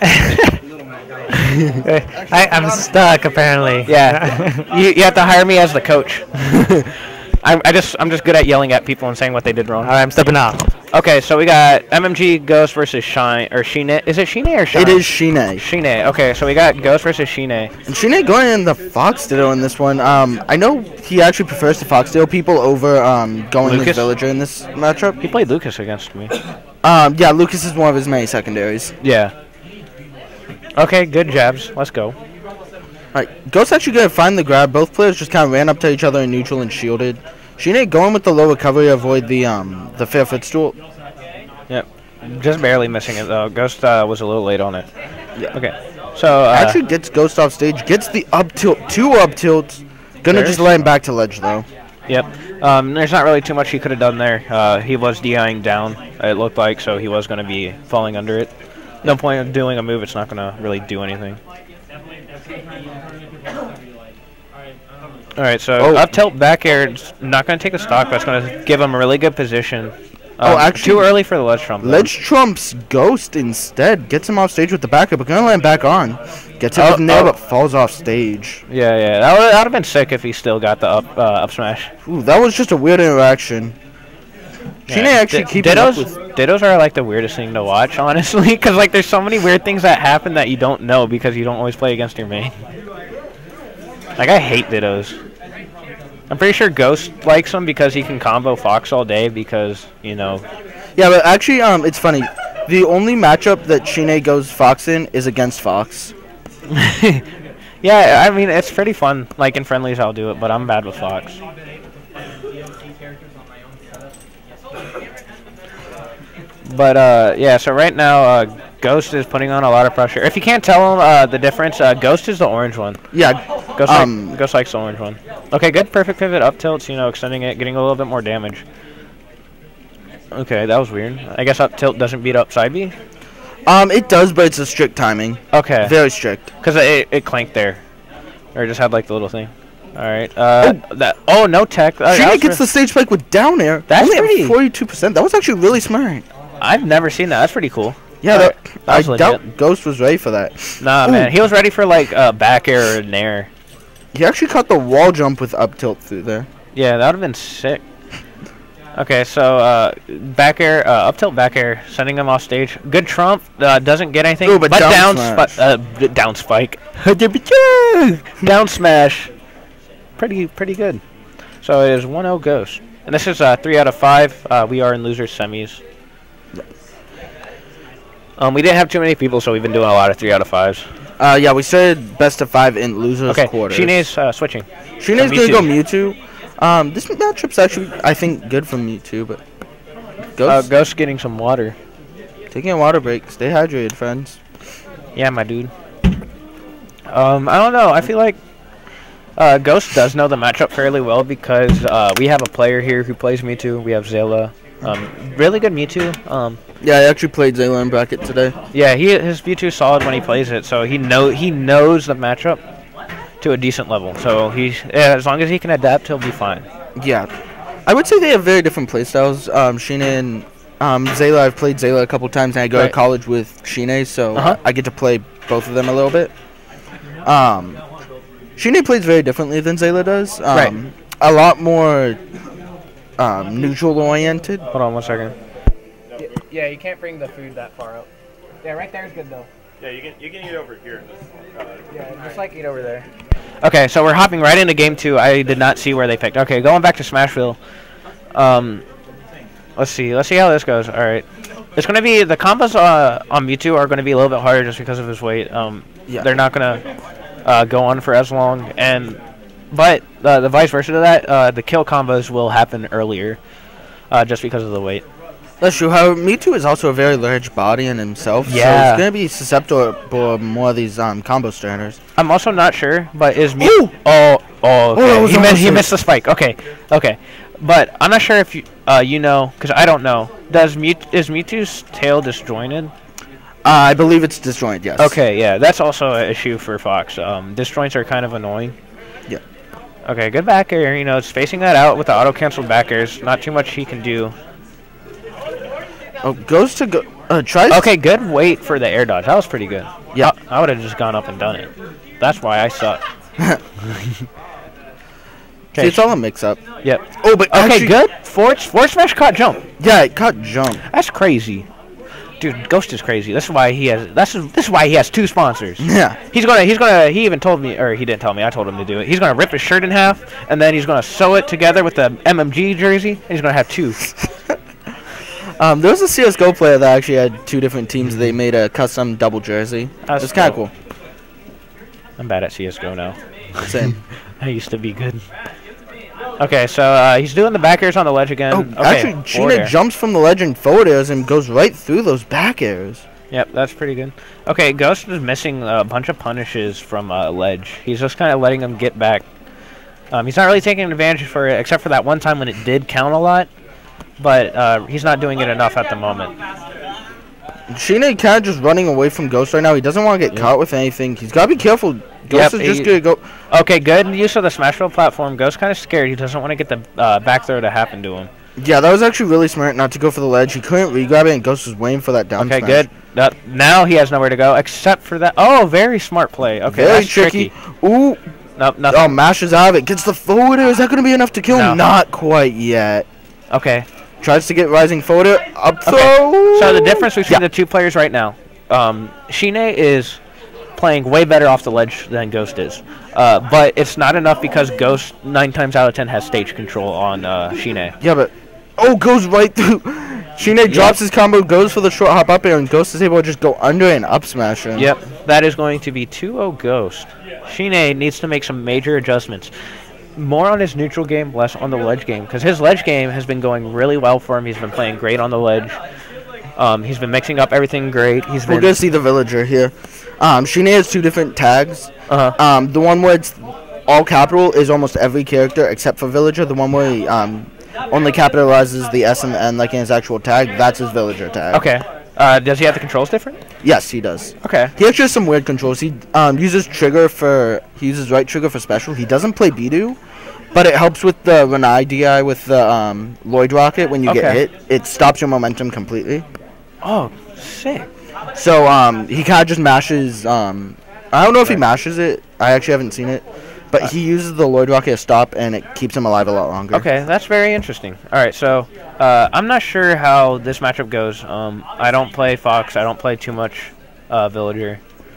I, I'm stuck apparently. Yeah, you you have to hire me as the coach. I I just I'm just good at yelling at people and saying what they did wrong. All right, I'm stepping off. Okay, so we got M M G Ghost versus Shine or Shine. Is it Shine or Shine? It is Shine. Shine. Okay, so we got Ghost versus Shine. And Shine going in the Fox Ditto in this one. Um, I know he actually prefers the Fox Ditto people over um going Lucas? with Villager in this matchup. He played Lucas against me. Um, yeah, Lucas is one of his many secondaries. Yeah. Okay, good jabs. Let's go. Alright, Ghost actually gonna find the grab. Both players just kind of ran up to each other in neutral and shielded. Shine going with the low recovery to avoid the um the fair footstool. Yep. Just barely missing it though. Ghost uh, was a little late on it. Yeah. Okay. So uh, Actually gets Ghost off stage, gets the up tilt, two up tilts. Gonna There's- just let him back to ledge though. Yep. Um, there's not really too much he could have done there. Uh, he was DIing down, it looked like, so he was going to be falling under it. No point in doing a move. It's not gonna really do anything. All right, so Oh. up tilt back air. It's not gonna take the stock, but it's gonna give him a really good position. Oh, Um, actually- too early for the ledge trump. though. Ledge trumps Ghost instead. Gets him off stage with the backup, but gonna land back on. Gets him Oh, with nail, oh. but falls off stage. Yeah, yeah. That would have been sick if he still got the up uh, up smash. Ooh, that was just a weird interaction. Shine Yeah. actually Di- keeping up Dittos, with. Dittos are like the weirdest thing to watch, honestly, because like there's so many weird things that happen that you don't know because you don't always play against your main. Like I hate Dittos. I'm pretty sure Ghost likes him because he can combo Fox all day because you know. Yeah, but actually, um, it's funny. The only matchup that Shine goes Fox in is against Fox. Yeah, I mean it's pretty fun. Like in friendlies, I'll do it, but I'm bad with Fox. But uh, yeah, so right now uh, Ghost is putting on a lot of pressure. If you can't tell uh, the difference, uh, Ghost is the orange one. Yeah. Ghost, Um. like, Ghost likes the orange one. Okay, good, perfect pivot up tilts. You know, extending it, getting a little bit more damage. Okay, that was weird. I guess up tilt doesn't beat up side B. Um, it does, but it's a strict timing. Okay. Very strict. Because it, it clanked there, or it just had like the little thing. All right. Uh, oh. That. Oh, no tech. Uh, Shine gets the stage spike with down air. That's only pretty- at forty-two percent. That was actually really smart. I've never seen that. That's pretty cool. Yeah, All that, right. That I was legit. doubt Ghost was ready for that. Nah, Ooh. man. He was ready for like uh, back air or nair. He actually caught the wall jump with up tilt through there. Yeah, that would have been sick. Okay, so uh, back air, uh, up tilt back air, sending him off stage. Good trump, uh, doesn't get anything. Ooh, but down down, smash. spi- uh, d- down spike. Down smash. Pretty, pretty good. So it is one oh Ghost. And this is uh, three out of five. Uh, we are in losers semis. Um, we didn't have too many people, so we've been doing a lot of three out of fives. Uh, yeah, we started best of five in losers Okay, quarters. Shine's uh, switching. Shine's Uh, gonna go Mewtwo. Um, this matchup's actually, I think, good for Mewtwo, but Uh, Ghost Ghost getting some water. taking a water break. Stay hydrated, friends. Yeah, my dude. Um, I don't know. I feel like uh, Ghost does know the matchup fairly well because uh, we have a player here who plays Mewtwo. We have Zayla. Um, really good Mewtwo. Um, Yeah, I actually played Zayla in bracket today. yeah, he his Mewtwo's solid when he plays it, so he know he knows the matchup to a decent level. So he's yeah, as long as he can adapt, he'll be fine. Yeah, I would say they have very different playstyles. Um, Shine and um, Zayla, I've played Zayla a couple times, and I go Right. to college with Shine, so Uh-huh. I get to play both of them a little bit. Um, Shine plays very differently than Zayla does. Um, Right. A lot more um, neutral oriented. Hold on one second. Yeah, you can't bring the food that far up. Yeah, right there is good though. Yeah, you can you can eat over here. Uh, Yeah, just like eat over there. Okay, so we're hopping right into game two. I did not see where they picked. Okay, going back to Smashville. Um, let's see. Let's see how this goes. All right. It's going to be the combos uh, on Mewtwo are going to be a little bit harder just because of his weight. Um, Yeah. They're not going to uh, go on for as long, and but uh, the vice versa to that, uh, the kill combos will happen earlier, uh, just because of the weight. That's true. However, Mewtwo is also a very large body in himself, so Yeah. he's gonna be susceptible to more of these um, combo starters. I'm also not sure, but is Mew? Ooh! Oh, oh, okay. that was he, missed, almost he it. missed the spike. Okay, okay. But I'm not sure if you, uh, you know, because I don't know. Does Mew is Mewtwo's tail disjointed? Uh, I believe it's disjointed. Yes. Okay, yeah, that's also an issue for Fox. Um, disjoints are kind of annoying. Yeah. Okay, good back air. You know, it's facing that out with the auto cancel back airs. Not too much he can do. Oh, goes to go. Uh, tries. Okay, good wait for the air dodge. That was pretty good. Yeah. I, I would have just gone up and done it. That's why I suck. See, it's all a mix-up. Yep. Oh, but Okay, actually- good. Force, force smash caught jump. Yeah, it caught jump. That's crazy. Dude, Ghost is crazy. This is why he has. That's this is why he has two sponsors. Yeah. He's gonna. He's gonna. He even told me, or he didn't tell me. I told him to do it. He's gonna rip his shirt in half, and then he's gonna sew it together with the M M G jersey, and he's gonna have two. Um, there was a C S G O player that actually had two different teams. They made a custom double jersey. That's It's kind of dope. cool. I'm bad at C S G O now. Same. I used to be good. Okay, so uh, he's doing the back airs on the ledge again. Oh, okay, actually, forward Sheena air. jumps from the ledge and forward airs and goes right through those back airs. Yep, that's pretty good. Okay, Ghost is missing a bunch of punishes from uh, ledge. He's just kind of letting them get back. Um, he's not really taking advantage for it, except for that one time when it did count a lot. But uh, he's not doing it enough at the moment. Shine kind of just running away from Ghost right now. He doesn't want to get Yep. caught with anything. He's got to be careful. Ghost Yep, is just he- going to go. Okay, good use of the smash throw platform. Ghost kind of scared. He doesn't want to get the uh, back throw to happen to him. Yeah, that was actually really smart not to go for the ledge. He couldn't re-grab it, and Ghost was waiting for that down Okay, smash. good. Uh, now he has nowhere to go except for that. Oh, very smart play. Okay, Very that's tricky. tricky. Ooh. Nope, nothing. Oh, mashes out of it. Gets the forward air. Is that going to be enough to kill No. him? Not quite yet. Okay. Tries to get rising forward air. Up throw. Okay. So the difference between Yeah. the two players right now, um, Shine is playing way better off the ledge than Ghost is. Uh, but it's not enough because Ghost, nine times out of ten, has stage control on uh, Shine. Yeah, but... Oh, goes right through. Shine drops his combo, goes for the short hop up air, and Ghost is able to just go under and up smash him. Yep, that is going to be two oh Ghost. Shine needs to make some major adjustments. More on his neutral game, less on the ledge game. Because his ledge game has been going really well for him. He's been playing great on the ledge. Um, he's been mixing up everything great. He's We're been... going to see the villager here. Um, Shine has two different tags. Uh-huh. Um, the one where it's all capital is almost every character except for villager. The one where he um, only capitalizes the S and the N like in his actual tag, that's his villager tag. Okay. Uh, does he have the controls different? Yes, he does. Okay. He actually has some weird controls. He um, uses trigger for he uses right trigger for special. He doesn't play Bidoof, but it helps with the Renai D I with the um, Lloyd Rocket when you get Okay. hit. It stops your momentum completely. Oh, sick. So um, he kind of just mashes. Um, I don't know if he mashes it. I actually haven't seen it, but he uses the Lloyd Rocket to stop, and it keeps him alive a lot longer. Okay, that's very interesting. All right, so uh, I'm not sure how this matchup goes. Um, I don't play Fox. I don't play too much uh, Villager.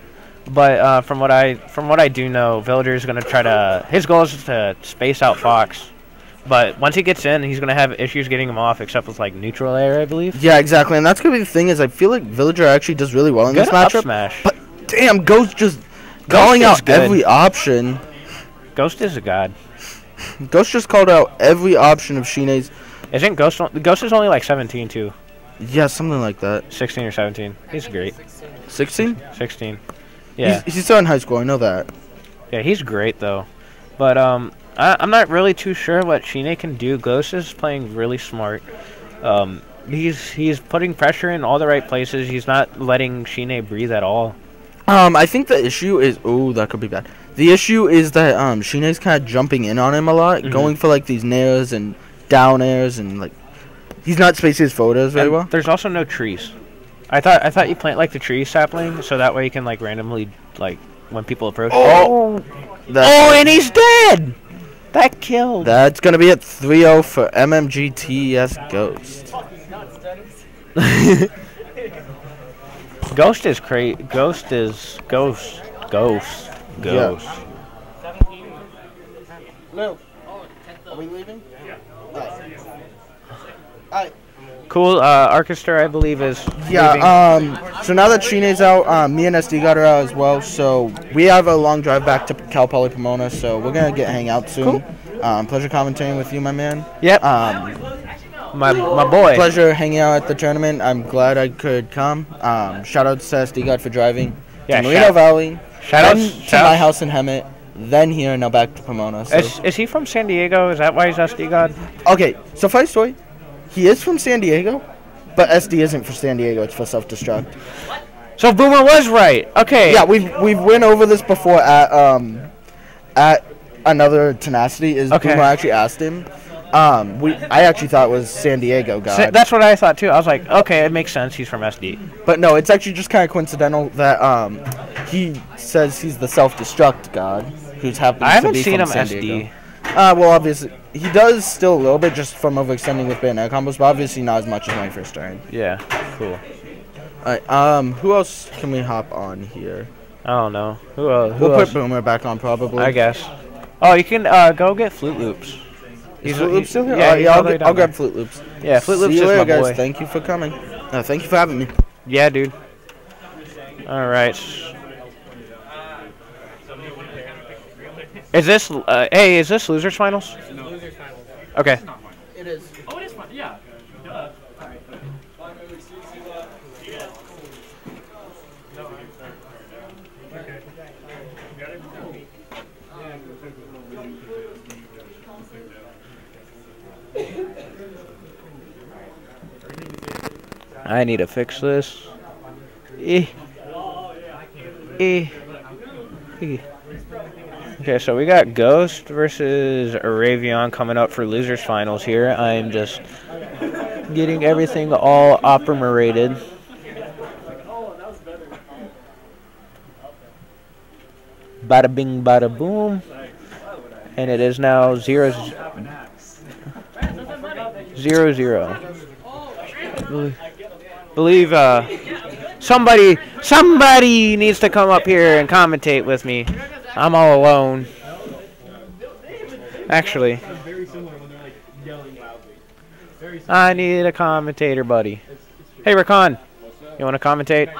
But uh, from what I from what I do know, Villager is going to try to. His goal is to space out Fox. But once he gets in, he's going to have issues getting him off, except with like neutral air, I believe. Yeah, exactly, and that's gonna be the thing is I feel like Villager actually does really well in Good this up matchup. smash. But damn, Ghost just calling is out good. every option. Ghost is a god. Ghost just called out every option of Shine's. Isn't Ghost? on- Ghost is only like seventeen too. Yeah, something like that. sixteen or seventeen. He's great. sixteen? sixteen. Yeah. He's, he's still in high school, I know that. Yeah, he's great though. But um, I, I'm not really too sure what Shine can do. Ghost is playing really smart. Um, he's he's putting pressure in all the right places. He's not letting Shine breathe at all. Um, I think the issue is... Oh, that could be bad. The issue is that um, Shine's kind of jumping in on him a lot, Mhm. going for like these nairs and down airs and like... He's not spacing his photos very And well. There's also no trees. I thought I thought you plant like the tree sapling so that way you can like randomly like when people approach. Oh! That's, Oh, and he's dead. That killed. that's going to be at three oh for M M G T E S Ghost. Ghost is cra Ghost is ghost. Ghost. Ghost. No. Are we leaving? Alright. Cool. Uh, Orchestra, I believe, is Yeah, leaving. um, so now that Shine's out, um, me and S D got her out as well, so we have a long drive back to Cal Poly Pomona, so we're going to get hang out soon. Um, pleasure commentating with you, my man. Yep. Um, my my boy. pleasure hanging out at the tournament. I'm glad I could come. Um, shout out to S D God for driving. Yeah, to Merino shout- Valley. shout then outs- to shout my outs- house in Hemet. Then here, now back to Pomona. So. Is, is he from San Diego? Is that why he's S D God? Okay, so funny story. He is from San Diego, but S D isn't for San Diego. It's for self-destruct. So Boomer was right. Okay. Yeah, we've we've went over this before at um at another Tenacity. Is Okay. Boomer actually asked him? Um, we I actually thought it was San Diego Sa- God, that's what I thought too. I was like, okay, it makes sense. He's from S D. but no, it's actually just kind of coincidental that um he says he's the self-destruct God who's happens I to haven't be seen from him San S D. Diego. Uh, well, obviously he does still a little bit just from overextending with bayonet combos, but obviously not as much as when he first started. Yeah. Cool. Alright, um, who else can we hop on here? I don't know. Who, uh, who We'll else? put Boomer back on probably. I guess. Oh, you can uh, go get Flute Loops. Is Flute Loops still here? Yeah, Alright, he's yeah, all I'll, the way get, down I'll grab there. Flute Loops. Yeah, Flute Loops See you is later, my guys. boy. Thank you for coming. Uh, thank you for having me. Yeah, dude. All right. Is this? Uh, hey, is this losers finals? Losers finals. Okay. It is. Oh, it is fun. Yeah. Duh. I need to fix this. Eh. Eh. Eh. Okay, so we got Ghost versus Aravion coming up for losers finals here. I'm just getting everything all operated. Bada bing, bada boom. And it is now zero, zero, zero. Believe uh, somebody, somebody needs to come up here and commentate with me. I'm all alone. Actually, I need a commentator, buddy. Hey, Rakan, you want to commentate?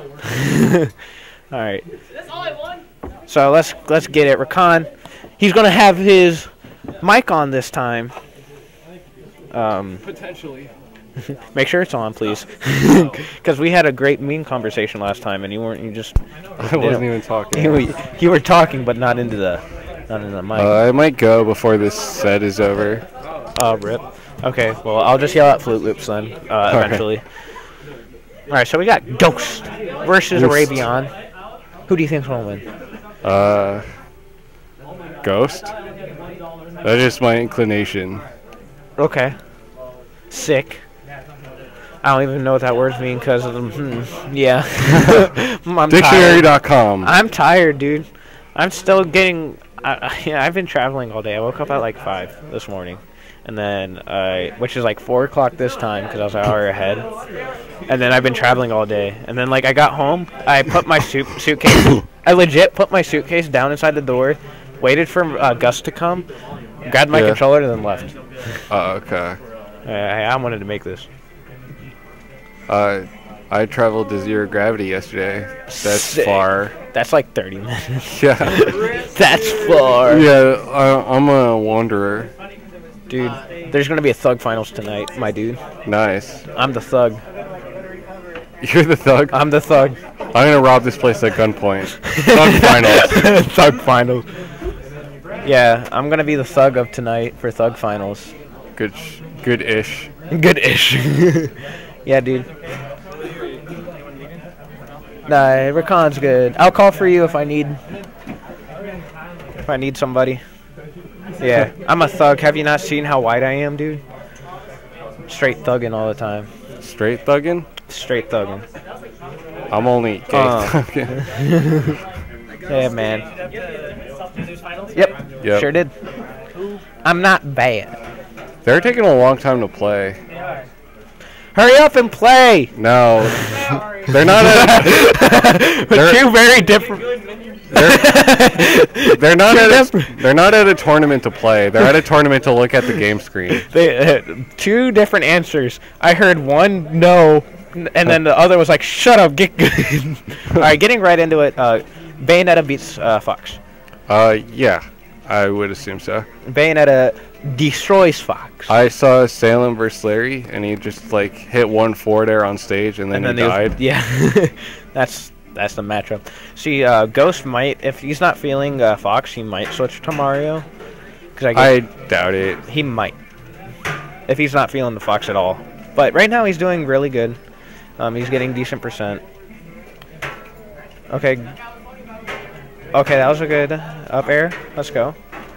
All right. So let's let's get it, Rakan. He's gonna have his mic on this time. Um, Potentially. Make sure it's on, please, because we had a great meme conversation last time, and you weren't. You just. I wasn't even talking. You, you were talking, but not into the, not into the mic. Uh, I might go before this set is over. Oh, rip. Okay, well, I'll just yell at Flute Loops then, uh, eventually. All right, so we got Ghost versus Ghost. Aravion. Who do you think's gonna win? Uh, Ghost. That's just my inclination. Okay. Sick. I don't even know what that word means because of them. Hmm, yeah. I'm Dictionary dot com. I'm tired, dude. I'm still getting. I, yeah, I've been traveling all day. I woke up at like five this morning, and then I, which is like four o'clock this time because I was an hour ahead. And then I've been traveling all day. And then like I got home, I put my suit suitcase. I legit put my suitcase down inside the door, waited for uh, Gus to come, grabbed my Yeah. controller, and then left. Oh, okay. Uh, I wanted to make this. Uh, I traveled to Zero Gravity yesterday. That's Sick. far. That's like thirty minutes. Yeah. That's far. Yeah, I, I'm a wanderer. Dude, there's gonna be a Thug Finals tonight, my dude. Nice. I'm the Thug. You're the thug? I'm the Thug. I'm gonna rob this place at gunpoint. Thug Finals. Thug Finals. Yeah, I'm gonna be the Thug of tonight for Thug Finals. Good, sh- good-ish. Good-ish. Yeah, dude. Nah, Rakan's good. I'll call for you if I need if I need somebody. Yeah, I'm a thug. Have you not seen how white I am, dude? Straight thugging all the time. Straight thugging? Straight thugging. I'm only gay Uh. thugging. Yeah, man. Yep. Yep. Sure did. I'm not bad. They're taking a long time to play. Hurry up and play. No, they're not. At, They're two very different. they're, they're not at. A, they're not at a tournament to play. They're at a tournament to look at the game screen. They, uh, two different answers. I heard one no, and then the other was like, "Shut up, get good." All right, getting right into it. Uh, Bayonetta beats uh, Fox. Uh, yeah, I would assume so. Bayonetta destroys Fox. I saw Salem versus Larry, and he just like hit one forward air on stage, and then, and he then died. Was, yeah, that's that's the matchup. See, uh, Ghost might, if he's not feeling uh, Fox, he might switch to Mario. Cause I, I guess doubt it. he might, if he's not feeling the Fox at all. But right now he's doing really good. Um, he's getting decent percent. Okay. Okay, that was a good up air. Let's go.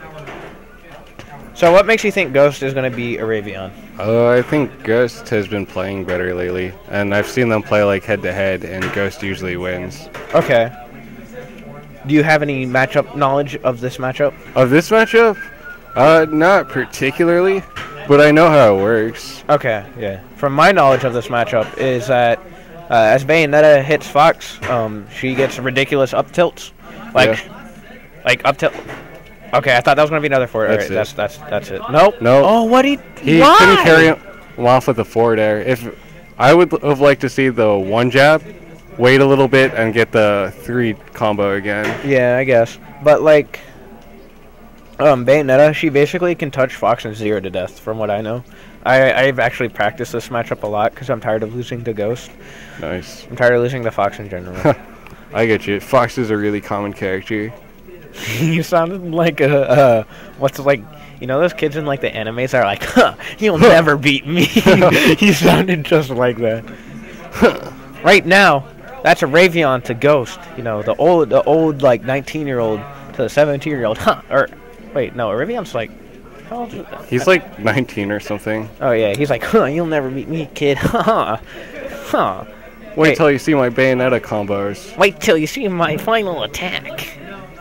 So what makes you think Ghost is going to be Aravion? Uh, I think Ghost has been playing better lately, and I've seen them play like head to head, and Ghost usually wins. Okay. Do you have any matchup knowledge of this matchup? Of this matchup? Uh, not particularly, but I know how it works. Okay, yeah. From my knowledge of this matchup is that uh, as Bayonetta hits Fox, um, she gets ridiculous up tilts, like, Yeah. like up tilt. Okay, I thought that was gonna be another forward. That's Alright, it. that's that's that's it. Nope. Nope. Oh, what he? He why? couldn't carry him off with the forward air. If I would have liked to see the one jab, wait a little bit, and get the three combo again. Yeah, I guess. But like, um, Bayonetta, she basically can touch Fox and zero to death, from what I know. I I've actually practiced this matchup a lot because I'm tired of losing to Ghost. Nice. I'm tired of losing to Fox in general. I get you. Fox is a really common character. You sounded like a uh, what's like, you know those kids in like the animes are like, huh, you'll never beat me. You sounded just like that. Right now, That's a Ravion to Ghost. You know, the old, the old like nineteen year old to the seventeen year old. Huh? Or wait, no, Ravion's like. How old is that? He's like nineteen or something. Oh yeah, he's like, huh? You'll never beat me, kid. Huh? Huh? Wait Hey. till you see my Bayonetta combos. Wait till you see my final attack.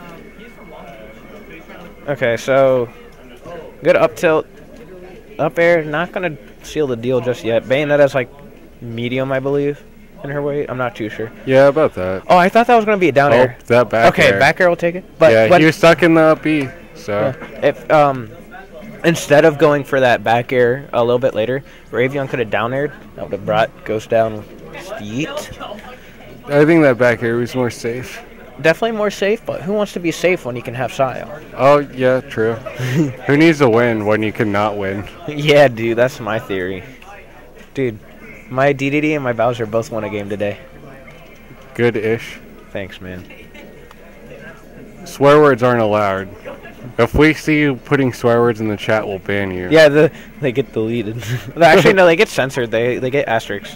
Okay, so good up tilt, up air. Not gonna seal the deal just yet. Bayonetta's like medium, I believe, in her weight. I'm not too sure. Yeah, about that. Oh, I thought that was gonna be a down Oh, air. that back Okay, air. back air will take it. But yeah, but he was stuck in the up B, so. yeah, if um instead of going for that back air a little bit later, Ravion could have down aired. That would have brought Ghost down. Yeet. I think that back air was more safe. Definitely more safe, but who wants to be safe when you can have style? Oh, yeah, true. Who needs to win when you cannot win? Yeah, dude, that's my theory. Dude, my D D D and my Bowser both won a game today. Good-ish. Thanks, man. Swear words aren't allowed. If we see you putting swear words in the chat, we'll ban you. Yeah, the they get deleted. Actually, no, they get censored. They they get asterisks.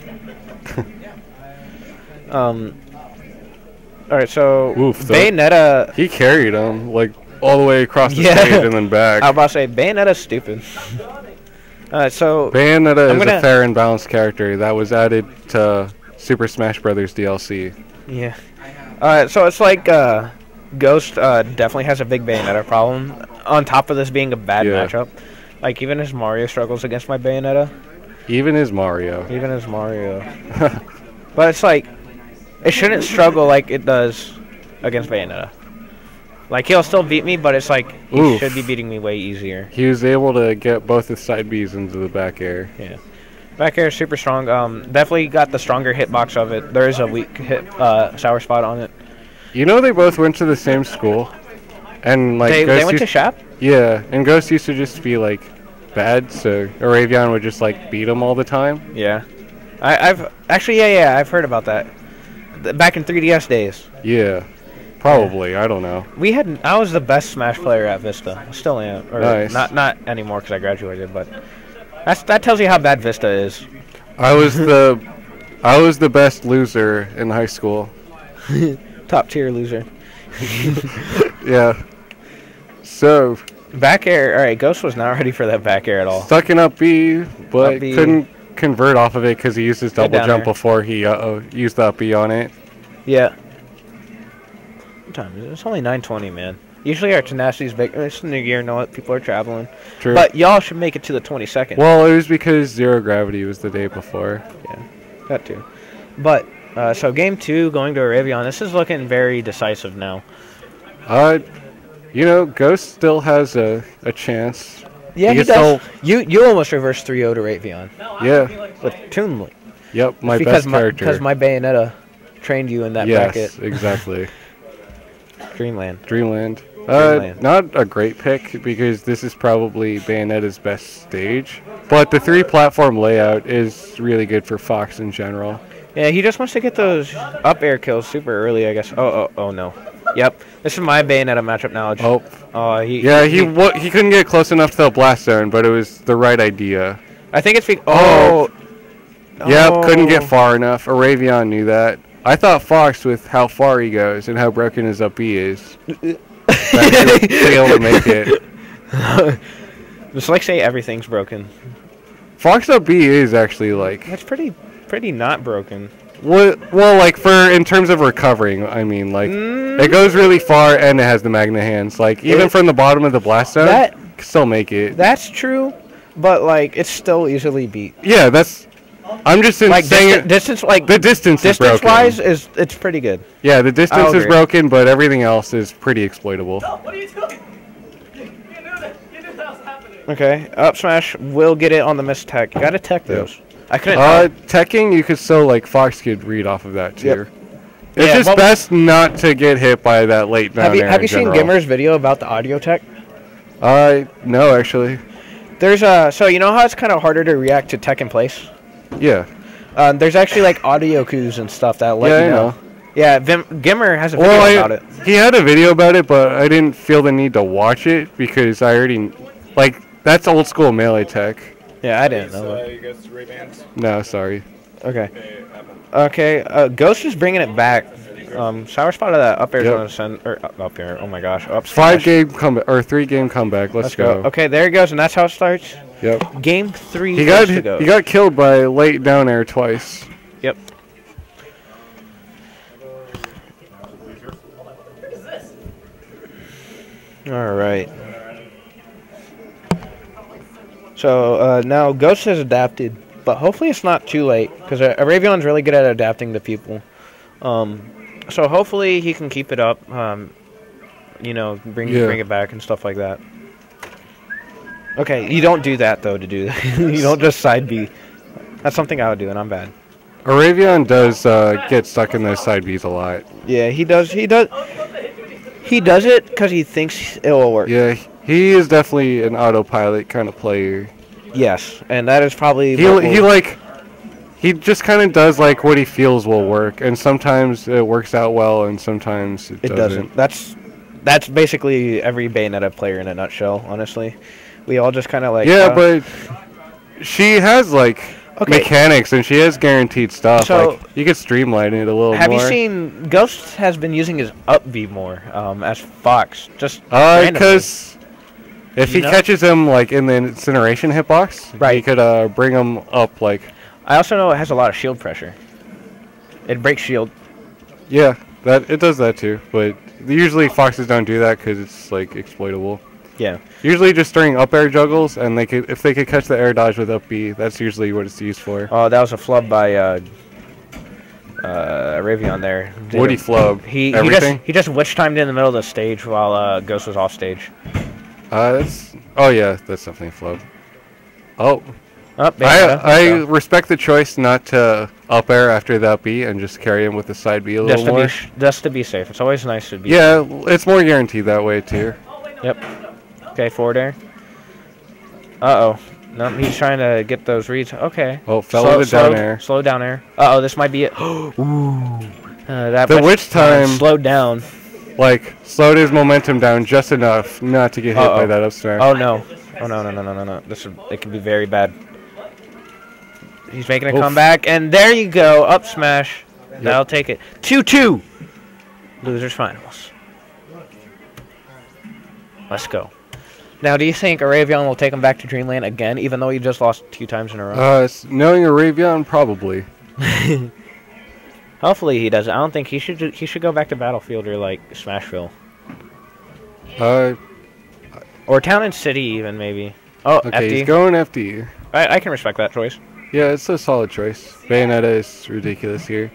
um. All right, so Oof, the- Bayonetta. He carried him, like, all the way across the Yeah. stage and then back. I was about to say Bayonetta's stupid. Alright, so Bayonetta I'm is gonna- a fair and balanced character that was added to Super Smash Brothers D L C. yeah. Alright, so it's like uh, Ghost uh, definitely has a big Bayonetta problem. On top of this being a bad Yeah. matchup, like even as Mario struggles against my Bayonetta, Even as Mario. even as Mario. But it's like it shouldn't struggle like it does against Bayonetta. Like he'll still beat me, but it's like he Oof. should be beating me way easier. He was able to get both his side Bs into the back air. Yeah. Back air is super strong. Um, definitely got the stronger hitbox of it. There is a weak hit uh, sour spot on it. You know they both went to the same school? And like they Ghost they went to used- Shap? Yeah, and Ghost used to just be like bad, so Aravion would just like beat him all the time. Yeah. I, I've actually yeah yeah I've heard about that. Th- Back in three D S days, Yeah. Probably, I don't know. we had I was the best Smash player at Vista. I still am. Or Nice. Not not anymore because I graduated, but that's that tells you how bad Vista is. I was the I was the best loser in high school. Top tier loser. Yeah. So, Back air. All right, Ghost was not ready for that back air at all. stuck in up B, but Up B. couldn't convert off of it because he used his Get double down jump there. before he uh, used the up B on it. Yeah. What time is it? It's only nine twenty, man. Usually our tenacity's big. It's the new year, know what? People are traveling. True. But y'all should make it to the twenty-second. Well, it was because Zero Gravity was the day before. Yeah, that too. But, uh, so game two, going to Aravion. This is looking very decisive now. Uh, you know, Ghost still has a, a chance. Yeah, He he, can does. You you almost reversed three oh to Aravion Yeah. with Toon Link. Yep, my because best my, character. Because my Bayonetta trained you in that yes, bracket. exactly. Dreamland. Dreamland. Uh, Dreamland. not a great pick because this is probably Bayonetta's best stage. But the three platform layout is really good for Fox in general. Yeah, he just wants to get those up air kills super early, I guess. Oh, oh, oh no. Yep, this is my Bayonetta matchup knowledge. Oh, Oh, he. yeah, he wa he couldn't get close enough to the blast zone, but it was the right idea. I think it's. Be- oh. Yep, couldn't get Oh. far enough. Aravion knew that. I thought Fox, with how far he goes and how broken his up B is, that he'd be able to make it. Just like say everything's broken. Fox up B is actually like That's pretty, pretty not broken. well, well, like for in terms of recovering. I mean, like Mm. it goes really far and it has the magna hands. Like even It- from the bottom of the blast zone, That- can still make it. That's true, but like it's still easily beat. Yeah, that's. I'm just in Like saying distan- distance, like the distance, is distance broken. wise, is it's pretty good. Yeah, the distance I'll is agree. broken, but everything else is pretty exploitable. What are you doing? You knew that. You knew that was happening. Okay, up smash will get it on the miss tech. You gotta tech those. I couldn't. Uh, teching, you could still like Fox could read off of that too. Yep. It's Yeah, just what- best not to get hit by that late down have you air have in you seen general. Gimmer's video about the audio tech? Uh, no, actually. There's a so you know how it's kind of harder to react to tech in place. Yeah. Um, there's actually like audio cues and stuff that let Yeah, you I know. know. Yeah, Vim, Gimmer has a video Well, about I, it. he had a video about it, but I didn't feel the need to watch it because I already like that's old school melee tech. Yeah, I didn't know. So, that. you guys Ray-Bans? No, sorry. Okay. Okay. Uh, Ghost is bringing it back. Um, Sour spotted that up air Yep. on the center. Or up, up air. Oh my gosh. Up Five smash. game comeback or three game comeback. Let's, Let's go. go. Okay, there he goes, and that's how it starts. Yep. Game three. He got goes to Ghost. he got killed by late down air twice. Yep. All right. So uh, now Ghost has adapted, but hopefully it's not too late because uh, Aravion's really good at adapting to people. Um, so hopefully he can keep it up. Um, you know, bring Yeah. bring it back and stuff like that. Okay, you don't do that though. To do that, you don't just side B. That's something I would do, and I'm bad. Aravion does uh, get stuck in those side Bs a lot. Yeah, he does. He does. He does it because he thinks it will work. Yeah, he is definitely an autopilot kind of player. Yes, and that is probably. He what he will- like he just kind of does like what he feels will work, and sometimes it works out well, and sometimes it, It doesn't. doesn't. That's that's basically every Bayonetta player in a nutshell. Honestly, we all just kind of like. Yeah, uh, but she has like Okay. mechanics, and she has guaranteed stuff. So- like you could streamline it a little Have more. you seen Ghost has been using his up B more um, as Fox? Just Uh, randomly. because if You he know? catches him like in the incineration hitbox, he Right. could uh bring him up like. I also know it has a lot of shield pressure. It breaks shield. Yeah, that it does that too, but usually foxes don't do that because it's like exploitable. Yeah. Usually just during up air juggles, and they could if they could catch the air dodge with up B, that's usually what it's used for. Oh, that was a flub by uh, uh, Aravion there. Did Woody it- flub. He he Everything? just he just witch timed in the middle of the stage while uh, Ghost was off stage. Uh, that's oh yeah, that's definitely a flub. Oh, Oh, I Bayonetta, I let's go. respect the choice not to up air after the up B and just carry him with the side B a just little to more. be sh- just to be safe. It's always nice to be. Yeah, it's more guaranteed that way too. Yep. Okay, forward air. Uh oh. No, he's trying to get those reads. Okay. Oh, fell slow, into down slow, air. Slow down air. Uh oh, this might be it. Ooh. Uh, that The witch witch time- slowed down. Like slowed his momentum down just enough not to get hit Uh-oh. by that up smash. Oh no. Oh no no no no no no. This is, it could be very bad. He's making a Oof. comeback, and there you go, up smash. That'll take it. two two. Losers finals. Let's go. Now, do you think Aravion will take him back to Dreamland again, even though he just lost two times in a row? Uh, s- knowing Aravion, probably. Hopefully he does. I don't think he should. ju- He should go back to Battlefield or like Smashville Uh, or Town and City, even maybe. Oh, okay, F D. he's going F D. I, I can respect that choice. Yeah, it's a solid choice. Bayonetta is ridiculous here.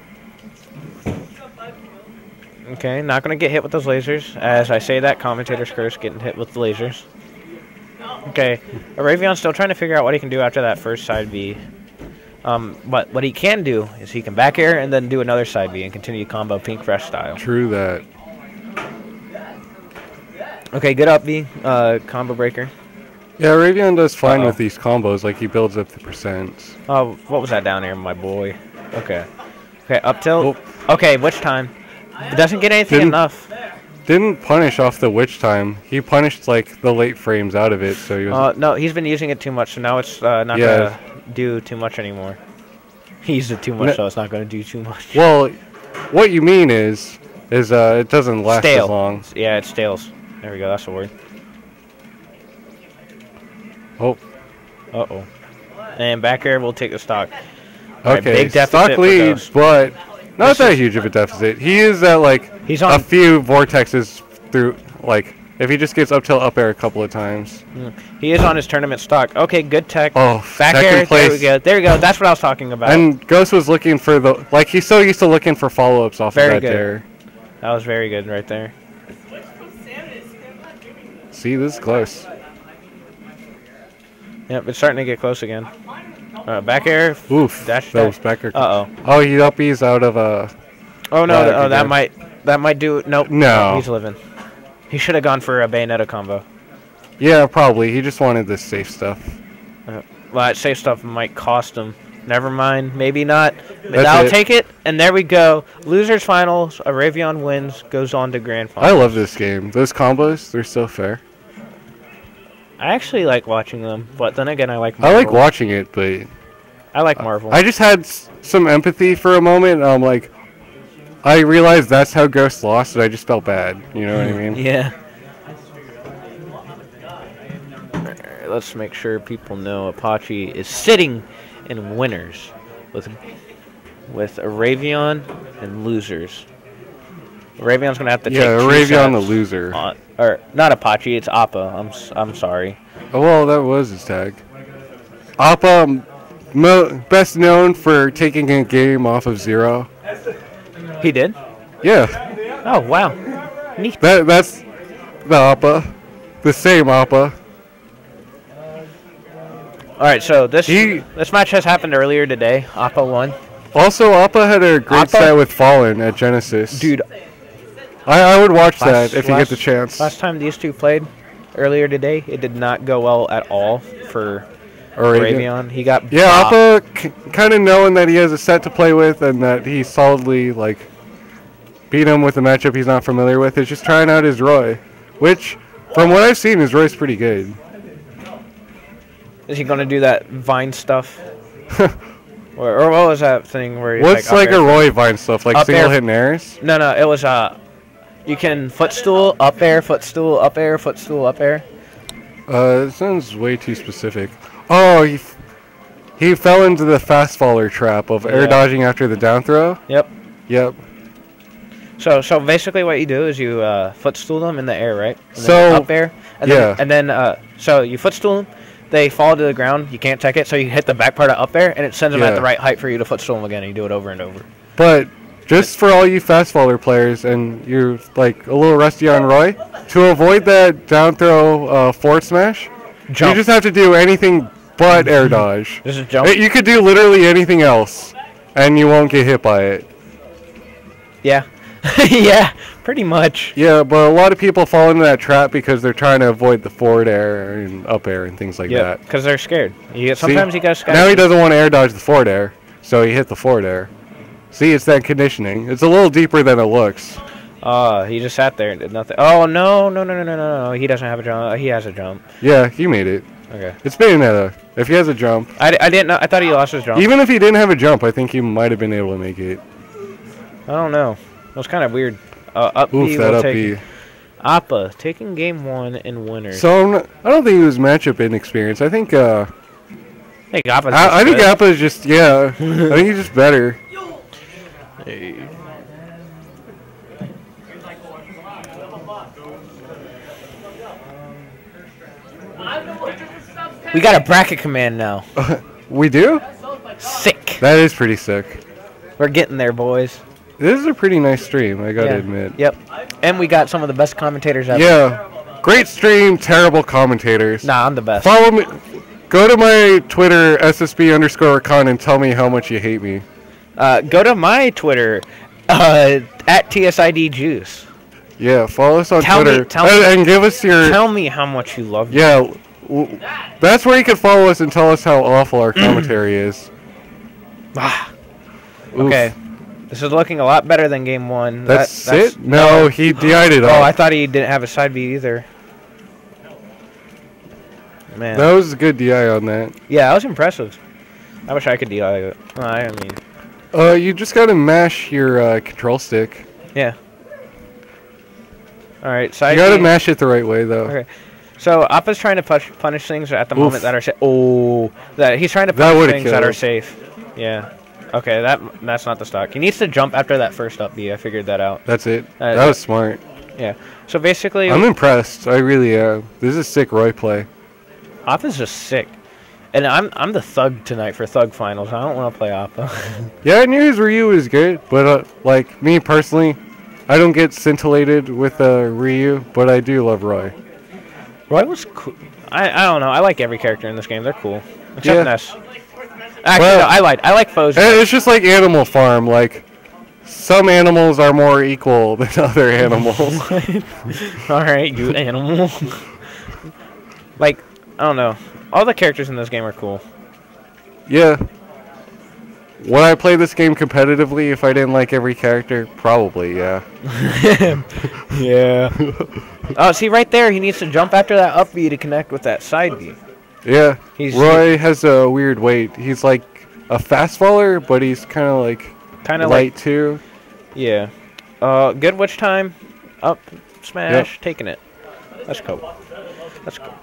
Okay, not gonna get hit with those lasers. As I say that, commentator's curse, getting hit with the lasers. Okay, Aravion's still trying to figure out what he can do after that first side B. Um, but what he can do is he can back air and then do another side B and continue to combo Pink Fresh style. True that. Okay, good up B, uh, combo breaker. Yeah, Aravion does fine Uh-oh. with these combos. Like he builds up the percents. Oh, what was that down here, my boy? Okay. Okay, up tilt. Oh. Okay, which time? It doesn't get anything Didn't- enough. Didn't punish off the witch time. He punished like the late frames out of it, so he was. Uh, no, he's been using it too much, so now it's uh, not Yeah. gonna do too much anymore. He used it too much, Ne- so it's not gonna do too much. well, what you mean is, is uh, it doesn't last Stale. as long. Yeah, it stales. There we go. That's the word. Oh, Uh oh. And back air will take the stock. Alright, okay. big deficit Stock for lead, Ghost. but not This that is- huge of a deficit. He is at like He's a on. few vortexes through. Like if he just gets up till up air a couple of times. He is on his tournament stock. Okay, good tech. Oh, back second air. place. There we go. There we go. That's what I was talking about. And Ghost was looking for the like he's so used to looking for follow ups off Very of that good. dare. That was very good right there. See, this is close. Yep, it's starting to get close again. Uh, back air. Oof, Dash that attack. was backer. Uh oh. Oh, he uppies out of uh Oh no! Product Oh, that again. might that might do it. Nope. No. He's living. He should have gone for a Bayonetta combo. Yeah, probably. He just wanted this safe stuff. Well, that safe stuff might cost him. Never mind. Maybe not. That's I'll it. take it. And there we go. Losers finals. Aravion wins. Goes on to grand I finals. love this game. Those combos, they're so fair. I actually like watching them, but then again, I like. I like Marvel. watching it, but I like Marvel. I just had s- some empathy for a moment. And I'm like, I realized that's how Ghost lost, and I just felt bad. You know what I mean? Yeah. Alright, let's make sure people know Apache is sitting in winners with with Aravion and losers. Aravion's gonna have to Yeah, take two Aravion the shots loser. on- or not Apache, it's Appa. I'm s- I'm sorry. Oh, well, that was his tag. Appa, m- mo- best known for taking a game off of Zero. He did? Yeah, Oh wow. Neat. that that's the Appa, the same Appa. All right, so this He- this match has happened earlier today. Appa won. Also, Appa had a great Appa? set with Fallen at Genesis. Dude, I, I would watch last- that if you last- get the chance. last time these two played earlier today, it did not go well at all for Aravion. Aravion. He got Yeah, bopped. Appa, c- kind of knowing that he has a set to play with and that he solidly like beat him with a matchup he's not familiar with, is just trying out his Roy, which, from what I've seen, his Roy's pretty good. Is he gonna do that Vine stuff? or, or what was that thing where? He's What's like, like, up a air- Roy Vine stuff, like Up single air- hit airs? No, no, it was uh, you can footstool up air, footstool up air, footstool up air. Uh, it sounds way too specific. Oh, he f- he fell into the fast faller trap of air Yeah. dodging after the down throw. Yep. Yep. So, so basically, what you do is you uh, footstool them in the air, right? And So, then up air, and yeah. then, and then uh, so you footstool them, they fall to the ground. You can't tech it, so you hit the back part of up air, and it sends them at Yeah. the right height for you to footstool them again. And you do it over and over. But just for all you fast faller players, and you're like a little rusty on Roy, to avoid that down throw uh, forward smash, Jump. you just have to do anything but air dodge. This is jump. Uh, You could do literally anything else, and you won't get hit by it. Yeah, yeah, pretty much. Yeah, but a lot of people fall into that trap because they're trying to avoid the forward air and up air and things like Yeah, that. because they're scared. You get, See? sometimes you gotta. Now he doesn't want to air dodge the forward air, so he hit the forward air. See, it's that conditioning. It's a little deeper than it looks. Oh, he just sat there and did nothing. Oh no, no, no, no, no, no, no! He doesn't have a jump. He has a jump. Yeah, he made it. Okay. It's Bayonetta. If he has a jump, I, d- I didn't know. I thought he lost his jump. even if he didn't have a jump, I think he might have been able to make it. I don't know. It was kind of weird. Uh, up Oof, B that will up take B. it. Appa taking game one and winner. So I'm not, I don't think it was matchup inexperience. I think uh, I think Appa's I, I just think good. Appa is just yeah. I think he's just better. We got a bracket command now. We do? Sick. That is pretty sick. We're getting there, boys. This is a pretty nice stream, I gotta Yeah. admit. Yep. And we got some of the best commentators ever. Yeah. Great stream, terrible commentators. Nah, I'm the best. Follow me. Go to my Twitter, S S B underscore con, and tell me how much you hate me. Uh, go to my Twitter, uh, at T S I D Juice. Yeah, follow us on Tell me- Twitter. tell and, me- and give us your... Tell me how much you love me. Yeah, w- that's where you can follow us and tell us how awful our commentary is. Ah. Oof. Okay. This is looking a lot better than game one. That's, That- that's it? No, he D I'd it Oh, all. I thought he didn't have a side B either. Man. That was a good D I on that. Yeah, that was impressive. I wish I could D I it. Oh, I mean, Uh, you just gotta mash your uh, control stick. yeah. All right, side You gotta B. mash it the right way, though. Okay. So Appa's trying to push, punish things at the Oof. moment that are safe. Oh, that he's trying to That punish would've things that are killed. safe. Yeah. Okay, that that's not the stock. He needs to jump after that first up B. I figured that out. That's it. Uh, that was smart. Yeah. So basically, I'm impressed. I really am. This is a sick Roy play. Appa's just sick. And I'm I'm the thug tonight for thug finals. I don't want to play Appa. Yeah, I knew his Ryu was good, but uh, like me personally, I don't get scintillated with uh, Ryu, but I do love Roy. Roy was cool. I I don't know. I like every character in this game. They're cool, except Yeah. Ness. Actually, Well- no, I lied. I like foes. And it's just like Animal Farm. Like some animals are more equal than other animals. All right, you animal. Like, I don't know. All the characters in this game are cool. Yeah. Would I play this game competitively if I didn't like every character? Probably, yeah. Yeah. Oh, see right there, he needs to jump after that up B to connect with that side B. Yeah. He's- Roy has a weird weight. He's like a fast faller, but he's kind of like Kind of light like, too. yeah. Uh, good witch time. Up, smash, Yep. taking it. Let's go. Let's go.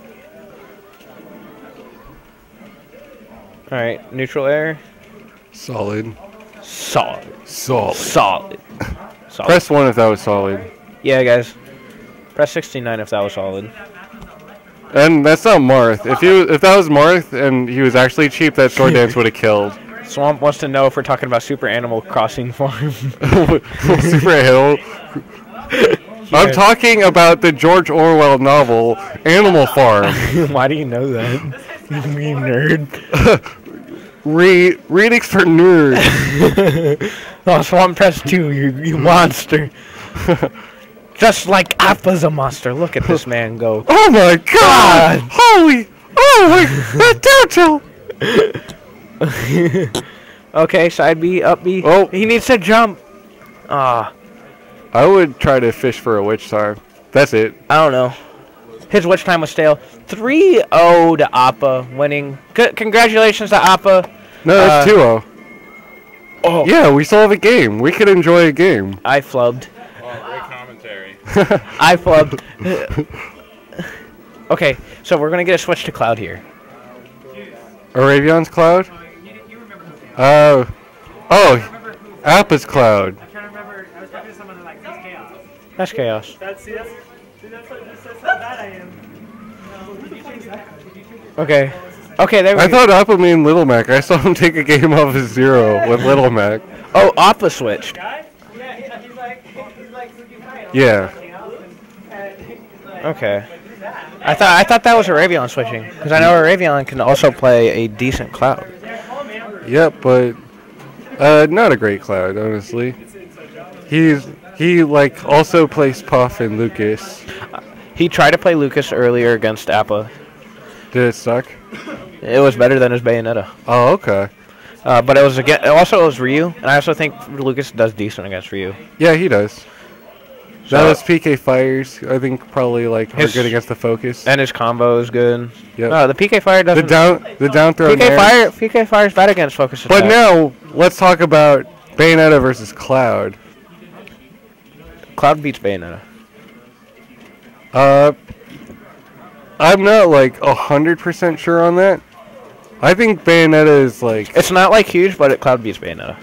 All right, neutral air. Solid. Solid. Solid. Solid. Solid. Press one if that was solid. Yeah, guys. Press sixty-nine if that was solid. And that's not Marth. If you if that was Marth and he was actually cheap, that sword dance would have killed. Swamp wants to know if we're talking about Super Animal Crossing Farm. Super Hill. I'm talking about the George Orwell novel Animal Farm. Why do you know that? You nerd. Read readings for nerds. Oh, Swamp press two, you, you monster. Just like Appa's a monster. Look at this man go. Oh my god! Holy! Oh my! That down Okay, side B, up B. Oh. He needs to jump. Ah, I would try to fish for a witch time. That's it. I don't know. His witch time was stale. three oh to Appa, winning. C congratulations to Appa. No, that's Uh, two oh. Oh, Yeah, we still have a game. We could enjoy a game. I flubbed. Oh, great commentary. I flubbed. Okay, so we're gonna get a switch to Cloud here. Aravion's Cloud? Uh, oh, Appa's Cloud. I'm trying to remember. I was talking to someone like this chaos. That's chaos. That's see, that's see, that's, that's, that's how bad I am. No, did you change that? Did you change it? Okay. Okay, there we I go. thought Appa mean Little Mac. I saw him take a game off of Zero with Little Mac. Oh, Appa switched. Guy? Yeah, yeah, he's like, he's like, Suki Fire. Yeah. And he's like, Okay. I thought I thought that was Aravion switching because I know Aravion can also play a decent Cloud. Yep, but uh, not a great Cloud, honestly. He's he like also plays Puff and Lucas. He tried to play Lucas earlier against Appa. Did it suck? It was better than his Bayonetta. Oh, okay. Uh, but it was again. Also, it was Ryu, and I also think Lucas does decent against Ryu. Yeah, he does. So- Now his P K fires, I think probably like are His- good against the focus. And his combo is good. Yep. No, the P K Fire The doesn't. down the down throw. P K nair. Fire. P K Fire is bad against focus attack. But now let's talk about Bayonetta versus Cloud. Cloud beats Bayonetta. Uh, I'm not like a hundred percent sure on that. I think Bayonetta is like. It's not like huge, but it Cloud beats Bayonetta.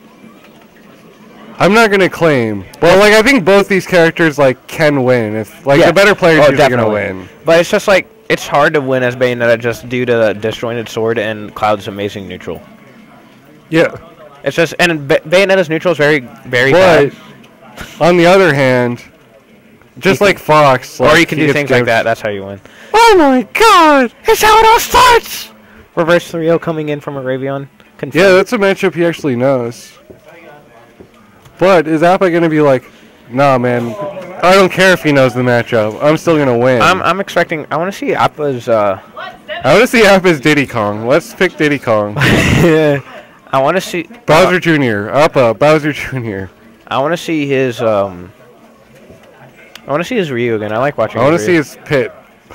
I'm not gonna claim, but like I think both these characters like can win if like Yeah. the better players Oh, usually gonna definitely. win. But it's just like it's hard to win as Bayonetta just due to the disjointed sword and Cloud's amazing neutral. Yeah, It's just and Ba- Bayonetta's neutral is very very but bad. on the other hand, just You like Fox, Or like, you can he do gets things like gimped. that. That's how you win. Oh my God! It's how it all starts. Reverse three oh coming in from Aravion. Confirmed. Yeah, that's a matchup he actually knows. But is Appa gonna be like, nah, man, I don't care if he knows the matchup. I'm still gonna win. I'm I'm expecting. I want to see Appa's. Uh, I want to see Appa's Diddy Kong. Let's pick Diddy Kong. I want to see Bowser Junior Appa, Bowser Junior I want to see his. Um, I want to see his Ryu again. I like watching. I want to his see Ryu. his Pit.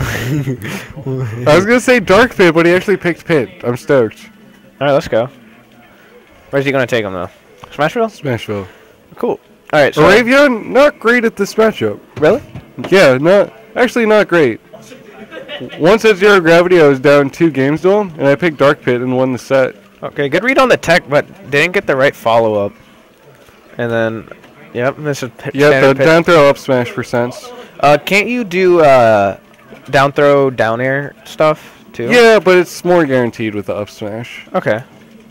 I was gonna say Dark Pit, but he actually picked Pit. I'm stoked. All right, let's go. Where's he gonna take him though? Smashville. Smashville. Cool. All right. So Aravion, not great at this matchup. really? Yeah, not actually not great. Once at Zero Gravity, I was down two games to him, and I picked Dark Pit and won the set. Okay, good read on the tech, but didn't get the right follow up. And then, yep, this is p- Yeah, standard the pitch. down throw up smash percents. Uh, can't you do uh, down throw, down air stuff too? Yeah, but it's more guaranteed with the up smash. Okay.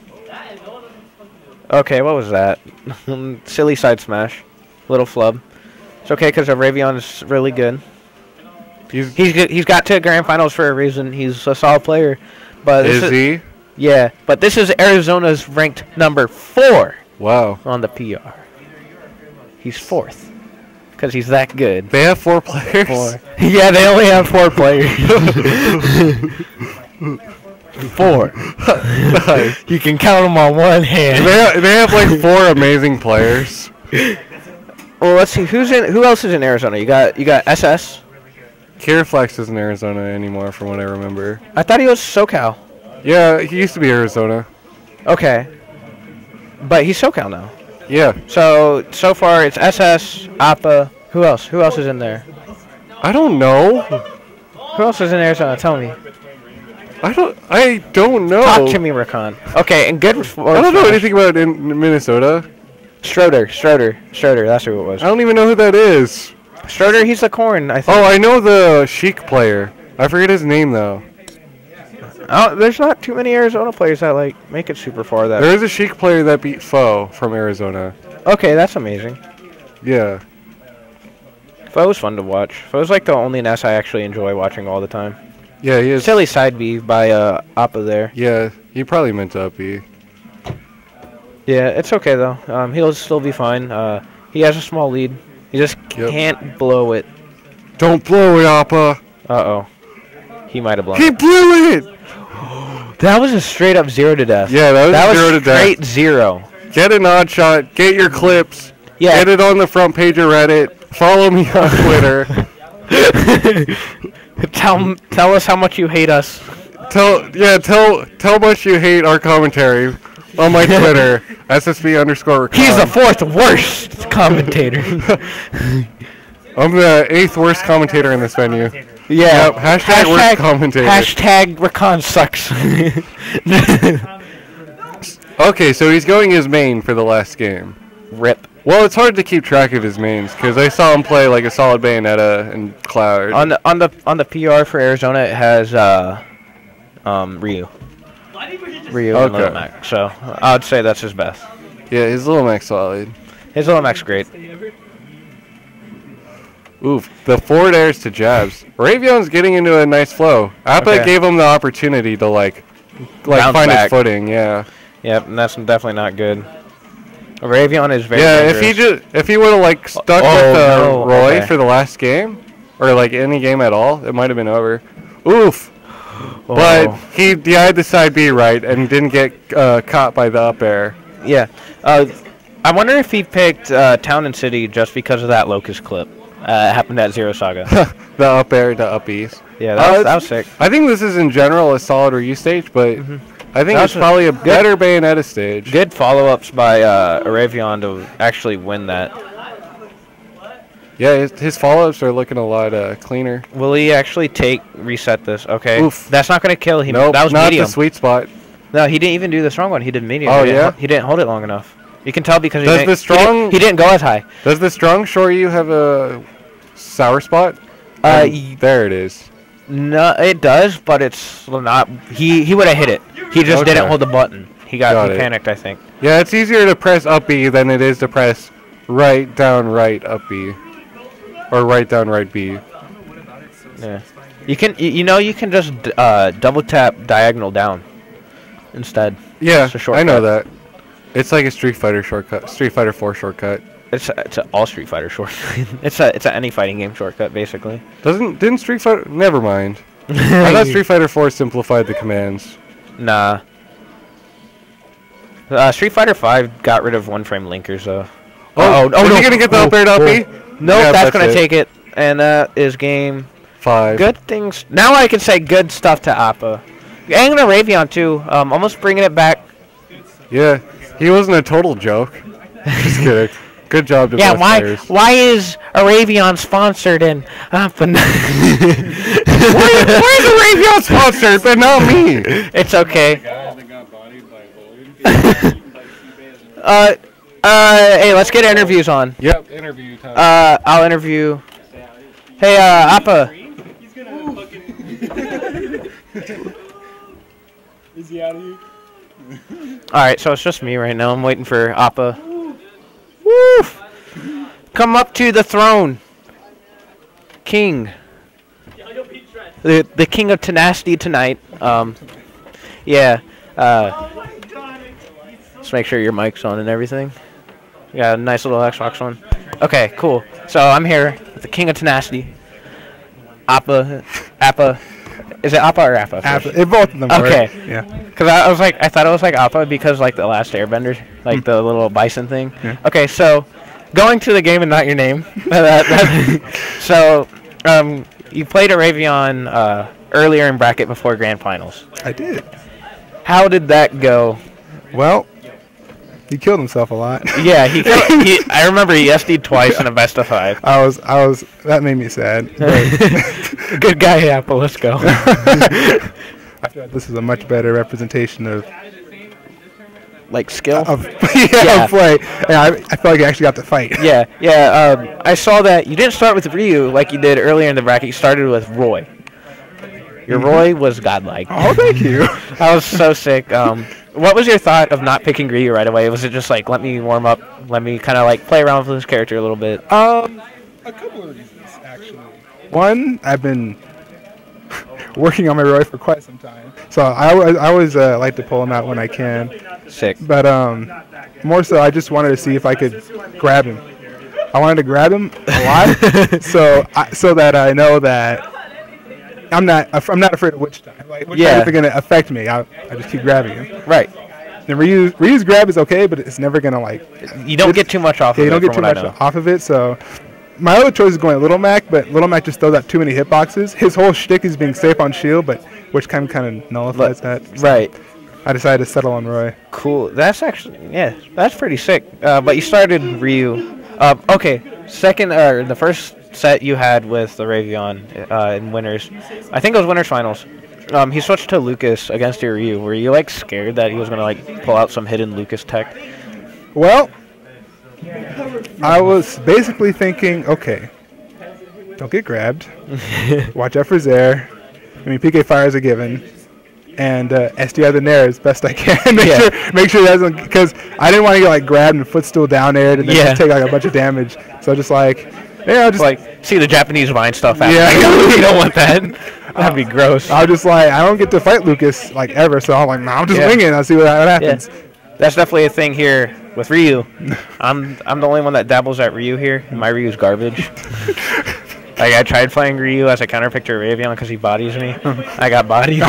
Okay, what was that? Silly side smash, little flub. It's okay because Aravion is really good. He's, He's good. He's got to grand finals for a reason. He's a solid player. But this is he? Yeah, but this is Arizona's ranked number four Wow. on the P R. He's fourth because he's that good. They have four players? Four. Yeah, they only have four players. Four. Nice. You can count them on one hand. They have, they have like four amazing players. Well, let's see who's in. Who else is in Arizona? You got you got S S. Kiraflex isn't Arizona anymore, from what I remember. I thought he was SoCal. Yeah, he used to be Arizona. Okay. But he's SoCal now. Yeah. So so far it's S S, Appa. Who else? Who else is in there? I don't know. Who else is in Arizona? Tell me. I don't. I don't know. Talk to me, Rakan. Okay, and good. I don't know anything about in Minnesota. Schroeder, Schroeder, Schroeder. That's who it was. I don't even know who that is. Schroeder, he's the corn, I think. Oh, I know the Sheik player. I forget his name though. Oh, there's not too many Arizona players that like make it super far. That There is a Sheik player that beat Foe from Arizona. Okay, that's amazing. Yeah. Foe's fun to watch. Foe's like the only N S I actually enjoy watching all the time. Yeah, he is. Silly side B by uh, Appa there. Yeah, he probably meant to up B. Yeah, it's okay though. Um, he'll still be fine. Uh, he has a small lead. He just Yep. can't blow it. Don't blow it, Appa. Uh oh. He might have blown He it. blew it. That was a straight up zero to death. Yeah, that was that zero was to death. straight zero. Get an odd shot. Get your clips. Yeah. Get it on the front page of Reddit. Follow me on Twitter. tell tell us how much you hate us. Tell yeah, tell tell how much you hate our commentary on my Twitter. S S B underscore. He's the fourth worst commentator. I'm the eighth worst commentator in this venue. Yeah. Yep, hashtag, worst commentator. Hashtag Rakan sucks. Okay, so he's going his main for the last game. Rip. Well, it's hard to keep track of his mains because I saw him play like a solid Bayonetta and Cloud. On the on the on the P R for Arizona, it has uh, um, Ryu. Ryu and Okay. Little Mac. So I would say that's his best. Yeah, his Little Mac's solid. His Little Mac's great. Oof, the forward airs to jabs. Ravion's getting into a nice flow. Appa Okay. gave him the opportunity to like, like Bounce find back. his footing. Yeah. Yep, and that's definitely not good. Ravion is very Yeah, if dangerous. he just if he would have like stuck Oh, with uh, no, Roy okay. for the last game, or like any game at all, it might have been over. Oof. But Oh. he D I'd the side B right and didn't get uh, caught by the up air. Yeah. Uh, I wonder if he picked uh, Town and City just because of that Locust clip. Uh, it happened at Zero Saga. The up air to up E's. Yeah, that, Uh, was, that was sick. I think this is in general a solid Ryu stage, but I think That it's was a probably a good- better Bayonetta stage. Good follow-ups by uh, Aravion to actually win that. Yeah, his, his follow-ups are looking a lot uh, cleaner. Will he actually take reset this? Okay. Oof. That's not going to kill. He Nope, that was not medium. the sweet spot. No, he didn't even do the strong one. He did medium. Oh, he didn't, yeah? ho- He didn't hold it long enough. You can tell because he Does didn't, the he didn't- strong- he didn't go as high. Does the strong Shoryu have a sour spot? Uh, Um, y- there it is. No, it does, but it's not. He he would have hit it. He just Okay. didn't hold the button. He got, Got he it. panicked, I think. Yeah, it's easier to press up B than it is to press right down right up B. Or right down right B. Yeah. You can you, you know you can just d- uh, double tap diagonal down instead. Yeah, It's a I know shortcut. that. It's like a Street Fighter shortcut. Street Fighter four shortcut. It's a, it's a all Street Fighter shortcut. it's a it's a any fighting game shortcut basically. Doesn't didn't Street Fighter? Never mind. I thought Street Fighter four simplified the commands. Nah. Uh, Street Fighter five got rid of one frame linkers though. Oh, oh is no! he gonna get the up air to up B? Nope, Yeah, that's, gonna it. take it, and that is game. Five. Good things. Now I can say good stuff to Appa. And to Ravion too. Um, almost bringing it back. Yeah, he wasn't a total joke. Just kidding. Good job to Yeah, both why players. why is Aravion sponsored in Appa? Why, why is Aravion sponsored, but not me? It's okay. uh, uh, hey, let's get interviews on. Yep, interview time. Uh, I'll interview. Hey, uh, Appa. Is he out of here? All right, so it's just me right now. I'm waiting for Appa. Woof! Come up to the throne, King. The the King of Tenacity tonight. Um, yeah. Uh, let's make sure your mic's on and everything. You got a nice little Xbox one. Okay, cool. So I'm here with the King of Tenacity. Appa, Appa. Is it Appa or Appa? Appa. It, both of them. Okay. Work. Yeah. Cause I, I was like, I thought it was like Appa because like the last Airbender, like the little bison thing. Yeah. Okay, so going to the game and not your name. That- that- so, um, you played Aravion uh, earlier in bracket before grand finals. I did. How did that go? Well, he killed himself a lot. Yeah, he, killed, he. I remember he S D'd twice in a best of five. I was, I was. That made me sad. Good guy, Apple. Let's go. I feel like this is a much better representation of like skill. Of, yeah, Yeah. of play. Yeah, I, I feel like you actually got to fight. Yeah, yeah. Um, I saw that you didn't start with Ryu like you did earlier in the bracket. You started with Roy. Your Roy was godlike. Oh, thank you. I was so sick. Um, what was your thought of not picking Ryu right away? Was it just like, let me warm up, let me kind of like play around with this character a little bit? Um, a couple of reasons actually. One, I've been working on my Roy for quite some time, so I, always- I always uh, like to pull him out when I can. Sick. But um, more so, I just wanted to see if I could grab him. I wanted to grab him a lot, so I, so that I know that I'm not I'm not afraid of witch time. Like witch Yeah. time isn't gonna affect me. I I just keep grabbing him. Right. And Ryu's Ryu's grab is okay, but it's never gonna like. You don't get too much off Yeah, of you don't it, get too from what much I know. off of it. So my other choice is going Little Mac, but Little Mac just throws out too many hitboxes. His whole shtick is being safe on shield, but which kind of kind of nullifies that. So Right. I decided to settle on Roy. Cool. That's actually, yeah, that's pretty sick. Uh, but you started Ryu. Uh, okay, second, uh, the first set you had with the Ravion uh, in winners, I think it was winners finals. Um, he switched to Lucas against your Ryu. Were you like scared that he was gonna like pull out some hidden Lucas tech? Well, I was basically thinking, okay, don't get grabbed. Watch out for Zaire. I mean, P K fire is a given. And uh, S D R the Nair as best I can. make Yeah. sure, make sure he doesn't, because I didn't want to get like grabbed and footstool down aired and then Yeah. just take like a bunch of damage. So just like, yeah, I'll just Like, see the Japanese Vine stuff happening. Yeah. You don't want that. That'd be gross. I was just like, I don't get to fight Lucas like ever, so I'm like, nah, I'm just Yeah. winging. I'll see what, what happens. That's definitely a thing here with Ryu. I'm I'm the only one that dabbles at Ryu here. and My Ryu's garbage. Like I tried playing Ryu as a counter pick to Ravion because he bodies me. I got bodied.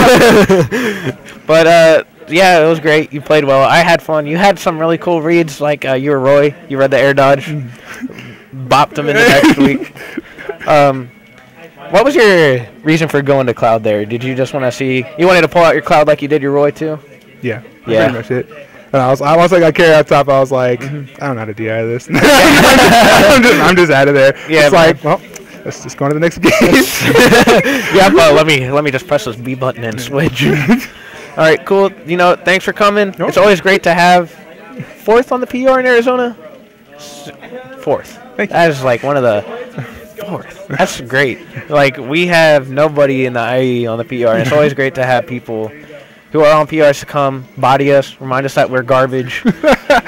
But uh, yeah, it was great. You played well. I had fun. You had some really cool reads. Like uh, you were Roy. You read the air dodge. Bopped him in the next week. Um, what was your reason for going to Cloud there? Did you just want to see? You wanted to pull out your Cloud like you did your Roy too? Yeah, Yeah. pretty much it. And I was, I once I got carried out top, I was like, I don't know how to D I this. I'm, just, I'm just out of there. Yeah, it's like, well, let's just go on to the next game. Yeah, but let me let me just press this B button and switch. All right, cool. You know, thanks for coming. It's always great to have fourth on the P R in Arizona. S- Fourth. That is like one of the fourth. That's great. Like we have nobody in the I E on the P R, and it's always great to have people who are on P Rs to come body us, remind us that we're garbage. I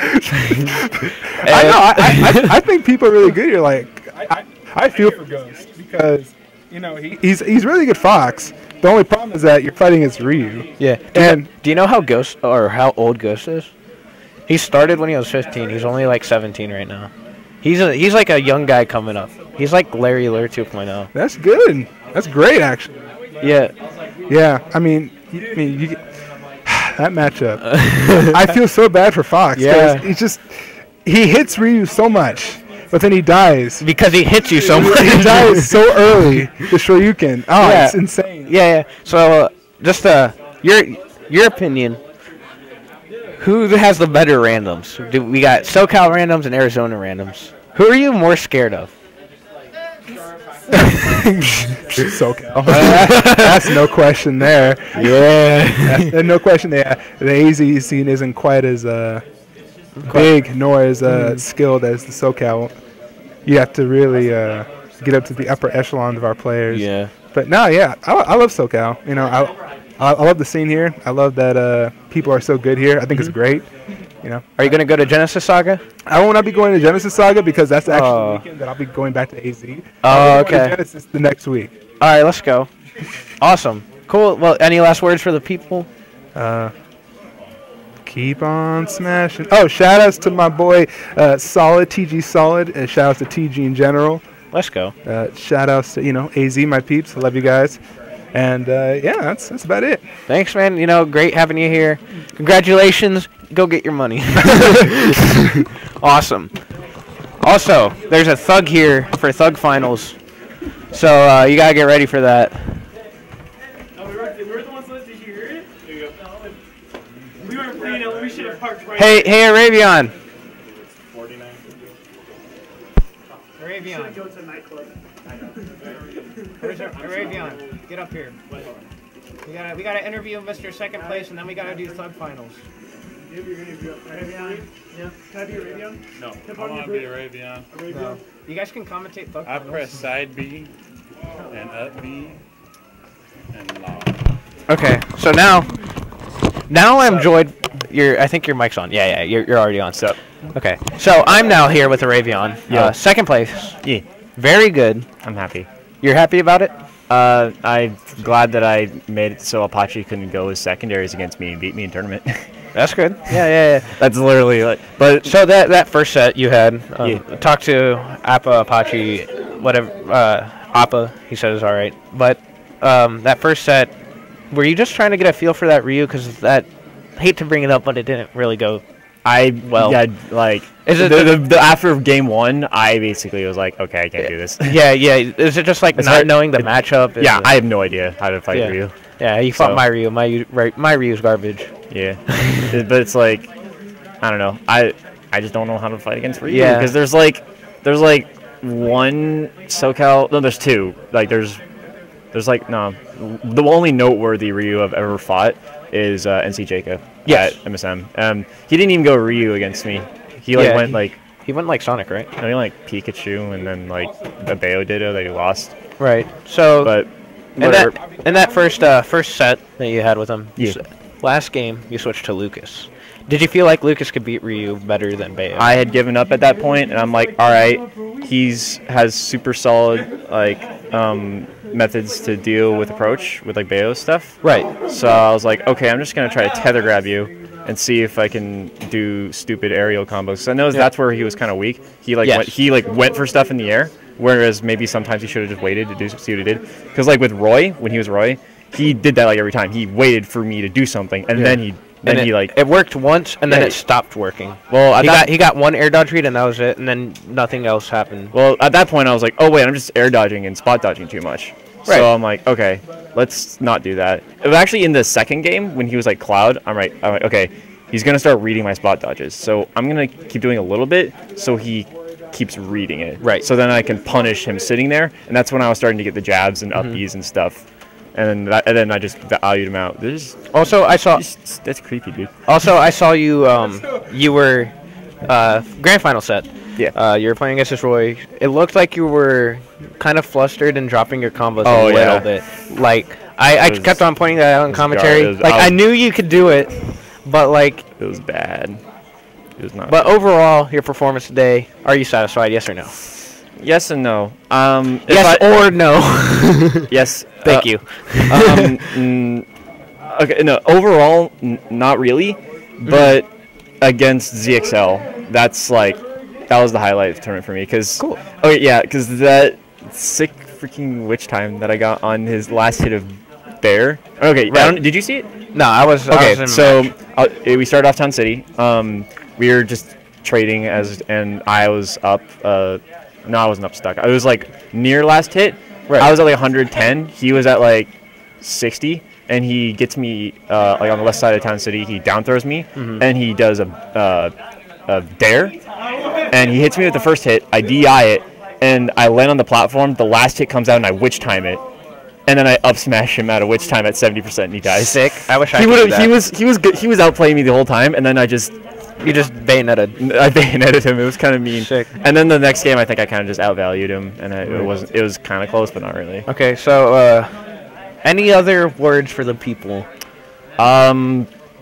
know. I, I, I think people are really good here. Like, I, I feel for Ghost because, you know, he, he's he's really good Fox. The only problem is that you're fighting against Ryu. Yeah. Do And you, do you know how Ghost or how old Ghost is? He started when he was fifteen. He's only like seventeen right now. He's a, he's like a young guy coming up. He's like Larry Lure two point oh. that's good. That's great, actually. Yeah. Yeah. I mean, you, I mean, you, that matchup. I feel so bad for Fox. 'Cause Yeah. He's just he hits Ryu so much, but then he dies. Because he hits you so much. He dies so early. The Shoryuken. Oh, Yeah. it's insane. Yeah, yeah. So, uh, just uh, your your opinion. Who has the better randoms? Do we got SoCal randoms and Arizona randoms? Who are you more scared of? SoCal. That's no question there. Yeah. That's, no question there. The A Z scene isn't quite as uh, big nor as uh, skilled as the SoCal. You have to really uh, get up to the upper echelon of our players. Yeah. But no, yeah, I, I love SoCal. You know, I, I I love the scene here. I love that uh, people are so good here. I think it's great. You know, Are you gonna go to Genesis Saga? I will not be going to Genesis Saga because that's actually Oh. the weekend that I'll be going back to A Z. Oh, I'll be going to okay. Genesis the next week. All right, let's go. Awesome. Cool. Well, any last words for the people? Uh, keep on smashing. Oh, shout outs to my boy uh, Solid, T G Solid, and shout outs to T G in general. Let's go. Uh, shout outs to, you know, A Z, my peeps. I love you guys. And uh, yeah, that's that's about it. Thanks, man. You know, great having you here. Congratulations. Go get your money. Awesome. Also, there's a Thug here for Thug Finals. So uh, you got to get ready for that. Oh, we were, we were the ones that did you hear it? There you go. We weren't playing it. We should have parked right. Hey, hey, Arabian. Arabian. Go to a nightclub. Where's our, Arabian, get up here. We gotta we gotta interview Mister Second Place, and then we gotta do sub finals. Give your interview up. Arabian. Yeah. Can I be Arabian? No, Can I part of want to your be group? Arabian. Arabian. No. You guys can commentate sub I finals. press side B and up B and loud. Okay, so now, now I'm joined. Your, I think your mic's on. Yeah, yeah, you're, you're already on. So, okay, so I'm now here with Arabian. Yeah. Uh, second place. Yeah, Very good. I'm happy. You're happy about it? Uh, I'm glad that I made it so Apache couldn't go as secondaries against me and beat me in tournament. That's good. Yeah, yeah, yeah. That's literally like. But So that that first set you had, um, Yeah. talk to Appa, Apache, whatever, uh, Appa, he said is all right. But um, that first set, were you just trying to get a feel for that Ryu? Because that, hate to bring it up, but it didn't really go. I Well, yeah, like is it the, the- the, the after game one, I basically was like, okay, I can't do this. Yeah, yeah. Is it just like It's not hard- knowing the it- matchup? Is Yeah, it- I have no idea how to fight Yeah. Ryu. Yeah, you fought so- my Ryu. My Ryu- right, my Ryu's garbage. Yeah, It- but it's like, I don't know. I I just don't know how to fight against Ryu Yeah. because there's like there's like one SoCal. No, there's two. Like there's there's like no. The only noteworthy Ryu I've ever fought is uh, N C Jacob Yes. at M S M. Um, he didn't even go Ryu against me. He like Yeah, went he- like He went like Sonic, right? I mean like Pikachu and then like the Bayo Ditto that he lost. Right. So But in whatever. that in that first uh, first set that you had with him, Yeah. s- last game you switched to Lucas. Did you feel like Lucas could beat Ryu better than Bayo? I had given up at that point, and I'm like, all right, he's has super solid like um, methods to deal with approach with like Bayo stuff. Right. So I was like, okay, I'm just gonna try to tether grab you and see if I can do stupid aerial combos. 'Cause I know that's where he was kind of weak. He like Yes. went, he like went for stuff in the air, whereas maybe sometimes he should have just waited to do see what he did. Because like with Roy, when he was Roy, he did that like every time. He waited for me to do something, and Yeah. then he then And he it, like it worked once and then Yeah. it stopped working. well at He that got he got one air dodge read and that was it, and then nothing else happened. Well, at that point, I was like, oh, wait, I'm just air dodging and spot dodging too much. Right. So I'm like, okay, let's not do that. It was actually in the second game when he was like Cloud. I'm right. I'm like, okay, he's going to start reading my spot dodges. So I'm going to keep doing a little bit so he keeps reading it. Right. So then I can punish him sitting there. And that's when I was starting to get the jabs and up Mhm. Bs and stuff. And then, that, and then I just valued him out. This is, Also, I saw this- that's creepy, dude. also I saw you um you were uh grand final set. Yeah. Uh, you were playing against this Roy. It looked like you were kind of flustered and dropping your combos Oh, a little yeah. bit. Like I, I It was- kept on pointing that out in it was commentary. gar- it was- like I I was- knew you could do it, but like It was bad. It was not but overall your performance today, are you satisfied? Yes or no? Yes and no. Um, if Yes I- or no? Yes. Thank uh, you. um, mm, okay, no. Overall, n- not really, but against Z X L, that's like that was the highlight of the tournament for me. Cause Cool. Okay, yeah, because that sick freaking witch time that I got on his last hit of Bear. Okay, I Right. don't- did you see it? No, I was. I Okay, was in so match. uh, we started off Town City. Um, we were just trading as, and I was up. Uh, no, I wasn't up stuck. I was like near last hit. Right. I was at like one hundred ten. He was at like sixty, and he gets me uh, like on the left side of Town City. He down throws me, Mhm. and he does a, uh, a dare, and he hits me with the first hit. I D I it, and I land on the platform. The last hit comes out, and I witch time it. And then I up smash him out of witch time at seventy percent, and he dies. Sick. I wish I He could would. do that. He was. He was good. He was outplaying me the whole time, and then I just. You just bayoneted. I bayoneted him. It was kind of mean. Sick. And then the next game, I think I kind of just outvalued him, and I, it wasn't. It was kind of close, but not really. Okay, so uh, any other words for the people? Um,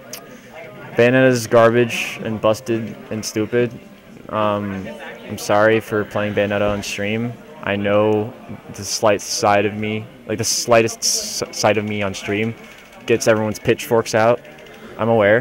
Bayonetta's garbage and busted and stupid. Um, I'm sorry for playing Bayonetta on stream. I know the slight side of me, like the slightest s- side of me on stream, gets everyone's pitchforks out. I'm aware.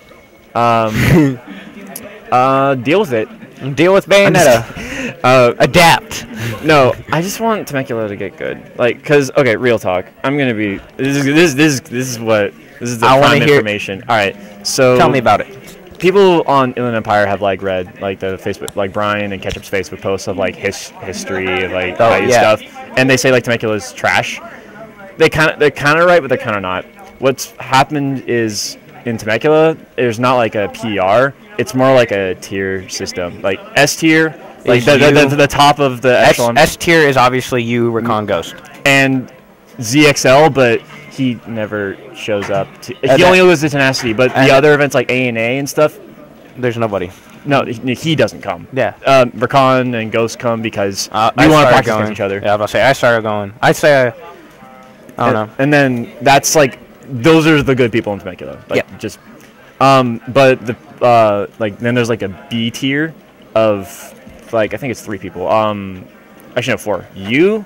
Um, uh, deal with it. Deal with I'm Bayonetta. just- uh, Adapt. no, I just want Temecula to get good. Like, cause okay, real talk. I'm gonna be. This is this this this is what this is the I wanna prime hear- information. All right, so Tell me about it. people on Inland Empire have like read like the Facebook, like Brian and Ketchup's Facebook posts of like his history, of, like Oh, value yeah. stuff, and they say like Temecula's trash. They kind of they're kind of right, but they're kind of not. What's happened is in Temecula, there's not like a P R. It's more like a tier system, like S tier, like Is the, the, you- the, the top of the S, echelon, S tier is obviously you, Recon Ghost. and Z X L, but he never shows up. To, Uh, he that- only goes to Tenacity, but and- the other events like A and A and stuff, There's nobody. no, he, he doesn't come. Yeah. Um, Recon and Ghost come because Uh, we I want to started practice going. against each other. Yeah, I was about to say I started going. I say I, I don't and, know. and then that's like those are the good people in Temecula. Like Yeah. just um but the uh like then there's like a B tier of like I think it's three people. Um actually no four. You,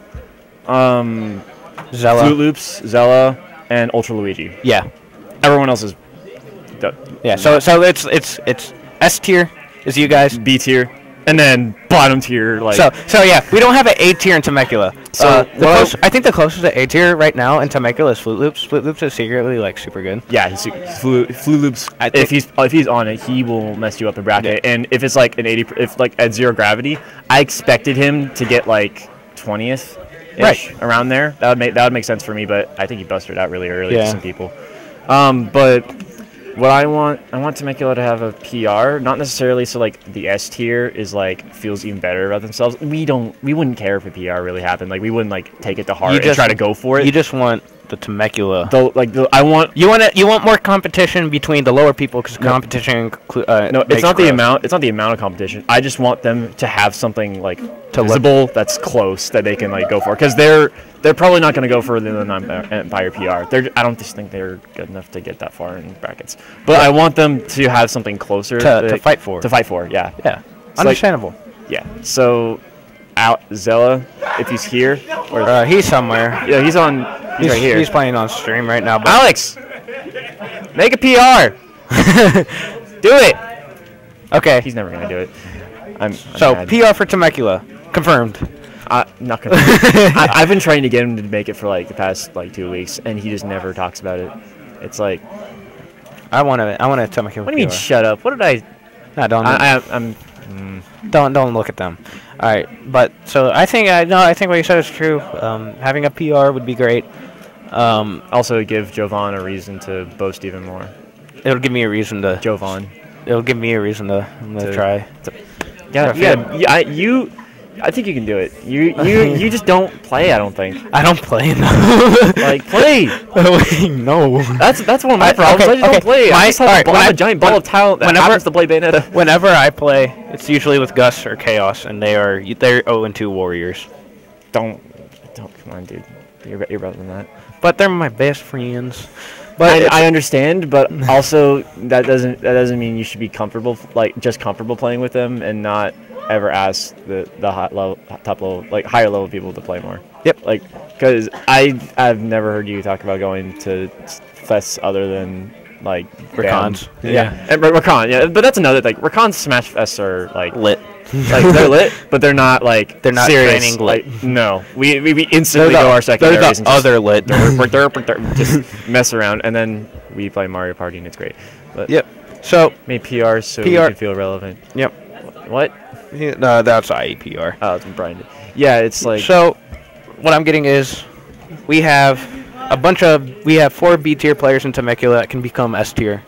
um Zella. Flute Loops, Zella, and Ultra Luigi. Yeah. Everyone else is d- Yeah. So so it's it's it's S tier is you guys. B tier. And then bottom tier like So so yeah, we don't have an A tier in Temecula. So, uh, the well- close, I think the closest to A tier right now in Temecula is Flute Loops. Flute Loops is secretly like super good. yeah, he's Flute Flute Loops. I If think- he's if he's on it, he will mess you up in bracket. And if it's like an eighty, if like at zero gravity, I expected him to get like twentieth, Right. around there. That would make that would make sense for me. But I think he busted out really early Yeah. to some people. Um, but what I want, I want Temecula to have a P R, not necessarily so like the S tier is like feels even better about themselves. We don't, we wouldn't care if a P R really happened. Like we wouldn't like take it to heart You and just- try to go for it. You just want the Temecula. Though, like the, I want You want it, you want more competition between the lower people because competition. Inclu- uh, No, it's makes not the growth. amount. It's not the amount of competition. I just want them to have something like To look- visible that's close that they can like go for. Because they're they're probably not going to go further than an Empire P R. They're I don't just think they're good enough to get that far in brackets. But I want them to have something closer To- that- to fight for. To fight for, yeah. Yeah, It's like- understandable. Yeah. So, out Zella, if he's here, or Uh, he's somewhere. yeah, he's on. He's, He's, right here. he's playing on stream right now. But Alex, make a P R. Do it. okay, He's never gonna do it. I'm, I'm so mad. P R for Temecula confirmed. I, not gonna. I, I've been trying to get him to make it for like the past like two weeks, and he just never talks about it. It's like, I want to. I want to Temecula. what do you mean? P R. Shut up. What did I? No, don't. I, I I'm. Mm, Don't don't look at them. All right, but so I think I no, I think what you said is true. Um, having a P R would be great. Um, also, give Jovan a reason to boast even more. it'll give me a reason to. Jovan. It'll give me a reason to, to To- try. Yeah, Yeah, yeah. yeah I, you. I think you can do it. You you you just don't play. I don't think. I don't play enough. Like play. no. That's that's one of my I- problems. okay, I just don't okay. play. My- I just have alright, a, ball, when I have I- a giant ball when- of talent that whenever- happens to play Bayonetta. Whenever I play, it's usually with Gus or Chaos, and they are they're zero and two warriors. Don't don't come on, dude. You're be- you're better than that. But they're my best friends. But But I, I understand, but also that doesn't that doesn't mean you should be comfortable, like just comfortable playing with them, and not ever ask the the hot level, top level, like higher level people to play more. Yep. Like, because I I've never heard you talk about going to fests other than like Racons. band. Yeah. Yeah, and Racon, yeah, but that's another like Racon Smash Fests are like lit. like they're lit, but they're not like They're not serious. training lit. Like, no, we we, we instantly They're the- go our secondaries they're and the just, other lit. derp, derp, derp, derp, just mess around, and then we play Mario Party and it's great. But Yep. So made P Rs so P R we can feel relevant. Yep. What? No, that's I E P R. Oh, it's Brian. Yeah, it's like So, what I'm getting is, we have a bunch of we have four B tier players in Temecula that can become S tier.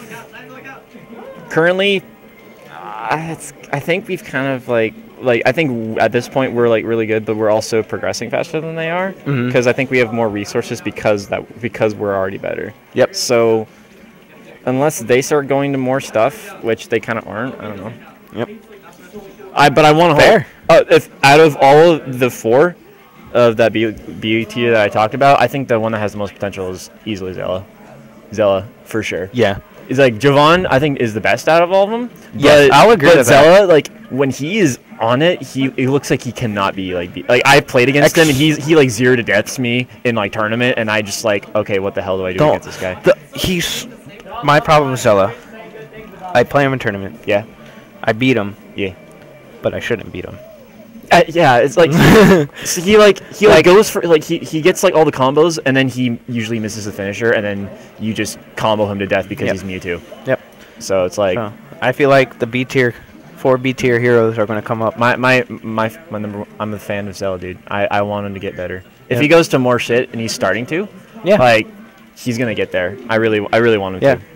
currently, uh, it's, I think we've kind of like like I think at this point we're like really good, but we're also progressing faster than they are Mhm. because I think we have more resources because that because we're already better. Yep. So unless they start going to more stuff, which they kind of aren't, I don't know. Yep. I but I want to Fair. Uh, if out of all of the four of that B, B tier that I talked about, I think the one that has the most potential is easily Zella. Zella for sure. Yeah. It's like Jovan, I think, is the best out of all of them. Yes, but, I'll agree But with that. Zella, like when he is on it, he it looks like he cannot be like be, like I played against Ex- him and he's he like zero to deaths me in like tournament, and I just like okay, what the hell do I do Don't. against this guy? The, he's my problem with Zella. I play him in tournament. Yeah, I beat him, yeah, but I shouldn't beat him. uh, yeah. It's like so he like he like, goes for like he he gets like all the combos, and then he usually misses the finisher, and then you just combo him to death because Yep. he's Mewtwo. Yep. So it's like. So, I feel like the B tier, four B tier heroes are going to come up. My my my my number. One, I'm a fan of Zella, dude. I, I want him to get better. If Yep. he goes to more shit and he's starting to, Yeah. like he's gonna get there. I really I really want him Yeah. to.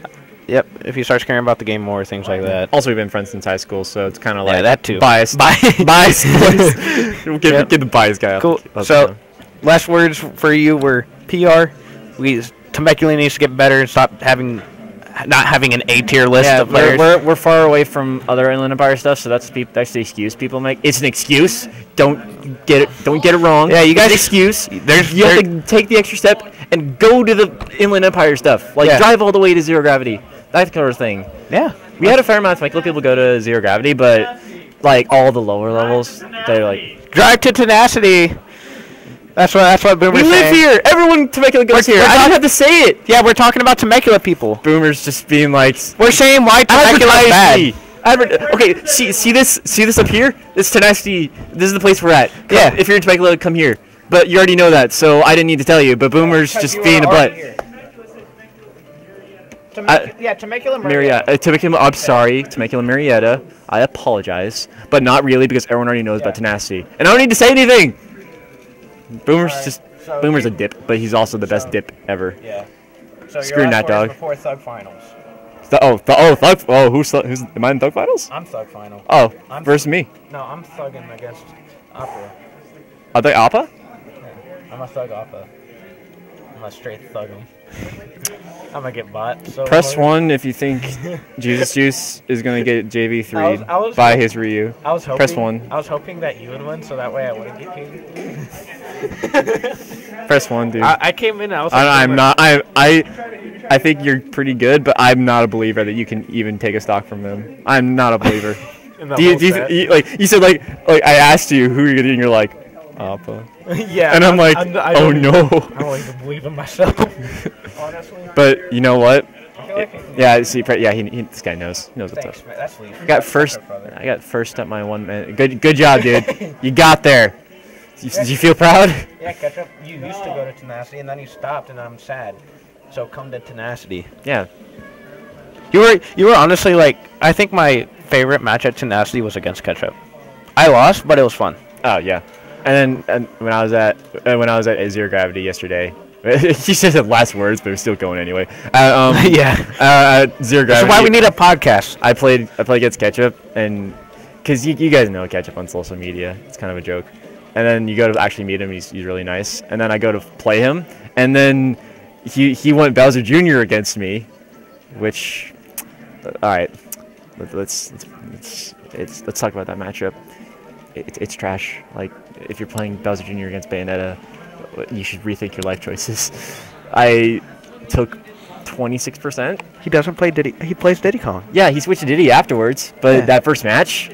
Yep. If he starts caring about the game more, things like that. Also, we've been friends since high school, so it's kind of like Yeah, that too. biased. Bi- biased. We'll give, Yep. give the bias guy. Cool. Up, up So, down. last words for you were P R. We Temecula needs to get better and stop having, not having an A tier list yeah, of we're, players. we're we're far away from other Inland Empire stuff, so that's the that's the excuse people make. It's an excuse. Don't get it. Don't get it wrong. Yeah, you guys- It's an excuse. There's You have there- to take the extra step and go to the Inland Empire stuff. Like Yeah. drive all the way to Zero Gravity. That kind of thing. yeah. We had a fair amount of Temecula people go to Zero Gravity, but like all the lower levels, they're like, Drive to Tenacity. That's what. That's what Boomer's we live saying. here. Everyone Temecula goes We're- here. we're I talk- don't have to say it. Yeah, we're talking about Temecula people. Boomers just being like, We're saying why Temecula is advertise bad. me. Adver- okay, see see this see this up here? This Tenacity. This is the place we're at. Come, Yeah. If you're in Temecula, come here. But you already know that, so I didn't need to tell you. But Boomers just being a butt. I- yeah, Temecula Marietta. Uh, Temecula. I'm sorry, Temecula Marietta. I apologize, but not really because everyone already knows about Tenacity, and I don't need to say anything. Boomer's just Boomer's a dip, but he's also the best dip ever. Yeah. So Screw Nat Dog. before Thug Finals. Th- oh, th- oh, Thug. Oh, who's Thug- who's? Am I in Thug Finals? I'm Thug Final. Oh, I'm- versus me. No, I'm thugging against Opera. Are they Appa? I'm a thug Oppa. I'm a straight thug 'em. I'm gonna get bought. So Press hard. one if you think Jesus Juice is gonna get J V I three was- I was by hoping- his Ryu. I was hoping. Press one. I was hoping that you would win, so that way I wouldn't get paid. Press one, dude. I, I came in. I was. I, like, I'm not. I I I think you're pretty good, but I'm not a believer that you can even take a stock from them. I'm not a believer. In the do you, whole do you, set. you like you said like like I asked you who you're gonna and you're like Appa. Yeah. And I'm like, I'm- I oh don't no. I don't even believe in myself. Honestly. But you know what? I feel like Yeah, see, pre- yeah, he, he, this guy knows. He knows what's Thanks, up. man. That's Leaf. I got first. I got first at my one man. Good, good job, dude. You got there. You, did you feel proud? Yeah, catch up. You used to go to Tenacity, and then you stopped, and I'm sad. So come to Tenacity. Yeah. You were you were honestly like I think my favorite match at Tenacity was against Ketchup. I lost, but it was fun. Oh yeah. And then and when I was at uh, when I was at Zero Gravity yesterday, he said the last words, but it was still going anyway. Uh, um, Yeah. Uh, at Zero Gravity. That's why we need a podcast. I played I played against Ketchup, and because you, you guys know Ketchup on social media, it's kind of a joke. And then you go to actually meet him, he's, he's really nice. And then I go to play him, and then he he went Bowser Junior against me, which, uh, all right, let, let's let's let's, it's, let's talk about that matchup. It, it's trash. Like if you're playing Bowser Junior against Bayonetta, you should rethink your life choices. I took twenty-six percent. He doesn't play Diddy. He plays Diddy Kong. Yeah, he switched to Diddy afterwards, but Yeah. that first match,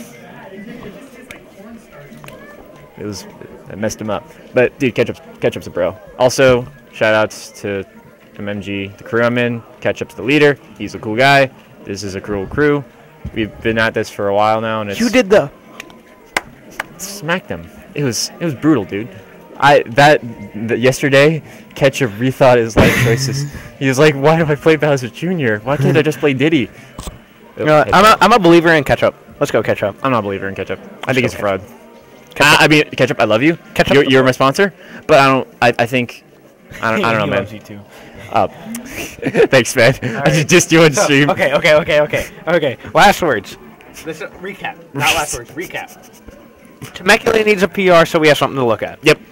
it was it messed him up. But dude, Ketchup's Ketchup's a bro. Also, shout outs to M M G, the crew I'm in. Ketchup's the leader. He's a cool guy. This is a cool crew. We've been at this for a while now, and it's You did the. smacked him. It was it was brutal, dude. I that, that yesterday, Ketchup rethought his life choices. He was like, "Why do I play Bowser Junior? Why can't I just play Diddy?" You know, I'm a I'm a believer in Ketchup. Let's go Ketchup. I'm not a believer in Ketchup. I think go he's a fraud. I, I mean, Ketchup, I love you. Ketchup you're, the you're my sponsor, but I don't. I, I think. I don't. I don't know, He man. loves you too. Uh, thanks, man. I just just you on stream. Okay, okay, okay, okay, okay. Last words. This is recap. Not last words. Recap. Temecula needs a P R, so we have something to look at. Yep.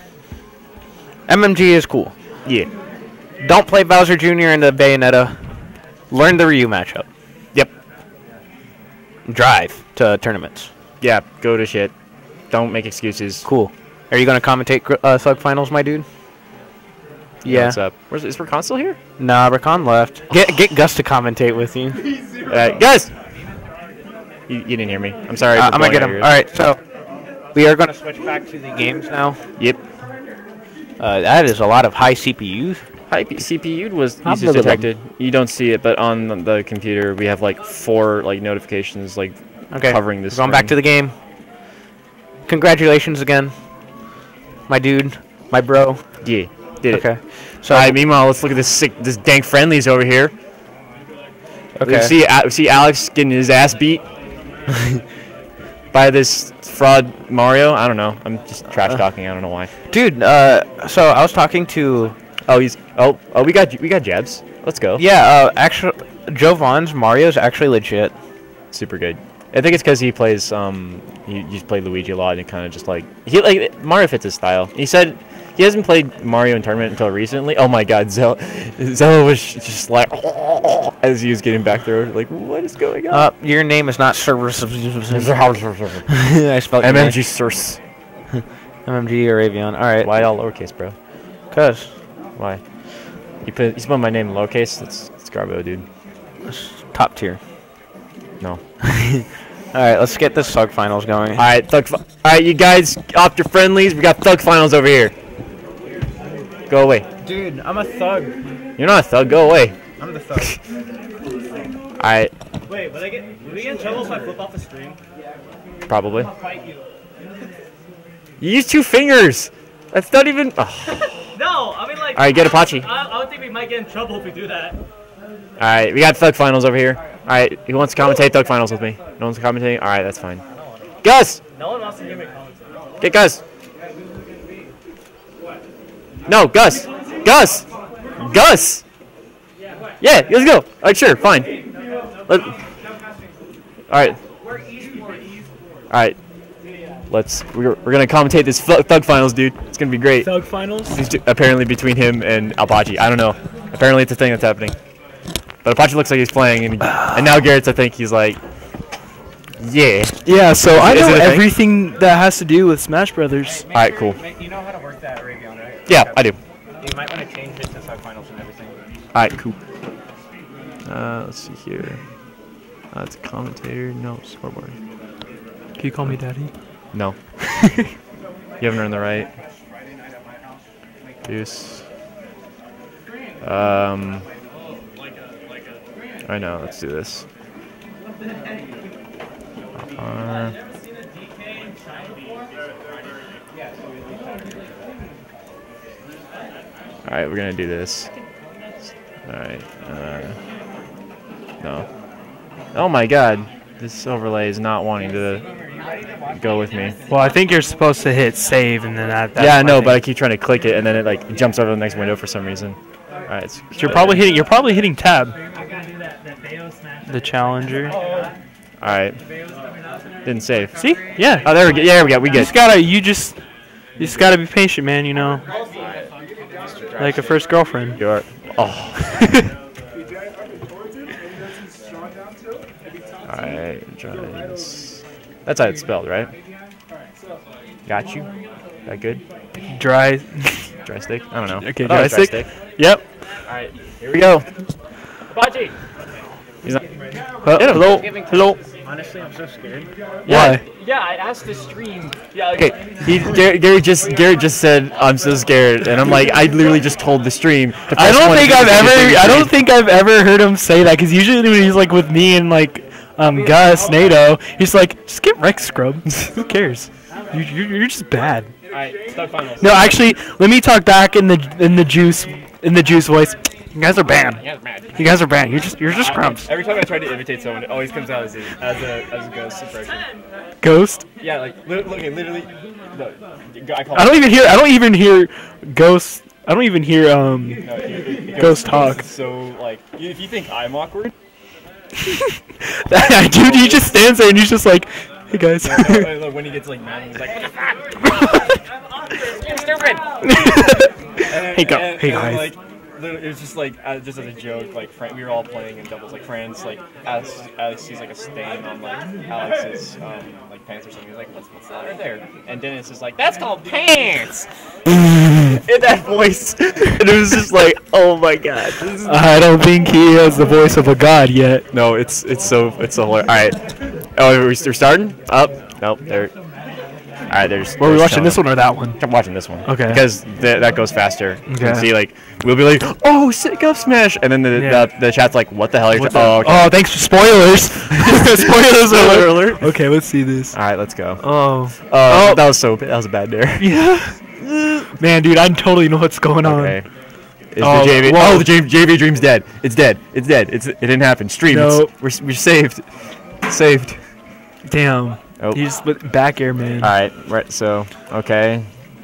M M G is cool. Yeah. Don't play Bowser Junior into Bayonetta. Learn the Ryu matchup. Yep. Drive to tournaments. Yeah. Go to shit. Don't make excuses. Cool. Are you gonna commentate gr- uh, Thug Finals, my dude? Yeah. What's up? Where's is Rakan still here? Nah, Rakan left. Get get Gus to commentate with you. Uh, guys. You, you didn't hear me. I'm sorry. Uh, for I'm gonna blowing get out him. your All ears. right, so we are gonna switch back to the games now. Yep. Uh, that is a lot of high C P Us. High C P U was Ah, used blah, blah, blah. detected. You don't see it, but on the- the computer we have like four like notifications like Okay. covering this. We're going back to the game. Congratulations again, my dude, my bro. Yeah. Did it. Okay. So right, meanwhile, let's look at this sick, this dank friendlies over here. Okay. We see A- we see Alex getting his ass beat by this fraud Mario. I don't know. I'm just trash talking. I don't know why. Dude, uh, so I was talking to Oh, he's. Oh, oh, we got we got jabs. Let's go. Yeah, uh, actually, Joe Vaughn's Mario's actually legit. Super good. I think it's because he plays. Um, he just played Luigi a lot and kind of just like he like Mario fits his style. He said he hasn't played Mario in tournament until recently. Oh my God, Zell, Zell was just like as he was getting back there. Like, what is going on? Uh, your name is not Service. I spelled M M G Source. M M G or Avion. All right. Why all lowercase, bro? Cause. Why? You put you spelled my name in lowercase. That's that's Garbo, dude. Top tier. No. All right, let's get this Thug Finals going. All right, Thug. Fi- all right, you guys, opt your friendlies. We got Thug Finals over here. Go away. Dude, I'm a thug. You're not a thug. Go away. I'm the thug. All right. Wait, will I get? Will we get in trouble if I flip off the screen? Probably. I'll fight you. You use two fingers. That's not even. Oh. No, I mean like. All right, get Apache. I, I would think we might get in trouble if we do that. All right, we got Thug Finals over here. All right, who wants to commentate Thug Finals with me? No one's commentating? All right, that's fine. Gus! No one wants to hear me commentate. Get Gus! No, Gus! Gus! Gus! Yeah, let's go. All right, sure, fine. Let, all right. All right. Let's. We're, we're gonna commentate this Thug Finals, dude. It's gonna be great. Thug Finals? It's apparently between him and Apache. I don't know. Apparently it's a thing that's happening. But Apache looks like he's playing, and, and now Garrett's, I think, he's like, yeah. Yeah, so Is, I is know it a thing? everything that has to do with Smash Brothers. All right, cool. You know how to work that Ravion, right? Yeah, I do. You might want to change it to Thug Finals and everything. All right, cool. Uh, let's see here. Uh, it's a commentator. No, scoreboard. Can you call me daddy? No. You haven't earned the right. Deuce. Um. I know. Let's do this. Uh, all right, we're gonna do this. All right. Uh, no. Oh my God, this overlay is not wanting to go with me. Well, I think you're supposed to hit save and then that. That's Yeah, I my know, thing. but I keep trying to click it and then it like jumps over to the next window for some reason. All right. It's, So you're probably hitting. You're probably hitting tab. The challenger. All right. Didn't save. See? Yeah. Oh, there we go. Yeah, there we go. We You good. just gotta. You just. You just gotta be patient, man. You know. Like a first girlfriend. You are. Oh. Alright, Dries. That's how it's spelled, right? Got you. That good? Dry. Dry stick? I don't know. Okay, I thought it dry was stick. Yep. Alright, here we go. Apache! He's not. Uh, Yeah, hello. Hello. Honestly, I'm so scared. Yeah. Why? Yeah, I asked the stream. Yeah. Okay, he Gary, Gary just Gary just said I'm so scared, and I'm like I literally just told the stream. To I press don't one think if I've you ever. think I it's don't think I've ever heard him say that because usually when he's like with me and like um Gus NATO, he's like, just get Rex scrub. Who cares? You, you're, you're just bad. Alright, Thug Finals. No, actually, let me talk back in the in the juice in the juice voice. You guys are banned. You guys are mad. You guys are banned. You're just you're just crumbs. Every time I try to imitate someone, it always comes out as a as a, as a ghost impression. Ghost. Yeah, like li- look, literally. Look, I call I don't even hear. I don't even hear ghost. I don't even hear um No, it- it- it ghost talk. is So like, if you think I'm awkward, Dude, he just stands there and he's just like, hey guys. no, no, no, when he gets like mad, he's like, "What the fuck? You're stupid! And then- Hey, go- and- hey, and then, guys. like, literally, it was just like uh, just as a joke. Like Fran- we were all playing in doubles. Like Fran's like Alex, Alex sees like a stain on like Alex's um, like pants or something. He's like, what's what's that right there? And Dennis is like, that's called pants. In that voice, and it was just like, oh my God. This is I don't think he has the voice of a god yet. No, it's it's so it's so hilarious. All right. Oh, we're, we're starting? Up? Nope. There. All right. There's. Were we there's watching Tony. this one or that one? I'm watching this one. Okay. Because th- that goes faster. You can Okay. see like we'll be like, oh, sick up smash, and then the Yeah. the, the chat's like, what the hell are you? What's ta- oh, that? okay. Oh, thanks for spoilers. spoilers Spoiler alert. alert. Okay, let's see this. All right, let's go. Oh. Oh, that was so that was a bad dare. Yeah. Man, dude, I totally know what's going on. Okay. Is Oh, the J V? whoa. Oh, the J- JV Dream's dead. It's dead. It's dead. It's it didn't happen. Stream. No. It's, we're we're saved. Saved. Damn. Oh. He just went back air, man. All right. Right. So okay.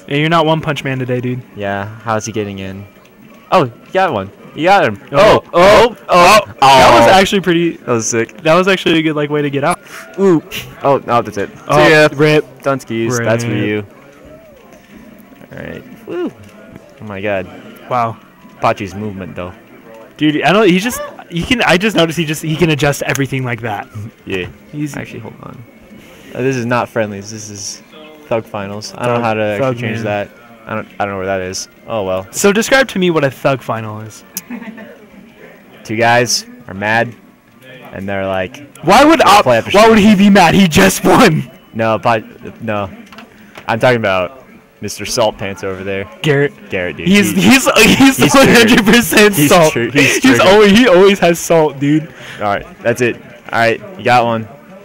Yeah, you're not One Punch Man today, dude. Yeah, how's he getting in? Oh, you got one. You got him. Oh, Oh, oh, oh. oh. That was actually pretty. That was sick. That was actually a good like way to get out. Ooh. Oh, no, that's it. Oh, See ya. rip. Dunskies, that's for Rip. you. Alright. Woo. Oh my god. Wow. Pachi's movement, though. Dude, I don't. He just. He can. I just noticed he just. He can adjust everything like that. Yeah. He's Actually, hold on. Uh, this is not friendlies. This is Thug Finals. I don't know how to Thug actually change Man. that. I don't. I don't know where that is. Oh well. So describe to me what a thug final is. Two guys are mad, and they're like, Why would op- play after Why shoot. would he be mad? He just won. no, but no. I'm talking about Mister Salt Pants over there. Garrett. Garrett, dude. He's He- he's he's he's one hundred percent He's salt. true- he's He's triggered. always he always has salt, dude. All right, that's it. All right, you got one.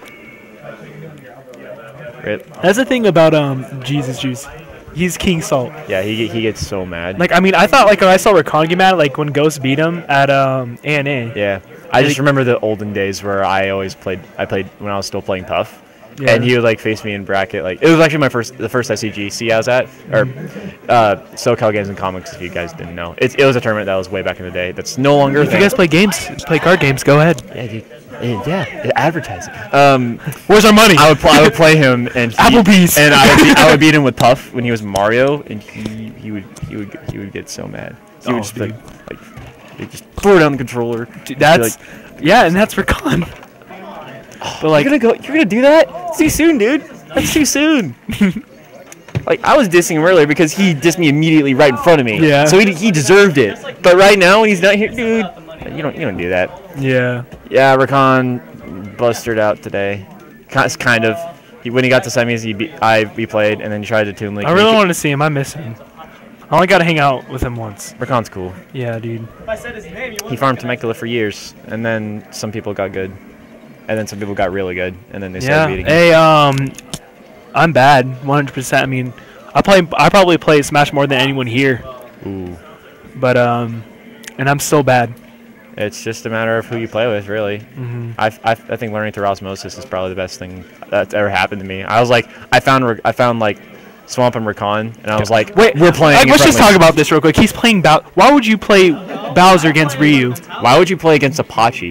Rip. That's the thing about um Jesus Juice. He's King Salt. Yeah, he he gets so mad. Like I mean, I thought like when I saw Rakan get mad, like when Ghost beat him at um A N A. Yeah, I just remember the olden days where I always played. I played when I was still playing Puff, Yeah. and he would like face me in bracket. Like it was actually my first, the first S C G C I was at, or uh, SoCal Games and Comics. If you guys didn't know, it, it was a tournament that was way back in the day. That's no longer. a If you thing. guys play games, play card games, go ahead. Yeah, dude. Eh, Yeah, advertising. Um, Where's our money? I would pl- I would play him and he, Applebee's. and I would, beat, I would beat him with Puff when he was Mario, and he he would he would he would get so mad. He would Oh, just be like like he'd just throw down the controller. Dude, Be that's like, yeah, and that's Rakan. But like, you're gonna go. You're gonna do that? It's too soon, dude. That's too soon. Like I was dissing him earlier because he dissed me immediately right in front of me. Yeah. So he he deserved it. But right now when he's not here, dude, you don't you don't do that. yeah. Yeah, Rakan busted out today. Ki- Kind of. He when he got to semis, he beat, I we played, and then he tried to Toon Link. I really wanted to see him. I miss him. I only got to hang out with him once. Rakan's cool. Yeah, dude. If I said his name, you He wouldn't farmed get it. Temecula for years, and then some people got good, and then some people got really good, and then they Yeah. started beating him. Hey, um, I'm bad, one hundred percent. I mean, I play. I probably play Smash more than anyone here, Ooh. but um, and I'm still bad. It's just a matter of who you play with, really. Mhm. I, I, I think learning through osmosis is probably the best thing that's ever happened to me. I was like, I found Ra- I found like Swamp and Rakan, and I was like, Wait, we're playing. Like, in let's just friendlies. talk about this real quick. He's playing Bow. Why would you play Bowser against Ryu? Why would you play against Apache?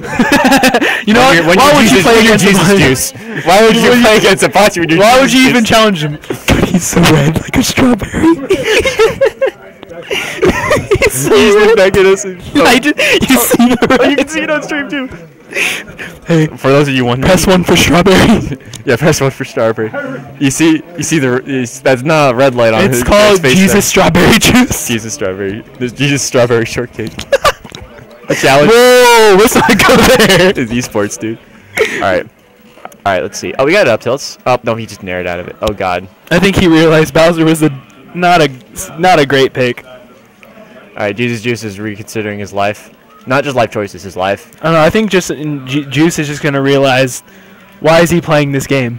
You know When you're- what? when Why you're would you Jesus- play when you're against Jesus Apache? Juice? Why would you play against Apache when you're Why would Jesus you even Juice? challenge him? God, he's so red, like a strawberry. He's so red. I just, you see the red. Oh, you can see it on stream too. Hey, For those of you wondering, press one for strawberry. yeah, press one for Starbird. You see, you see the you s- that's not a red light on It's his called his face Jesus there. Strawberry Juice. Jesus Strawberry. There's Jesus Strawberry Shortcake. A challenge. Whoa, let's not go there. It's esports, dude. All right, all right. Let's see. Oh, we got it up tilts. Oh no, he just narrowed out of it. Oh god. I think he realized Bowser was a not a not a great pick. All right, Jesus Juice is reconsidering his life. Not just life choices, his life. I don't know. I think just in Ju- Juice is just gonna realize why is he playing this game?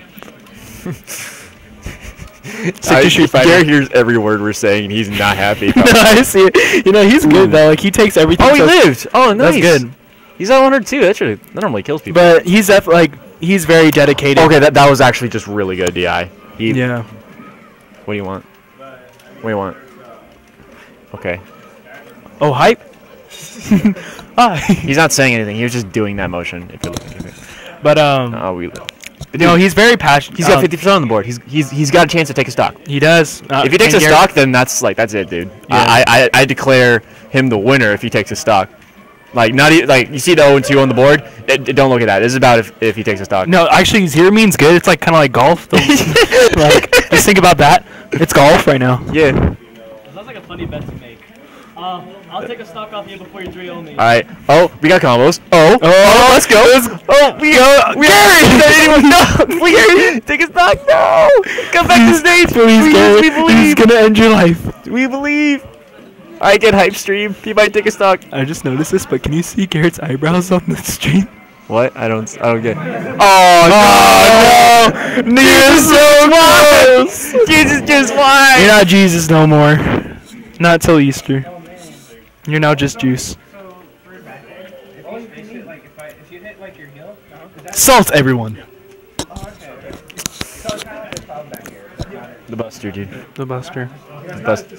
It's like I, the Street Fighter. Garrett hears every word we're saying, and he's not happy. No, I see it. You know, he's good though. Like he takes everything. Oh, he so- lived. Oh, nice. That's good. He's at one hundred two. That should that normally kills people. But he's def- like he's very dedicated. Okay, that that was actually just really good, D I. He, Yeah. What do you want? What do you want? Okay. Oh, hype. Hi. He's not saying anything. He was just doing that motion. If you're looking at it. But um, Oh, we. no, he's very passionate. He's got um, fifty percent on the board. He's he's he's got a chance to take a stock. He does. Uh, If he takes a and Garrett- stock, then that's like that's it, dude. Yeah. I, I I declare him the winner if he takes a stock. Like not e- like you see the zero and two on the board. It, it- don't look at that. This is about if if he takes a stock. No, actually, zero means good. It's like kind of like golf. The- like, just think about that. It's golf right now. Yeah. Sounds like a funny bet to make. Uh, I'll take a stock off you before you three oh me. All right. Oh, we got combos. Oh. Oh, let's go. Oh, we go. We Gary. No, we Gary. Take a stock. No. Come back to stage. Please, we, Garrett. we He's believe. gonna end your life. We believe. All right, get hype stream. He might take a stock. I just noticed this, but can you see Garrett's eyebrows on the stream? What? I don't. I don't get. Oh, no! no. You're so close. Jesus, just why? You're not Jesus no more. Not till Easter. You're now just Juice. Salt everyone. The Buster, dude. The Buster. The Buster.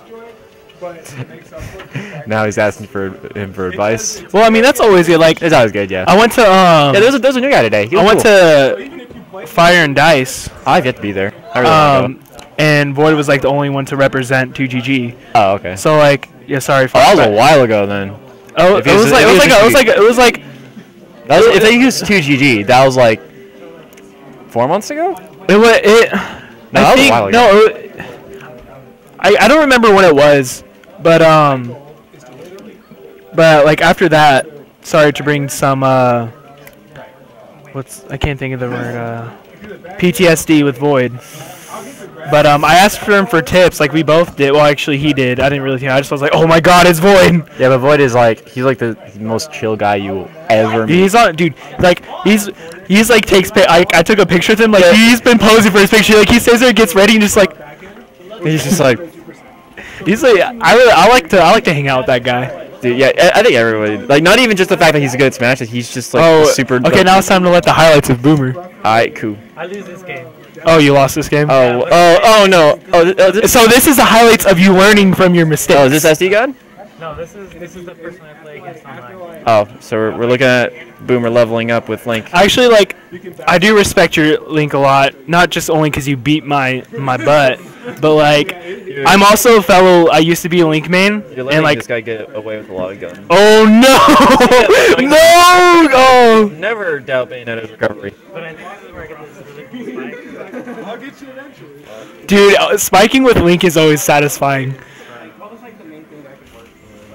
Now he's asking for him for advice. Well, I mean that's always good. Like It's always good, yeah. I went to um. Yeah, there was a, there was a new guy today. He I was went cool. to Fire and Dice. I've yet to be there. I really wanna Um, and Void was like the only one to represent two G G. go. Oh, okay. So like, yeah, sorry. Oh, that was but- a while ago then. Oh, If it he was was- like if it he was was like a- it was just- like a- it was like That was, if they used two G G, that was like four months ago. it was it. No, I that was a think while ago. no. It, I I don't remember when it was, but um. But like after that, sorry to bring some uh. What's I can't think of the word uh. P T S D with Void. But um, I asked for him for tips, like we both did. Well, actually, he did. I didn't really think. I just was like, "Oh my God, it's Void." Yeah, but Void is like he's like the most chill guy you will ever meet. He's on, dude. Like he's he's like takes. Pi- I I took a picture of him. Like he's been posing for his picture. Like he stays there, gets ready, and just like He's just like, he's like. I really I like to I like to hang out with that guy. dude, yeah. I, I think everybody like not even just the fact that he's good at Smash, that he's just like Oh, super. okay. Now it's time to let the highlights of Boomer. All right, cool. I lose this game. Oh, you lost this game. Oh, oh, oh no. Oh, th- oh, this, So this is the highlights of you learning from your mistakes. oh, is this S D God? No, this is this is the person I play against online. Oh, so we're, we're looking at Boomer leveling up with Link. Actually, like, I do respect your Link a lot. Not just only because you beat my my butt, but like, I'm also a fellow. I used to be a Link main, You're letting and like, this guy get away with a lot of guns. oh no, no, oh. Never doubt Bayonetta's recovery. But I think this is where I get this really cool spike. I'll get you eventually. Dude, uh, spiking with Link is always satisfying. What was like the main thing that could work?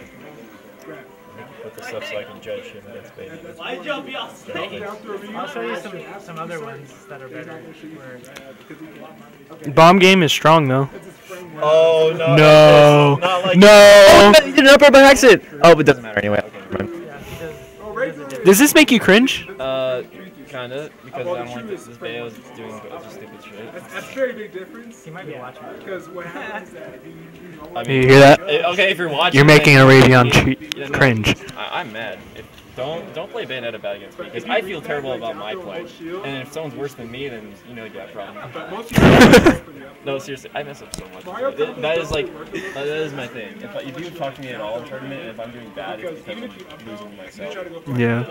Put this up so I can judge him against Bayonetta. Why'd y'all be all snake? I'll show you some some other ones that are better. Where Bomb game is strong though. Oh no! No, Not like no. Oh, he did an upper by accident. Oh, but it doesn't matter anyway. Okay, never mind. Does this make you cringe? Uh, kinda, because I don't like this. This Bayo's doing a bunch of stupid shit. That's, that's a very big difference. he might be watching. Because what happens is that you, you know, I You hear that? eh, okay, if you're watching, You're making a then- Radeon Yeah, cheat yeah, no, cringe. I, I'm mad. If, don't don't play Bayonetta bad against me, because I feel terrible about my play. And if someone's worse than me, then you know you got a problem. No, seriously, I mess up so much. It- that is like, uh, that is my thing. If, I, if you talk to me at all in tournament, and if I'm doing bad, it's because I'm losing myself. Yeah.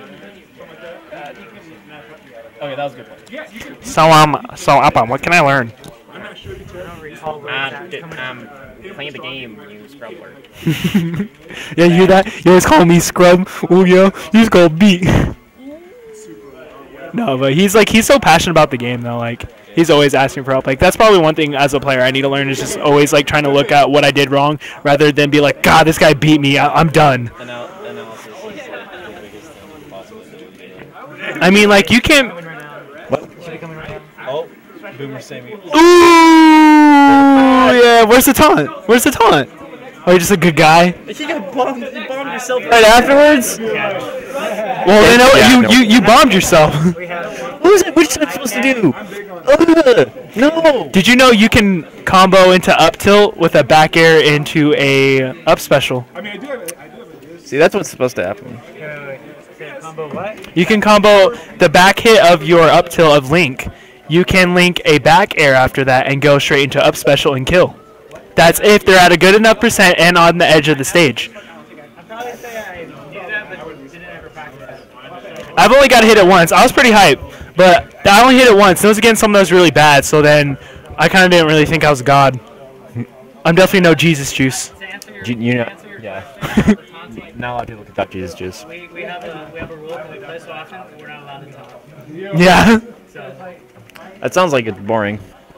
Okay, that was a good point. So um, so Appa, what can I learn? I don't recall where Um, it's at coming um, playing the game, you scrubbler. Yeah, you hear that? You always call me scrub. Oh yeah, you just call beat. No, but he's like he's so passionate about the game though. Like he's always asking for help. Like that's probably one thing as a player I need to learn is just always like trying to look at what I did wrong rather than be like, God, this guy beat me. I- I'm done. Anal- analysis is like the biggest thing possible to do in video. I mean, like you can't. right now. What? Should be coming right now. Oh, Boomer saying me. Ooh, yeah. Where's the taunt? Where's the taunt? Oh, you're just a good guy. You got bombed, you bombed yourself right afterwards? Well, you know, Yeah, you, no. you you bombed yourself. What was it? What was I supposed to do? Ugh, no! Did you know you can combo into up tilt with a back air into a up special? I mean, I do have a, I do have a list. See, that's what's supposed to happen. Wait, wait, wait. Say combo what? You can combo the back hit of your up tilt of Link. You can link a back air after that and go straight into up special and kill. That's if they're at a good enough percent and on the edge of the stage. I'd probably say I knew that, but didn't ever practice it. I've only got to hit it once. I was pretty hyped, but I only hit it once. It was against someone that was really bad, so then I kind of didn't really think I was God. I'm definitely no Jesus juice. To answer your, You, you know, to answer your yeah. question about the taunts, like, Not a lot of people can talk Jesus juice. we, we have a we have a rule that we play so often we're not allowed to talk. Yeah. So That sounds like it's boring.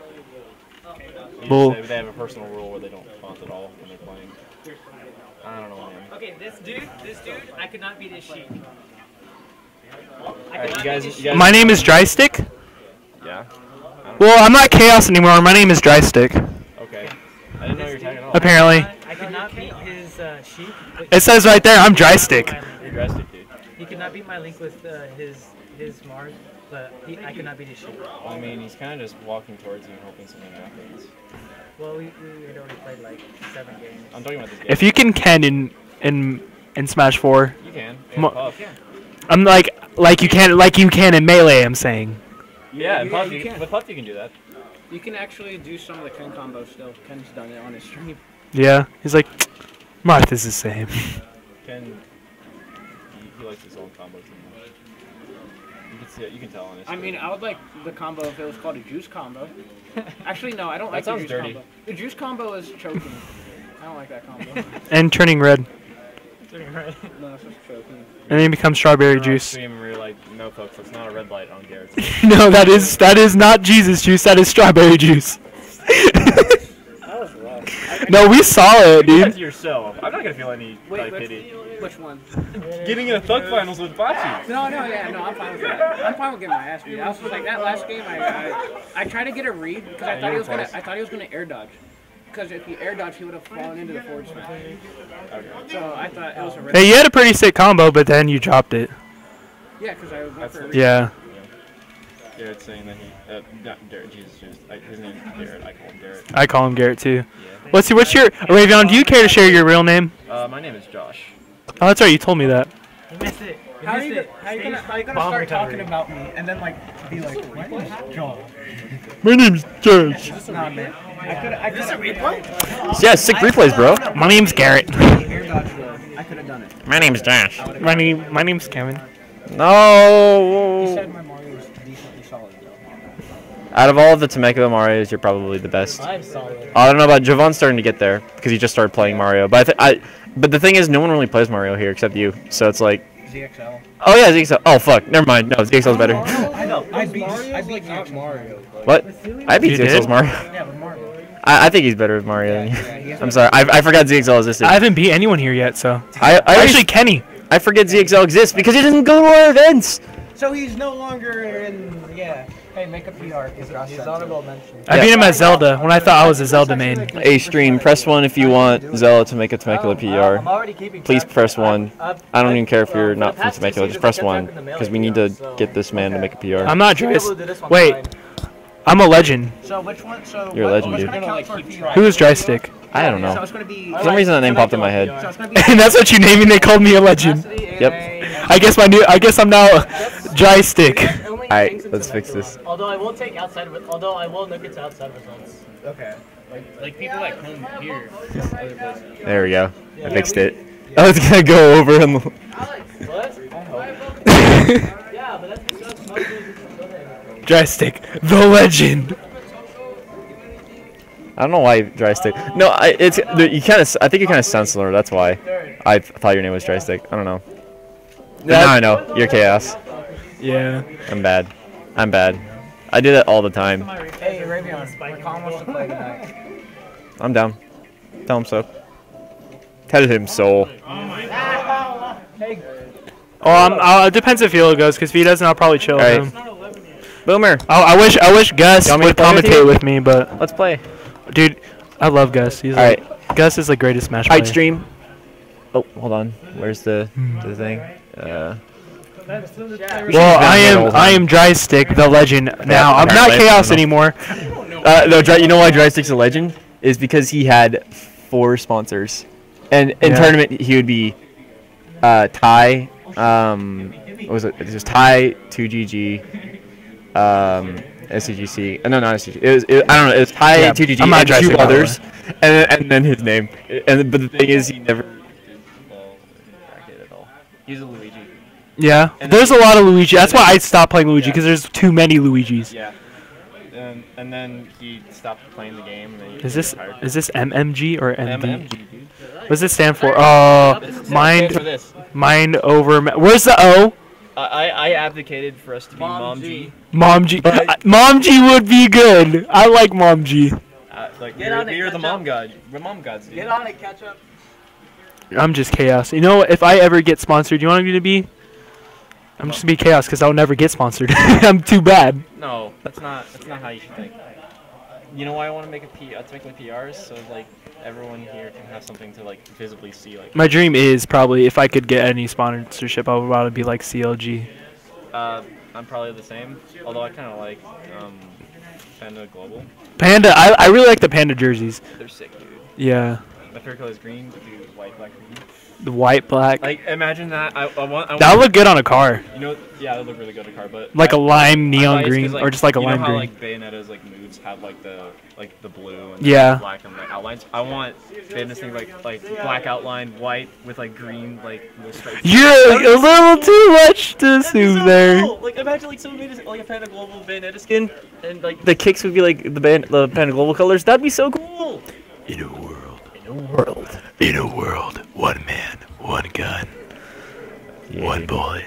Bull. They, they have a personal rule where they don't taunt at all when they're playing. I don't know, man. okay, this dude, this dude, I could not beat his sheep. I could Alright, not you guys, beat his you sheep. guys. My name is Drystick. Yeah. Well, I'm not Chaos anymore. My name is Drystick. Okay. I didn't know you were talking at all. Apparently. I could not beat his uh, sheep. but It says right there, I'm Drystick. You're dressed it, dude. He could not beat my link with uh, his his Mars, but he, I could not beat his sheep. I mean, he's kind of just walking towards you and hoping something happens. Well, we, we had already played like seven games. I'm talking about this game. If you can Ken in in in Smash four, You can. Mo- And Puff. I'm like like you can like you can in Melee. I'm saying. Yeah, and Puff, you, with Puff you can do that. You can actually do some of the Ken combos still. Ken's done it on his stream. Yeah. He's like, Martha's the same. Ken, he, he likes his own combos too much. You can see it. You can tell on his. I mean, I would like the combo if it was called a juice combo. Actually, no, I don't That like the sounds juice dirty. combo. The juice combo is choking. I don't like that combo. And turning red. No, it's just choking. And then it becomes strawberry We're on juice. Stream and we were like, no, folks, that's not a red light on Garrett's. No, that is that is not Jesus juice. That is strawberry juice. That was rough. No, we saw it, You did that dude. to yourself. I'm not gonna feel any Wait, like, which, pity. which one? Getting in a thug finals with Bachi. No, no, yeah, no, I'm fine with that. I'm fine with getting my ass beat. I was just like that last game. I, I, I tried to get a read because I Yeah, thought you he was were gonna, close. I thought he was gonna air dodge. Because if he air dodged, he would have fallen into the forward smash. So I thought it was a risk. Hey, you had a pretty sick combo, but then you dropped it. Yeah, because I went for a read. Yeah. Garrett's saying that he, uh, not Garrett, Jesus, just, I, his name's Garrett, I call him Garrett. I call him Garrett too. Yeah. What's what's your Ravion? Do you care to share your real name? Uh, my name is Josh. Oh, that's right. You told me that. You missed it. You How are missed you, it. how you gonna, how you gonna Bomb start recovery. talking about me and then like be like, my name's John? My name's George. Nah, man. I could, I could. Is this a replay? Yeah, sick replays, bro. My name's Garrett. Air dodge though. I could have done it. My name's Josh. My name my name's Kevin. He No. said my Mario was decently solid though. Out of all of the Temecula Marios, you're probably the best. I'm solid. I don't know about Javon's starting to get there because he just started playing Mario. But I, th- I, but the thing is, no one really plays Mario here except you. So it's like, Z X L. oh yeah, Z X L. Oh fuck, never mind. No, Z X L's better. I know. I beat. I beat not Mario. What? I beat You Z X L's did? Mario. Yeah, with Mario. I, I think he's better with Mario than you. Yeah, he has I'm sorry, I, I forgot Z X L existed. I haven't beat anyone here yet, so. I, I Actually, Kenny. I forget Z X L exists because he doesn't go to our events. So he's no longer in. Yeah. Hey, make a P R. He's, he's honorable mention. I beat him at Zelda when I thought I was a Zelda main. Hey, stream, press one if you want Zella to make a Temecula P R. Please press one. I don't even care if you're not from Temecula, just press one because we need to get this man to make a P R. I'm not Dry. Wait, I'm a legend. So which one? So You're a what- legend, what's dude. gonna count for a P R? Who is Dry Stick? I don't So know. it's gonna be. For some reason that name popped in my head. So it's gonna be. And that's what you named me. They called me a legend. Yep. I guess my new. I guess I'm now Dry Stick. Alright, let's fix this. Although I will take outside, re- although I will look into outside results. Okay. Like, like people that come here. Other places. There we go. I fixed it. I was gonna go over and. What? Yeah, but that's because most of Dry Stick, the legend. I don't know why Dry Stick. No, I, it's you kind of. I think you kind of sound similar. That's why. I thought your name was Dry Stick. I don't know. But now I know. You're Chaos. Yeah. I'm bad. I'm bad. I do that all the time. Hey, Ravion. My Colin wants to play tonight. I'm down. Tell him so. Tell him so. Hey. Oh, um, uh, it depends if Hilo goes, because if he doesn't, I'll probably chill Alright. with him. Boomer. Oh, I wish I wish Gus You want me to would play with commentate you? with me, but Let's play. dude, I love Gus. He's Alright. like, Gus is the greatest Smash player. Alright, stream. Oh, hold on. Where's the the thing? Uh. Well, I am I am Dry Stick, the legend. Now I'm not apparently. Chaos I don't know. anymore. Uh, no, Dry, you know why Dry Stick's a legend? Is because he had four sponsors, and in Yeah. tournament he would be uh, Ty. Um, what was it? It was Ty, two G G, um, S C G C. Uh, no, not S C G C. It was. It, I don't know. It was Ty, Yeah, two G G, I'm not and Dry two Stick, by the others, and then, and then his name. And but the thing is, he never. At all. He's a Luigi. Yeah, And there's a then- lot of Luigi. That's why I stopped playing Luigi, because there's too many Luigis. Yeah. And, and then he stopped playing the game. And then he Is this retired. is this M M G or M D? M M G, dude. What does this stand for? Oh, This is- mind for this. mind over. Ma- Where's the O? I I advocated for us to be Mom G. Mom G. Mom G would be good. I like Mom G. Uh, like Get we're, on it, we're the catch mom up. god. We're mom gods, dude. Get on it, catch up. I'm just Chaos. You know, if I ever get sponsored, you want me to be? I'm just gonna be Chaos because I'll never get sponsored. I'm too bad. No, that's not that's not how you should think. You know why I want to make a P, uh, technically P Rs, so like everyone here can have something to like visibly see. Like My dream is probably if I could get any sponsorship, I would want to be like C L G. uh, I'm probably the same. Although I kind of like um, Panda Global. Panda, I, I really like the Panda jerseys. They're sick, dude. Yeah. my favorite color is green. Do white, black, green. The white, black. Like imagine that. I, I want. I That would want, look good on a car. You know, yeah, that would look really good on a car, but Like I, a lime neon I'm biased 'cause, green, like, or just like a you lime know how, green. like Bayonetta's like moves have like the like the blue and Yeah. the black and like outlines. I want Bayonetta's thing like like black outline, white with like green like little stripes. You're a little too much to assume so there. Cool. Like imagine like someone made a, like a Panda Global Bayonetta skin, and like the kicks would be like the band, the Panda Global colors. That'd be so cool. In a world. In a world. In a world. One man, one gun, Yeah. one boy.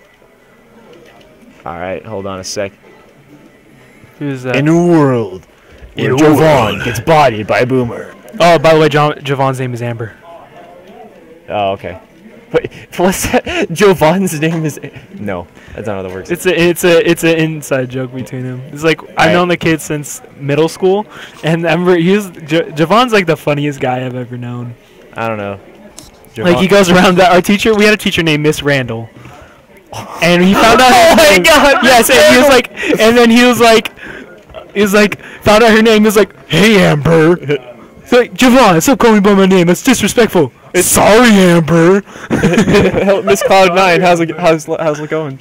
All right, hold on a sec. Who's that? In a world where In a Javon world. gets bodied by a boomer. Oh, by the way, John, Javon's name is Amber. Oh, okay. Wait, what's that? Jovan's name is... No, that's not how that works. It's a it's a it's an inside joke between them. It's like I've Right. known the kid since middle school, and I remember he was J- Javon's like the funniest guy I've ever known. I don't know. Like he Javon- goes around. The, our teacher, we had a teacher named Miss Randall, and he found out. Oh her my name. God, Yes, Miss and he was Randall! like, and then he was like, he was like, found out her name. He was like, "Hey Amber." He's like, Javon, stop calling me by my name. That's disrespectful. Sorry, Amber. Miss Cloud Nine, how's it how's how's it going?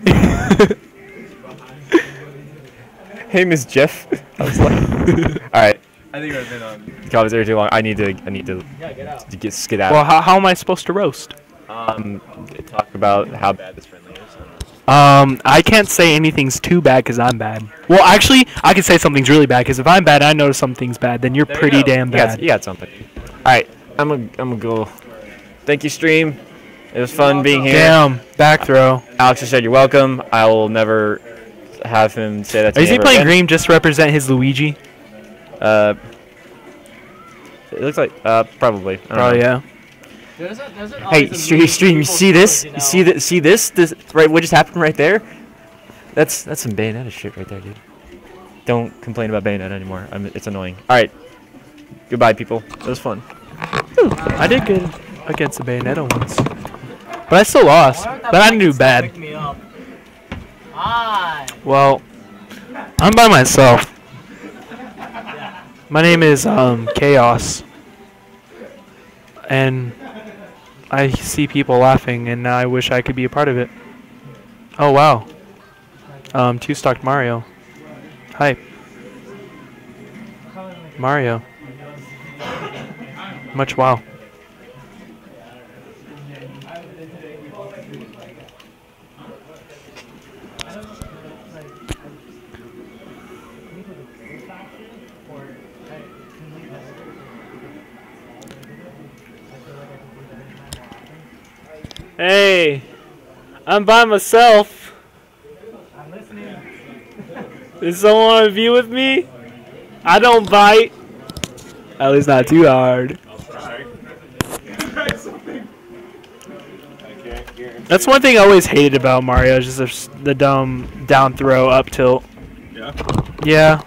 Hey, Miss Jeff. I was like, all right. I think I've been on. God, is there too long? I need to I need to, Yeah, get out. to get skedaddle. Well, how, how am I supposed to roast? Um, talk about how bad this friendly is. Um, I can't say anything's too bad because I'm bad. Well, actually, I can say something's really bad because if I'm bad, I know something's bad. Then you're There you pretty go. damn You got- bad. You got something. All right, I'm gonna I'm gonna go. Thank you, stream. It was fun being here. Damn, back throw. Alex has said you're welcome. I will never have him say that to Is me he ever playing again. green just to represent his Luigi? Uh, it looks like uh probably. I don't Probably, know. yeah. There's a, there's an Hey, always a stream, million stream. You people see this? pointing You see out. that? See this? This right? What just happened right there? That's that's some Bayonetta shit right there, dude. Don't complain about Bayonetta anymore. I'm, it's annoying. All right. Goodbye, people. It was fun. Ooh, I did good against the Bayonetta once. But I still lost. But I didn't do bad. Pick me up. Hi. Well, I'm by myself. My name is um, Chaos. And I see people laughing, and I wish I could be a part of it. Oh, wow. Um, two-stocked Mario. Hype. Mario. Much wow. Hey, I'm by myself. I'm listening. Does someone want to be with me? I don't bite. At least not too hard. That's one thing I always hated about Mario, is just the, s- the dumb down throw up tilt. Yeah. Yeah.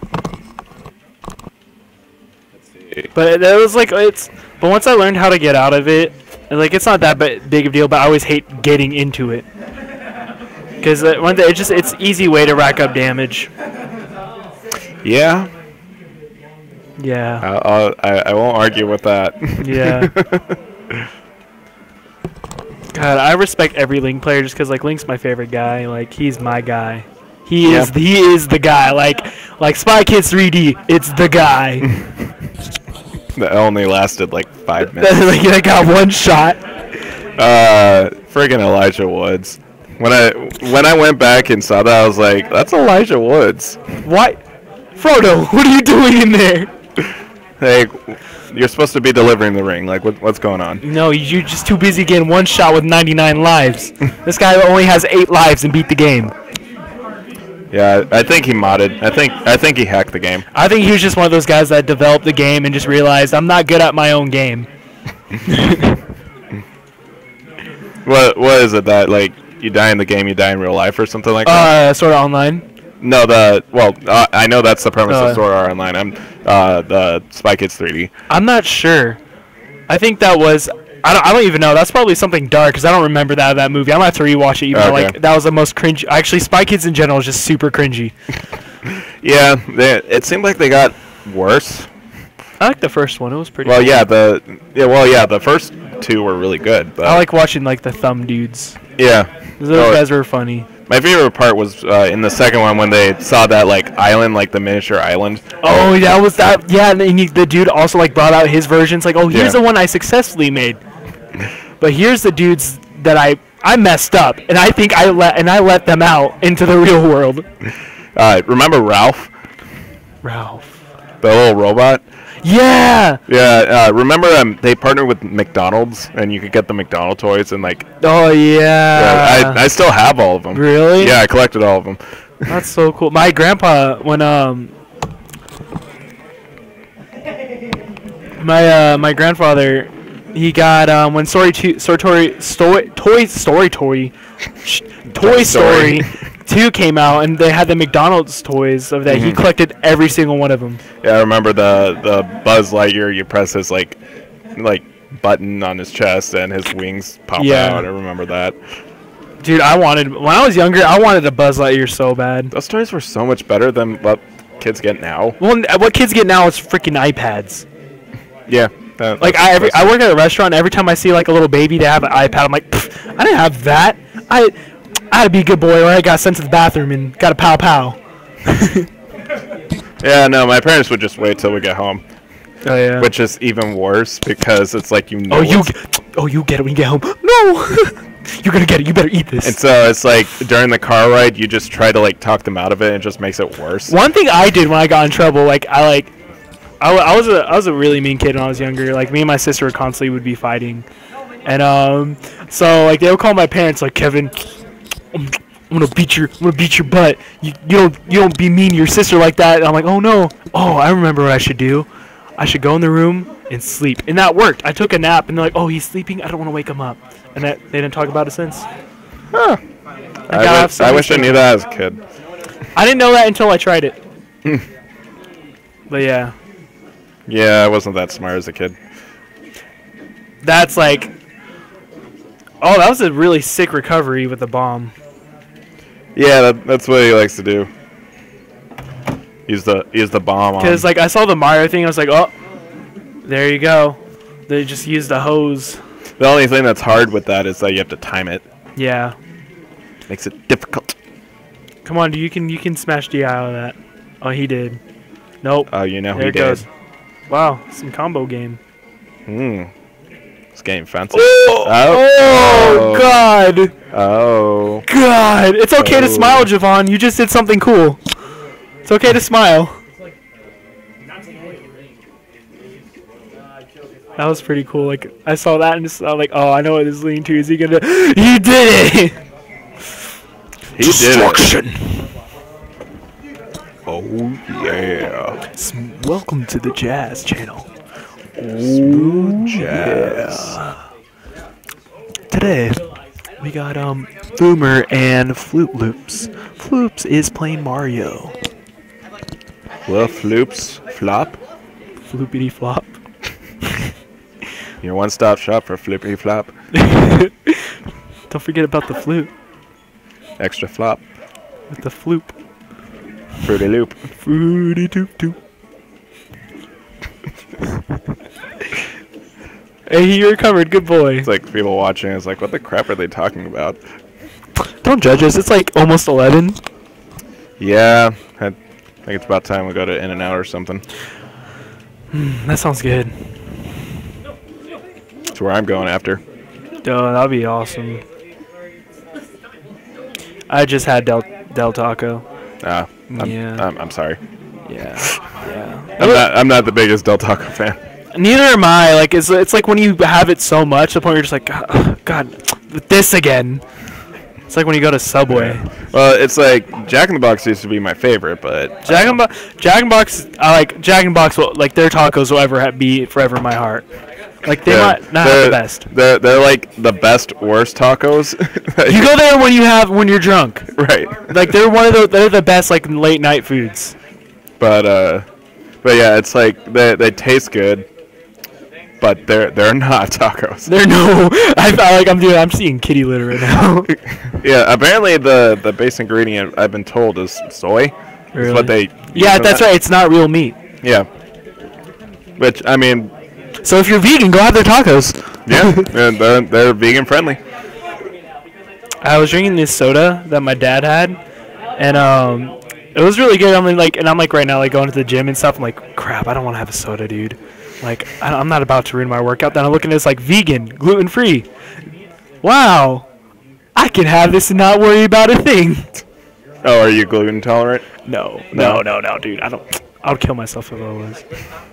But it, it was like it's. But once I learned how to get out of it, and, like it's not that bi- big of a deal. But I always hate getting into it because uh, one thing, it's just it's easy way to rack up damage. Yeah. Yeah. I'll, I'll, I I won't argue with that. Yeah. God, I respect every Link player just because like Link's my favorite guy. Like he's my guy. He Yeah. is he is the guy. Like like Spy Kids three D. It's the guy. That only lasted like five minutes. Like I got one shot. Uh, friggin' Elijah Woods. When I when I went back and saw that, I was like, "That's Elijah Woods." What? Frodo, what are you doing in there? Hey, you're supposed to be delivering the ring. Like, what, what's going on? No, you're just too busy getting one shot with ninety-nine lives. This guy only has eight lives and beat the game. Yeah, I think he modded. I think I think he hacked the game. I think he was just one of those guys that developed the game and just realized I'm not good at my own game. What what is it that like you die in the game, you die in real life, or something like that? Uh, sort of online. No, the well, uh, I know that's the premise Uh, of Sword Art Online. I'm uh, the Spy Kids three D. I'm not sure. I think that was. I don't. I don't even know. That's probably something dark because I don't remember that that movie. I'm gonna have to rewatch it. Even though, Okay. like that was the most cringe. Actually, Spy Kids in general is just super cringy. Yeah, they, it seemed like they got worse. I like the first one. It was pretty. Well, cool. yeah, the yeah, well, yeah, the first two were really good. But I like watching like the thumb dudes. yeah, Those Oh, guys were funny. my favorite part was uh, in the second one when they saw that like island, like the miniature island. Oh, that was that. Yeah, and then he, the dude also like brought out his versions. Like, oh, here's Yeah. the one I successfully made, but here's the dudes that I I messed up, and I think I let and I let them out into the real world. Uh, remember Ralph, Ralph. the little robot? Yeah. Yeah. Uh, remember um, they partnered with McDonald's, and you could get the McDonald toys, and like. Oh yeah. yeah I I still have all of them. Really? Yeah, I collected all of them. That's so cool. My grandpa, when um, my uh, my grandfather, he got um, when Story two, Story Story Toy Story Toy, sh- Toy Story two came out, and they had the McDonald's toys of that. He Mhm. collected every single one of them. Yeah, I remember the the Buzz Lightyear. You press his like like button on his chest, and his wings pop Yeah. out. I remember that. Dude, I wanted when I was younger, I wanted a Buzz Lightyear so bad. Those toys were so much better than what kids get now. Well, n- what kids get now is freaking iPads. Yeah. that- Like that's I, every, I impressive. work at a restaurant. Every time I see like a little baby to have an iPad, I'm like, "Pfft, I didn't have that. I, I had to be a good boy, or I got sent to the bathroom and got a pow pow. Yeah, no, my parents would just wait till we get home. Oh yeah. Which is even worse because it's like you know. Oh, you, it's- g- oh, you get it when you get home. No, you're gonna get it. You better eat this. And so it's like during the car ride, you just try to like talk them out of it, and it just makes it worse. One thing I did when I got in trouble, like I like, I, wa- I was a I was a really mean kid when I was younger. Like me and my sister constantly would be fighting, and um, so like they would call my parents like Kevin, I'm, I'm gonna beat your I'm gonna beat your butt. You you don't you don't be mean to your sister like that. And I'm like, oh no, oh I remember what I should do. I should go in the room and sleep, and that worked. I took a nap, and they're like, oh he's sleeping. I don't want to wake him up, and that they didn't talk about it since. Huh. I I, gotta have wish, some I wish I respect. knew that as a kid. I didn't know that until I tried it. But yeah. Yeah, I wasn't that smart as a kid. That's like, oh, that was a really sick recovery with the bomb. Yeah, that, that's what he likes to do. Use the use the bomb on. Because like I saw the Mario thing, I was like, oh, there you go. They just used the hose. The only thing that's hard with that is that you have to time it. Yeah. Makes it difficult. Come on, dude, you can you can smash D I out of that. Oh, he did. Nope. Oh, you know there he it did. goes. Wow, some combo game. Hmm. It's getting fancy. Oh, oh, God. Oh. God. It's okay to Oh. smile, Javon. You just did something cool. It's okay to smile. That was pretty cool. Like I saw that and just I was like, oh, I know what this is leading to. Is he gonna? He did it. He Destruction. did it. Oh yeah. Welcome to the Jazz Channel. Smooth jazz. Yeah. Today we got um Boomer and Floop Loops. Floops is playing Mario. Well, floops, flop. Floopity flop. Your one-stop shop for flippity flop. Don't forget about the flute Extra flop. with the floop. Fruity loop. Fruity doop doop. Hey, you recovered. Good boy. It's like people watching. It's like, what the crap are they talking about? Don't judge us. It's like almost eleven. Yeah, I think it's about time we go to In-N-Out or something. That sounds good. That's where I'm going after. Oh, that'd be awesome. I just had Del Del Taco. Ah, I'm, Yeah. I'm, I'm sorry. Yeah. Yeah. I'm not. I'm not the biggest Del Taco fan. Neither am I. Like it's it's like when you have it so much, to the point where you're just like, "Ugh, God, this again. It's like when you go to Subway. Well, it's like Jack in the Box used to be my favorite, but Jack and Bo- Jack and Box, I like Jack and Box. Will, like their tacos will ever ha- be forever in my heart. Like they they're- might not have they're- the best. They're they're like the best worst tacos. You go there when you have when you're drunk. Right. Like they're one of the they're the best like late night foods. But uh, but yeah, it's like they they taste good, but they're they're not tacos. They're no. I felt like I'm doing. I'm seeing kitty litter right now. Yeah, apparently the the base ingredient I've been told is soy. Is Really? what they. use Yeah, for that's that. right. It's not real meat. Yeah. Which I mean, So if you're vegan, go have their tacos. yeah, and they're, they're vegan friendly. I was drinking this soda that my dad had, and um, it was really good. I'm like, and I'm like right now, like going to the gym and stuff. I'm like, crap, I don't want to have a soda, dude. Like, I, I'm not about to ruin my workout. Then I'm looking at this like vegan, gluten free. Wow, I can have this and not worry about a thing. Oh, are you gluten intolerant? No, no, no, no, dude. I don't. I would kill myself if I was.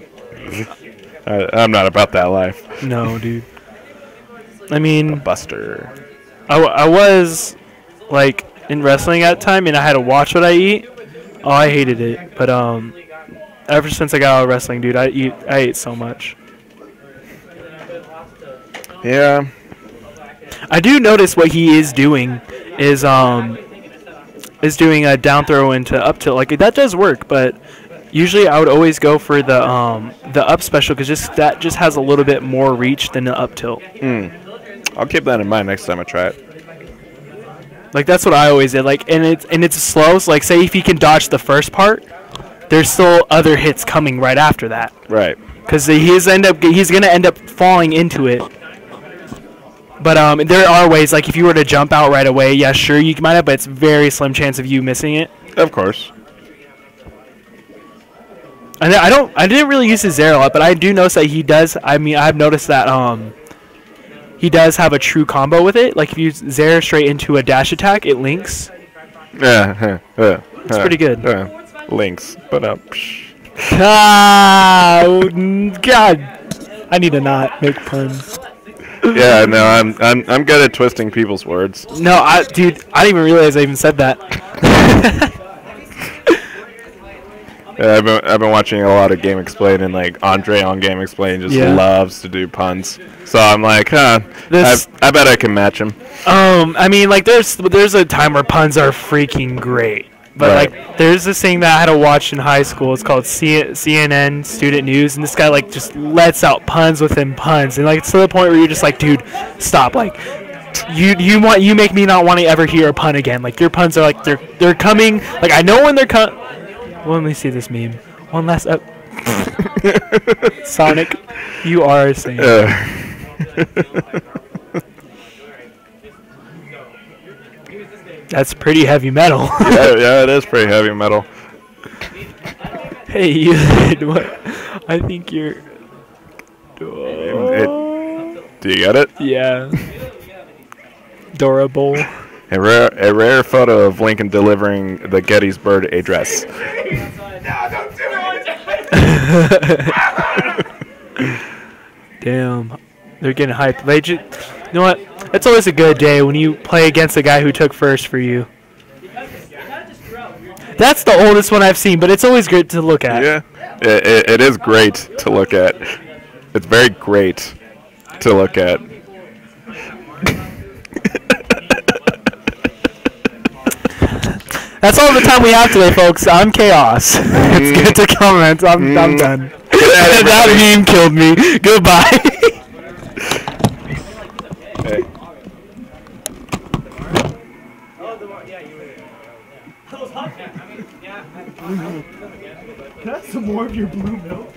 I, I'm not about that life. No, dude. I mean, Buster. I, w- I was like in wrestling at the time, and I had to watch what I eat. Oh, I hated it. But um, ever since I got out of wrestling, dude, I eat. I ate so much. Yeah. I do notice what he is doing is um is doing a down throw into up tilt. Like that does work, but usually I would always go for the um the up special because just that just has a little bit more reach than the up tilt. Hmm. I'll keep that in mind next time I try it. Like that's what I always did. Like and it's and it's slow. So like say if he can dodge the first part, there's still other hits coming right after that. Right. Because he is end up he's gonna end up falling into it. But um, there are ways, like if you were to jump out right away, yeah, sure, you might have, but it's very slim chance of you missing it. Of course. And I don't, I didn't really use his Zare a lot, but I do notice that he does. I mean, I've noticed that um, he does have a true combo with it. Like if you Zare straight into a dash attack, it links. Yeah, uh, uh, It's pretty good. Uh, links, but uh, Ah, God, I need to not make puns. yeah, no, I'm I'm I'm good at twisting people's words. No, I, dude, I didn't even realize I even said that. Yeah, I've been I've been watching a lot of Game Explain, and like Andre on Game Explain just Yeah. loves to do puns. So I'm like, huh, This- I, I bet I can match him. Um, I mean, like, there's there's a time where puns are freaking great, but Right. like, there's this thing that I had to watch in high school. It's called C- CNN Student News, and this guy like just lets out puns within puns, and like it's to the point where you're just like, dude, stop! Like, you you want you make me not want to ever hear a pun again. Like your puns are like they're they're coming. Like I know when they're coming. Well, let me see this meme. One last up. Sonic, you are a saint. That's pretty heavy metal. yeah, yeah, it is pretty heavy metal. Hey, you. What? I think you're. It, do you get it? Yeah. Adorable. A rare, a rare photo of Lincoln delivering the Gettysburg Address. Damn, they're getting hyped. They just, you know what? It's always a good day when you play against the guy who took first for you. That's the oldest one I've seen, but it's always good to look at. Yeah, it, it, it is great to look at. It's very great to look at. That's all the time we have today, folks. I'm Chaos. It's good to comment. I'm, I'm done. That meme killed me. Goodbye. Hey. Can I have some more of your blue milk?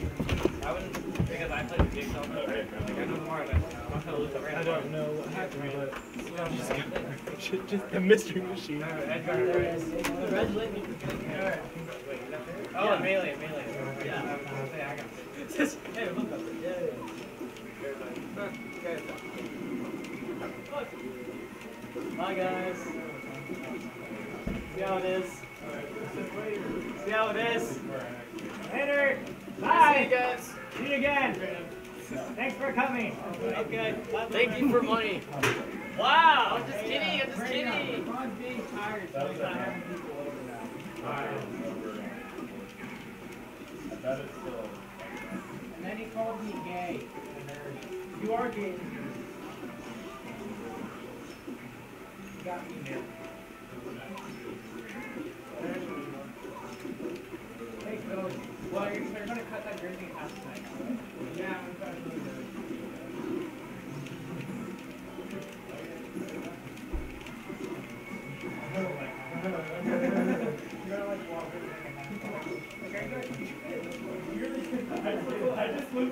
I don't know what happened, but just, just a mystery machine. Oh, melee, melee. Yeah, I got it. Just, hey, look up. Yeah, yeah. Bye, guys. See how it is. See how it is. Later. Bye. See you guys. See you again. Thanks for coming. Okay. Thank you for money. Wow. I'm just kidding. I'm just kidding. I'm being tired. So I'm not having people over now. And then he called me gay. You are gay. You got me here. Hey, Phil. Well, you're, they're going to cut that jersey in half tonight. Yeah, I'm going to I just looked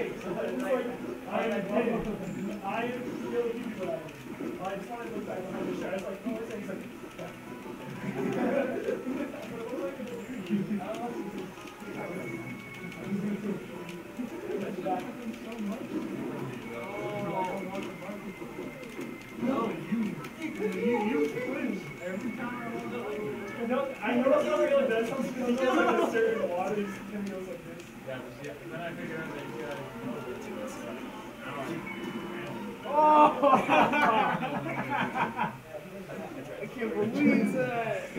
I know that's not really that sounds because he does like a certain water, he goes like this. Yeah, yeah. And then I figure out that you gotta know it too. Oh! I can't believe that.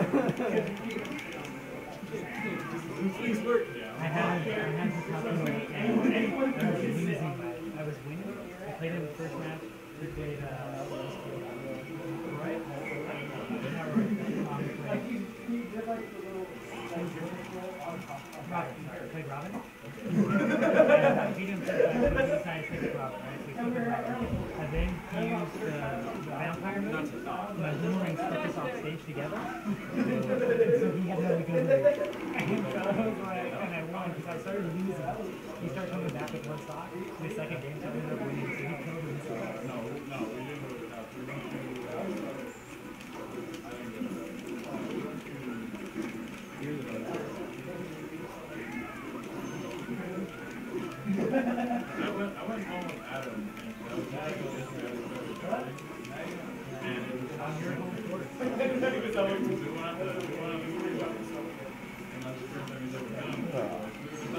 Please work. I had, I had to talk to him. Anyone, anyone I was losing. I was winning. I played him the first match. We played, uh, right? Robin. Played Robin? I beat him to the side of Robin, right? So we played Robin. And then he used the, the vampire move. And the boomerang stuck us off stage together. So he had no to go to it. And so I was like, and I won because I started losing. He started coming back with one stock. The second game, so I ended up winning. So he killed himself. No, no, we didn't move it up. We didn't move it up. I went, I went home with Adam, and I was mad at this guy and it was on your home court. He was always, we went out to, we went out to three bucks, and that's the first time he's ever done.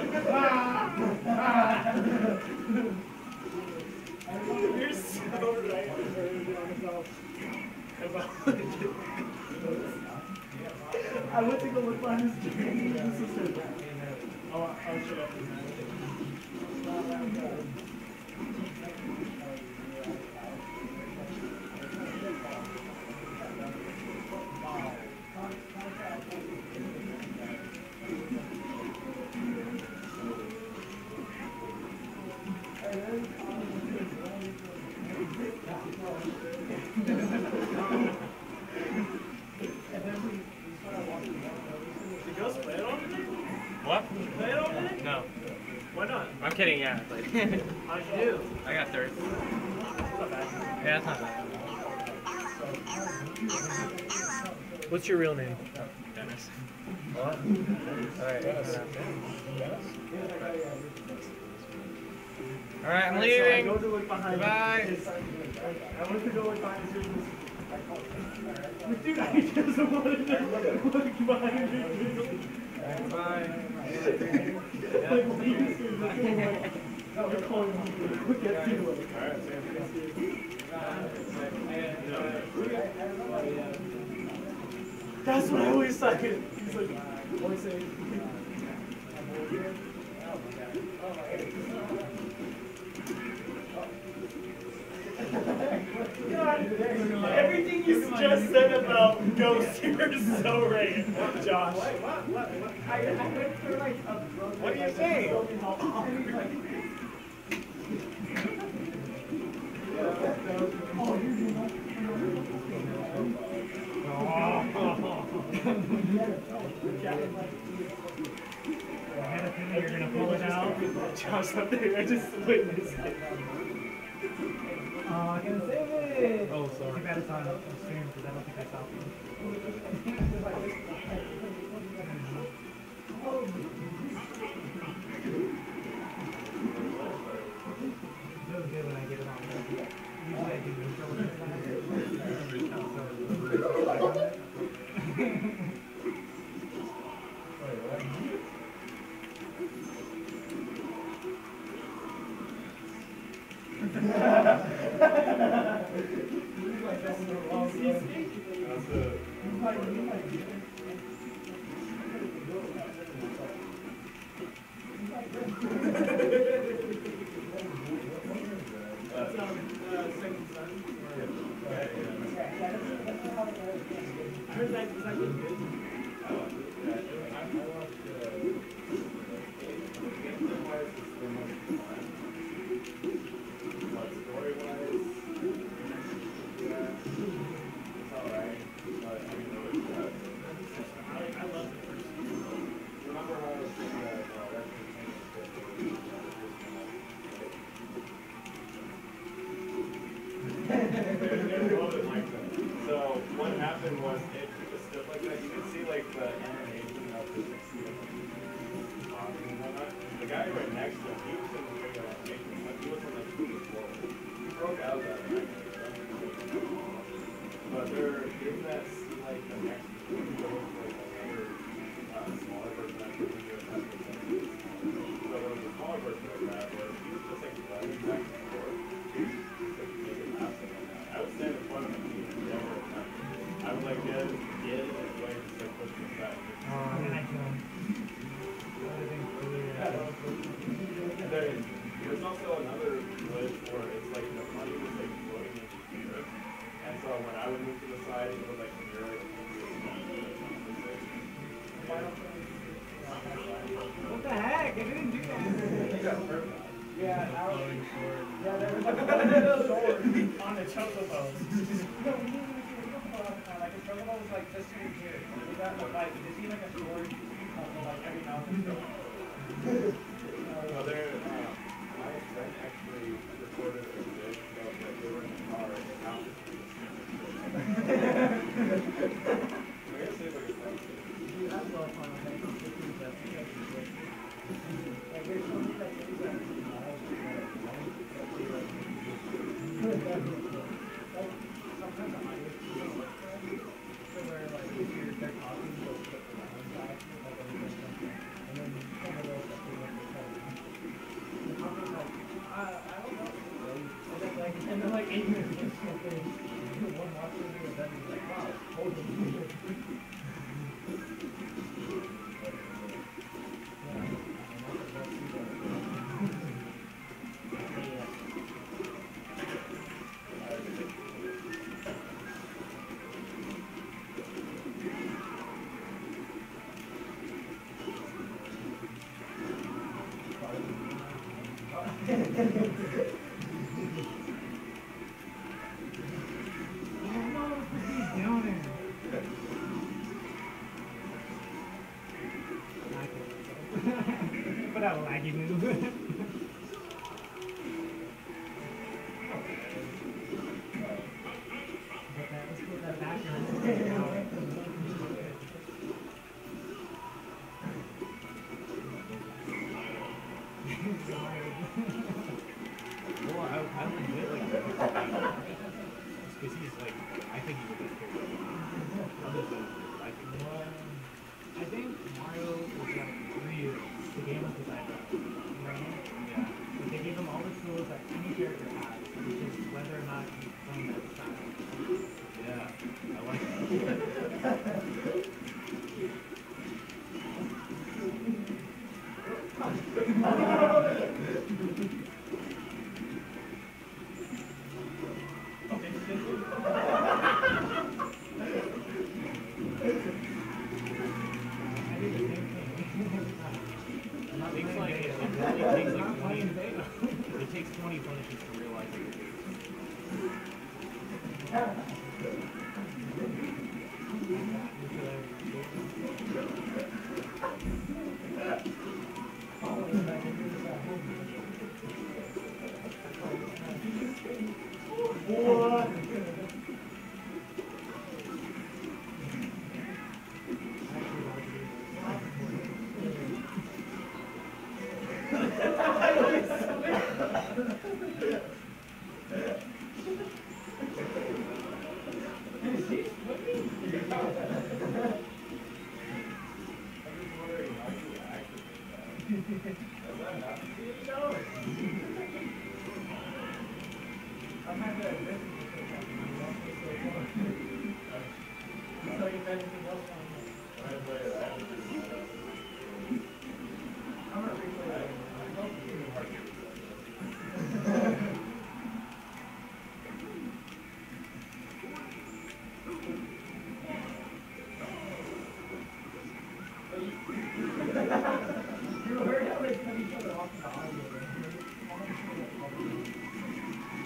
You're so right. I went to go look behind his screen. This is it. Oh, I'll shut up. What? Play it over there? No. Why not? I'm kidding, yeah. I played. How'd you do? I got third. Not bad. Yeah, that's not bad. What's your real name? Dennis. What? Alright. Dennis. Alright, I'm leaving. So I go to look behind Bye. his, I went to go look behind his ears. Dude, I just wanted to look behind his ears. Bye. Like, please, they're calling me. Look at you. That's what I always say. He's like, always say. God, everything you just said about ghosts, you're so right, Josh. What are you saying? I had a feeling you're gonna pull it out. Josh, up there, I just witnessed it. Oh, I can save it! Oh, sorry. Too bad it's on stream because I don't think I saw it. Feels good when I get it on. Usually I do control So what happened was it just stuff like that. You could see like the animation of the talking and whatnot. The guy right next to him, he was in the video animation, but he was on like two before. He broke out of that. But they're in that like the next video was like another uh, smaller version of that video. So there was a smaller version of that where he was just like running back and forth. I would stand in front of him and never attempt. I would like get, get in his way and just like push him back. Oh, and then I kill him. There, there's also another glitch where it's like the money was like floating in the air. And so when I would move to the side, it would like mirror it. What the heck? I didn't do that. Yeah, I was, yeah, there was like a sword on the chocobo. No, like a chocobo was like this right here. We got in the fight. You see like a sword on like every mountain. Well, there, uh, my friend actually recorded a video of that they were in the car and the mountain. We're gonna see if I can find it. Dude, I love fun. I think it's the best. Like, there's so many like sometimes I might just feel like where like if you're they're talking, you'll put the one side, like everything, and then some of those that they like to tell you. The talking like, I I don't know, and then like and then like eight minutes into something, one watching you, and then he's like, wow, hold on. Put out a laggy move. Let's put that back Well, I, I legit like that. Because he's like, I think he's a good character. Other than, I think. I think Mario was like real. The game was designed right. You know what I mean? Yeah. But they gave him all the tools that any character has, which is whether or not he's playing that style. Yeah, I like It takes like, it, it takes like twenty, it takes twenty punishes to realize that you're What?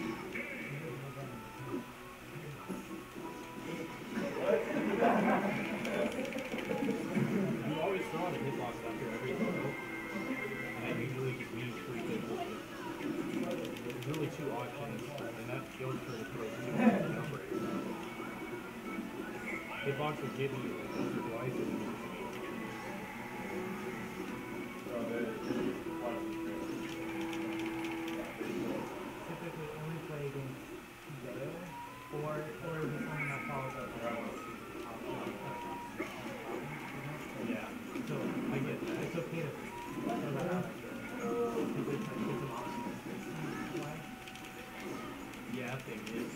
What? Hitbox was hitting you like once or twice. And Typically only play against Gale or or if it's someone that follows up. yeah, so I get that. It's okay to throw that out. Because it's like it's an option. Yeah, that thing is.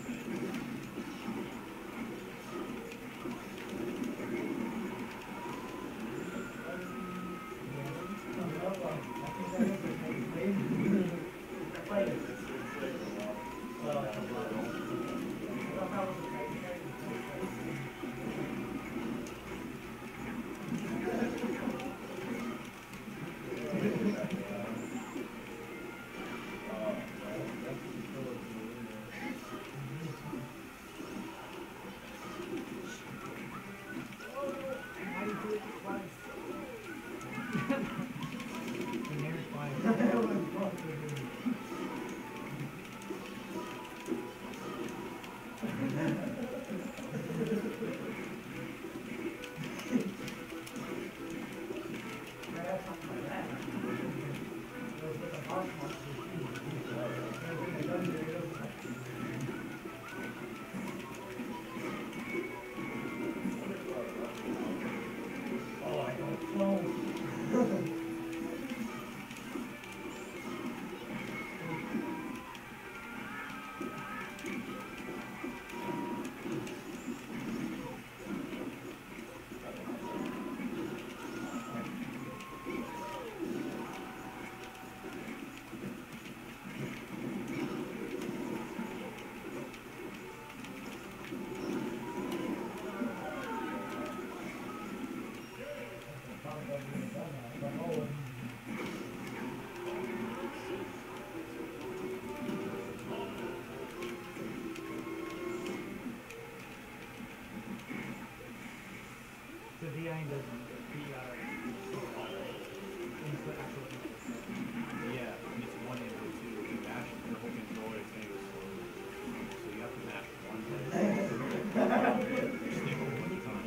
The V I doesn't the uh input actual input. Yeah, and it's one input too. If you mash the whole controller, it's gonna go slowly. So you have to mash one place. Stick one time.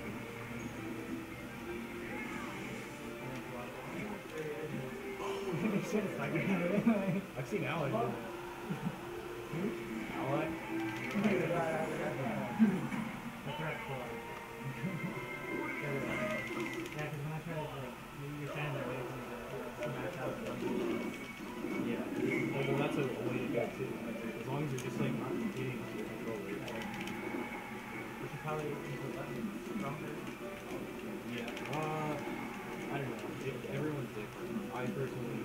I've seen Ally do it. Ally? That's right, cool. Yeah, because when I try to like, you're standing there waiting for me to smash out. Yeah. Well, well, that's a way to do it too. As long as you're just like not hitting your controller. You should probably make the button stronger. Yeah. Uh, I don't know. It, everyone's different. I personally.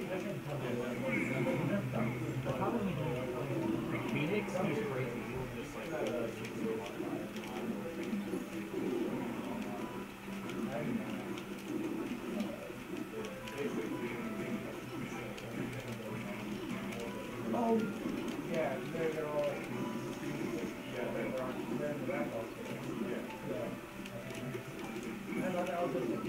The problem with Phoenix, he's crazy. He'll just like go shoot so hard. Oh, yeah, they're, they're all. Yeah, they're, they're on. They're in the back also. Yeah. Yeah. And I also think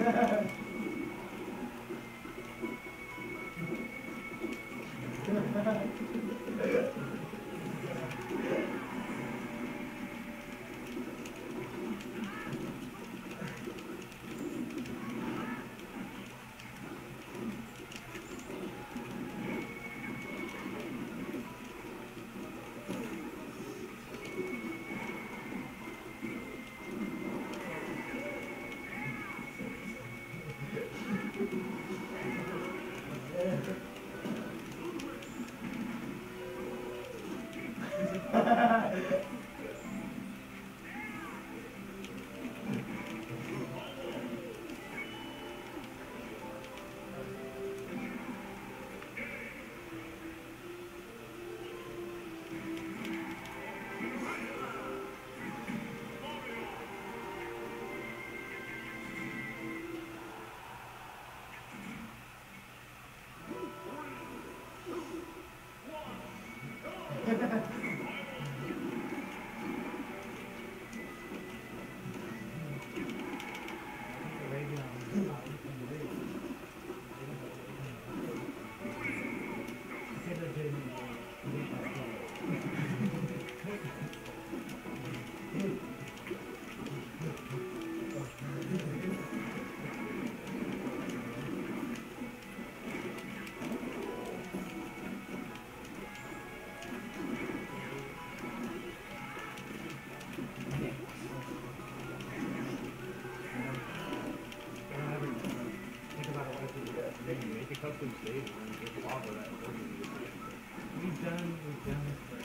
Custom stage and just lava that we've done we've done this for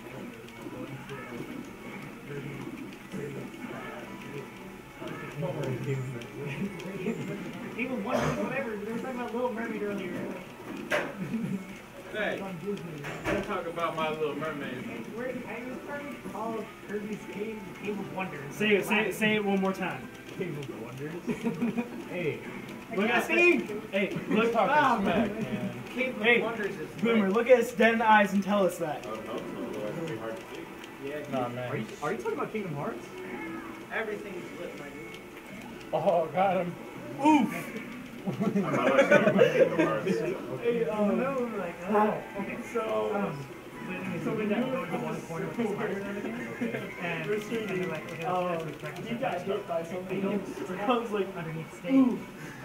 Game of Wonders, whatever. They were talking about Little Mermaid earlier. Hey, let's talk about My Little Mermaid. Where I was trying to call Kirby's Game Game of Wonders. Say it, say it, say it one more time. Game of Wonders. Hey. Look at hey, hey, look talking smack, man. Hey, Boomer, look at his dead eyes and tell us that. Oh, no, no, it's gonna be hard to see. Yeah, Nah, man. Are you, are you talking about Kingdom Hearts? Everything's lit, my dude. Oh, got him. Oof! Hey, um, no, like, uh, okay, so, um, so we got to go to one corner with the spider and everything, and, and they're like, okay, Oh, let's practice. you got hit by something. I was like, underneath stage.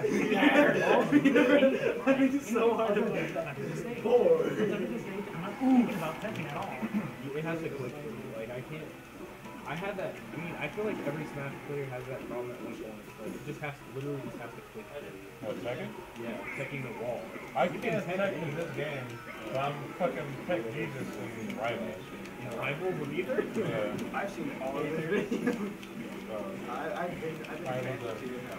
It's so hard to play. Underneath stage. Underneath stage, I'm not thinking about touching at all. It has to click for me. Like, I can't. I had that. I mean, I feel like every Smash player has that problem at one point. Like, it just has to, literally just has to click. What, checking? Yeah, checking the wall. I can check in this game, but I'm fucking Tech Jesus in Rivals. Rivals with either? Yeah. I've seen all of their videos. I, I've been, I've been Rivals connected of to it.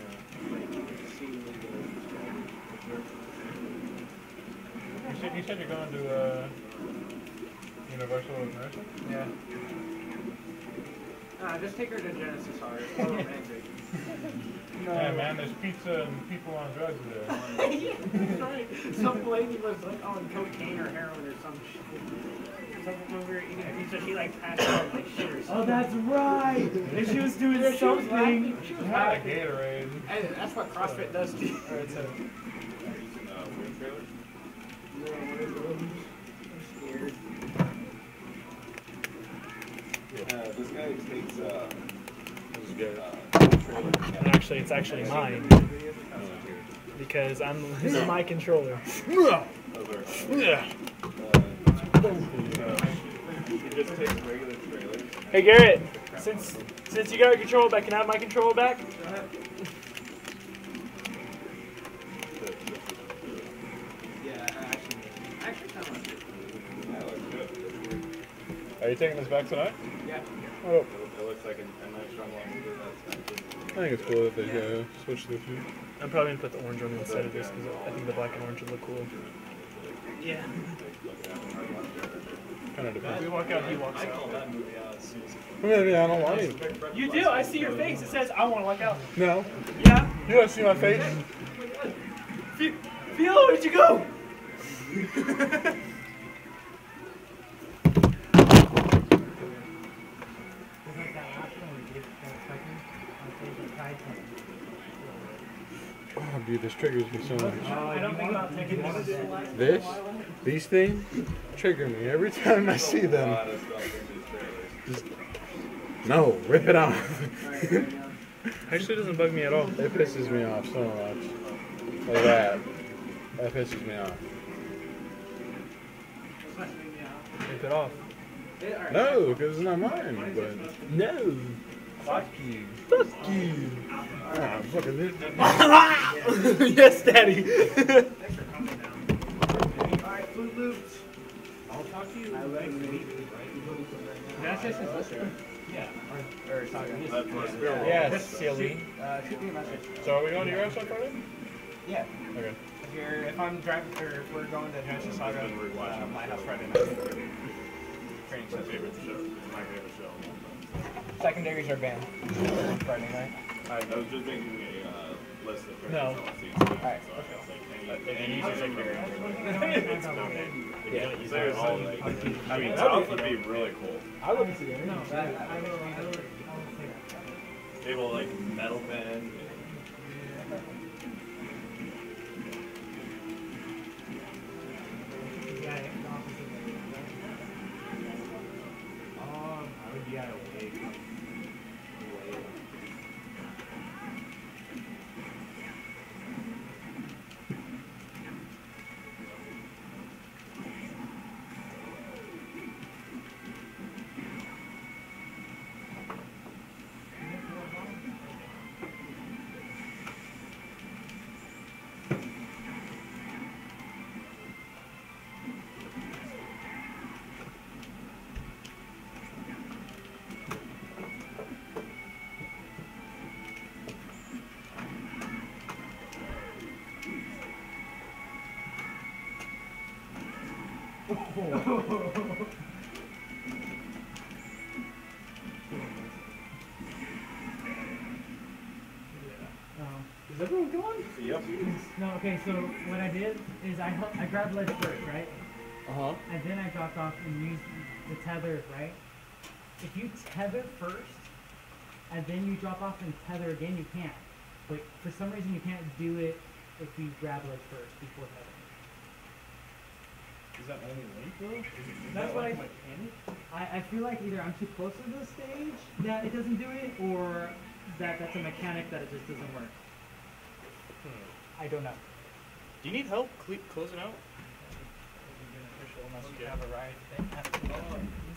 You said, you said you're going to uh, Universal Immersion? Yeah. Nah, just take her to Genesis R. It's more romantic. No. Yeah, man, there's pizza and people on drugs there. Yeah, that's right. Some lady was like on cocaine or heroin or some shit. Something when we were eating pizza, she like passed out like shit or something. Oh, that's right! And she was doing Yeah, she was something. laughing. She was Not a laughing. Gatorade. And that's what CrossFit does to you. Alright, so. No, I'm scared. Uh, this guy takes, uh, This is good. uh, Actually, it's actually mine. Because I'm this is my controller. Yeah. He just takes regular trailers. Hey Garrett, since since you got your controller back, can I have my controller back? Yeah, actually, actually kind of like it. Are you taking this back tonight? Yeah. Oh. It looks like a, a nice strong one. I think it's cool that they uh, switch the few. I'm probably gonna put the orange on the instead of this because I think the black and orange would look cool. Yeah. Kind of depends. We walk out, he walks I call out. that movie out as soon as I mean, yeah, I don't want to. You do. I see your face. It says I want to walk out. No. Yeah. You don't see my face? Phil, where'd you go? Oh, dude, this triggers me so much. I don't think about taking this. This, these things, trigger me every time I see them. Just, no, rip it off. Actually, doesn't bug me at all. It pisses me off so much. Like that. That pisses me off. Rip it off. No, because it's not mine. But No. Fuck you. Fuck you. Ah, fucking this. Yes, Daddy. Alright, Fruit Loops. I'll talk to you. I like That's just his listener. Yeah. Or, or Saga. Yeah, silly. Uh, shoot me a message. So are we going to your house on Friday? Yeah. Okay. If you're, if I'm driving, or if we're going to Genesis Saga, uh, my house Friday night. Training My session. favorite show. My favorite show. Secondaries are banned on Friday night. Alright, I was just making a uh, list of No. characters. Alright. So I was like, any, any user secondary. It's okay. Yeah. So it was all like, I mean, South would be really cool. I wouldn't see it. No, I, I will, I will, I will, I will say that. Able like metal band. Yeah, the opposite. Um, I would be out of way. Um, is everyone going? Yep. No, okay, so what I did is I hel- I grabbed ledge first, right? Uh-huh. And then I dropped off and used the tether, right? If you tether first, and then you drop off and tether again, you can't. But for some reason you can't do it if you grab ledge first before tethering. Is that only link though? Is That's what I, I I feel like either I'm too close to the stage that it doesn't do it, or that that's a mechanic that it just doesn't work. I don't know. Do you need help cle- closing out? Unless you have a ride.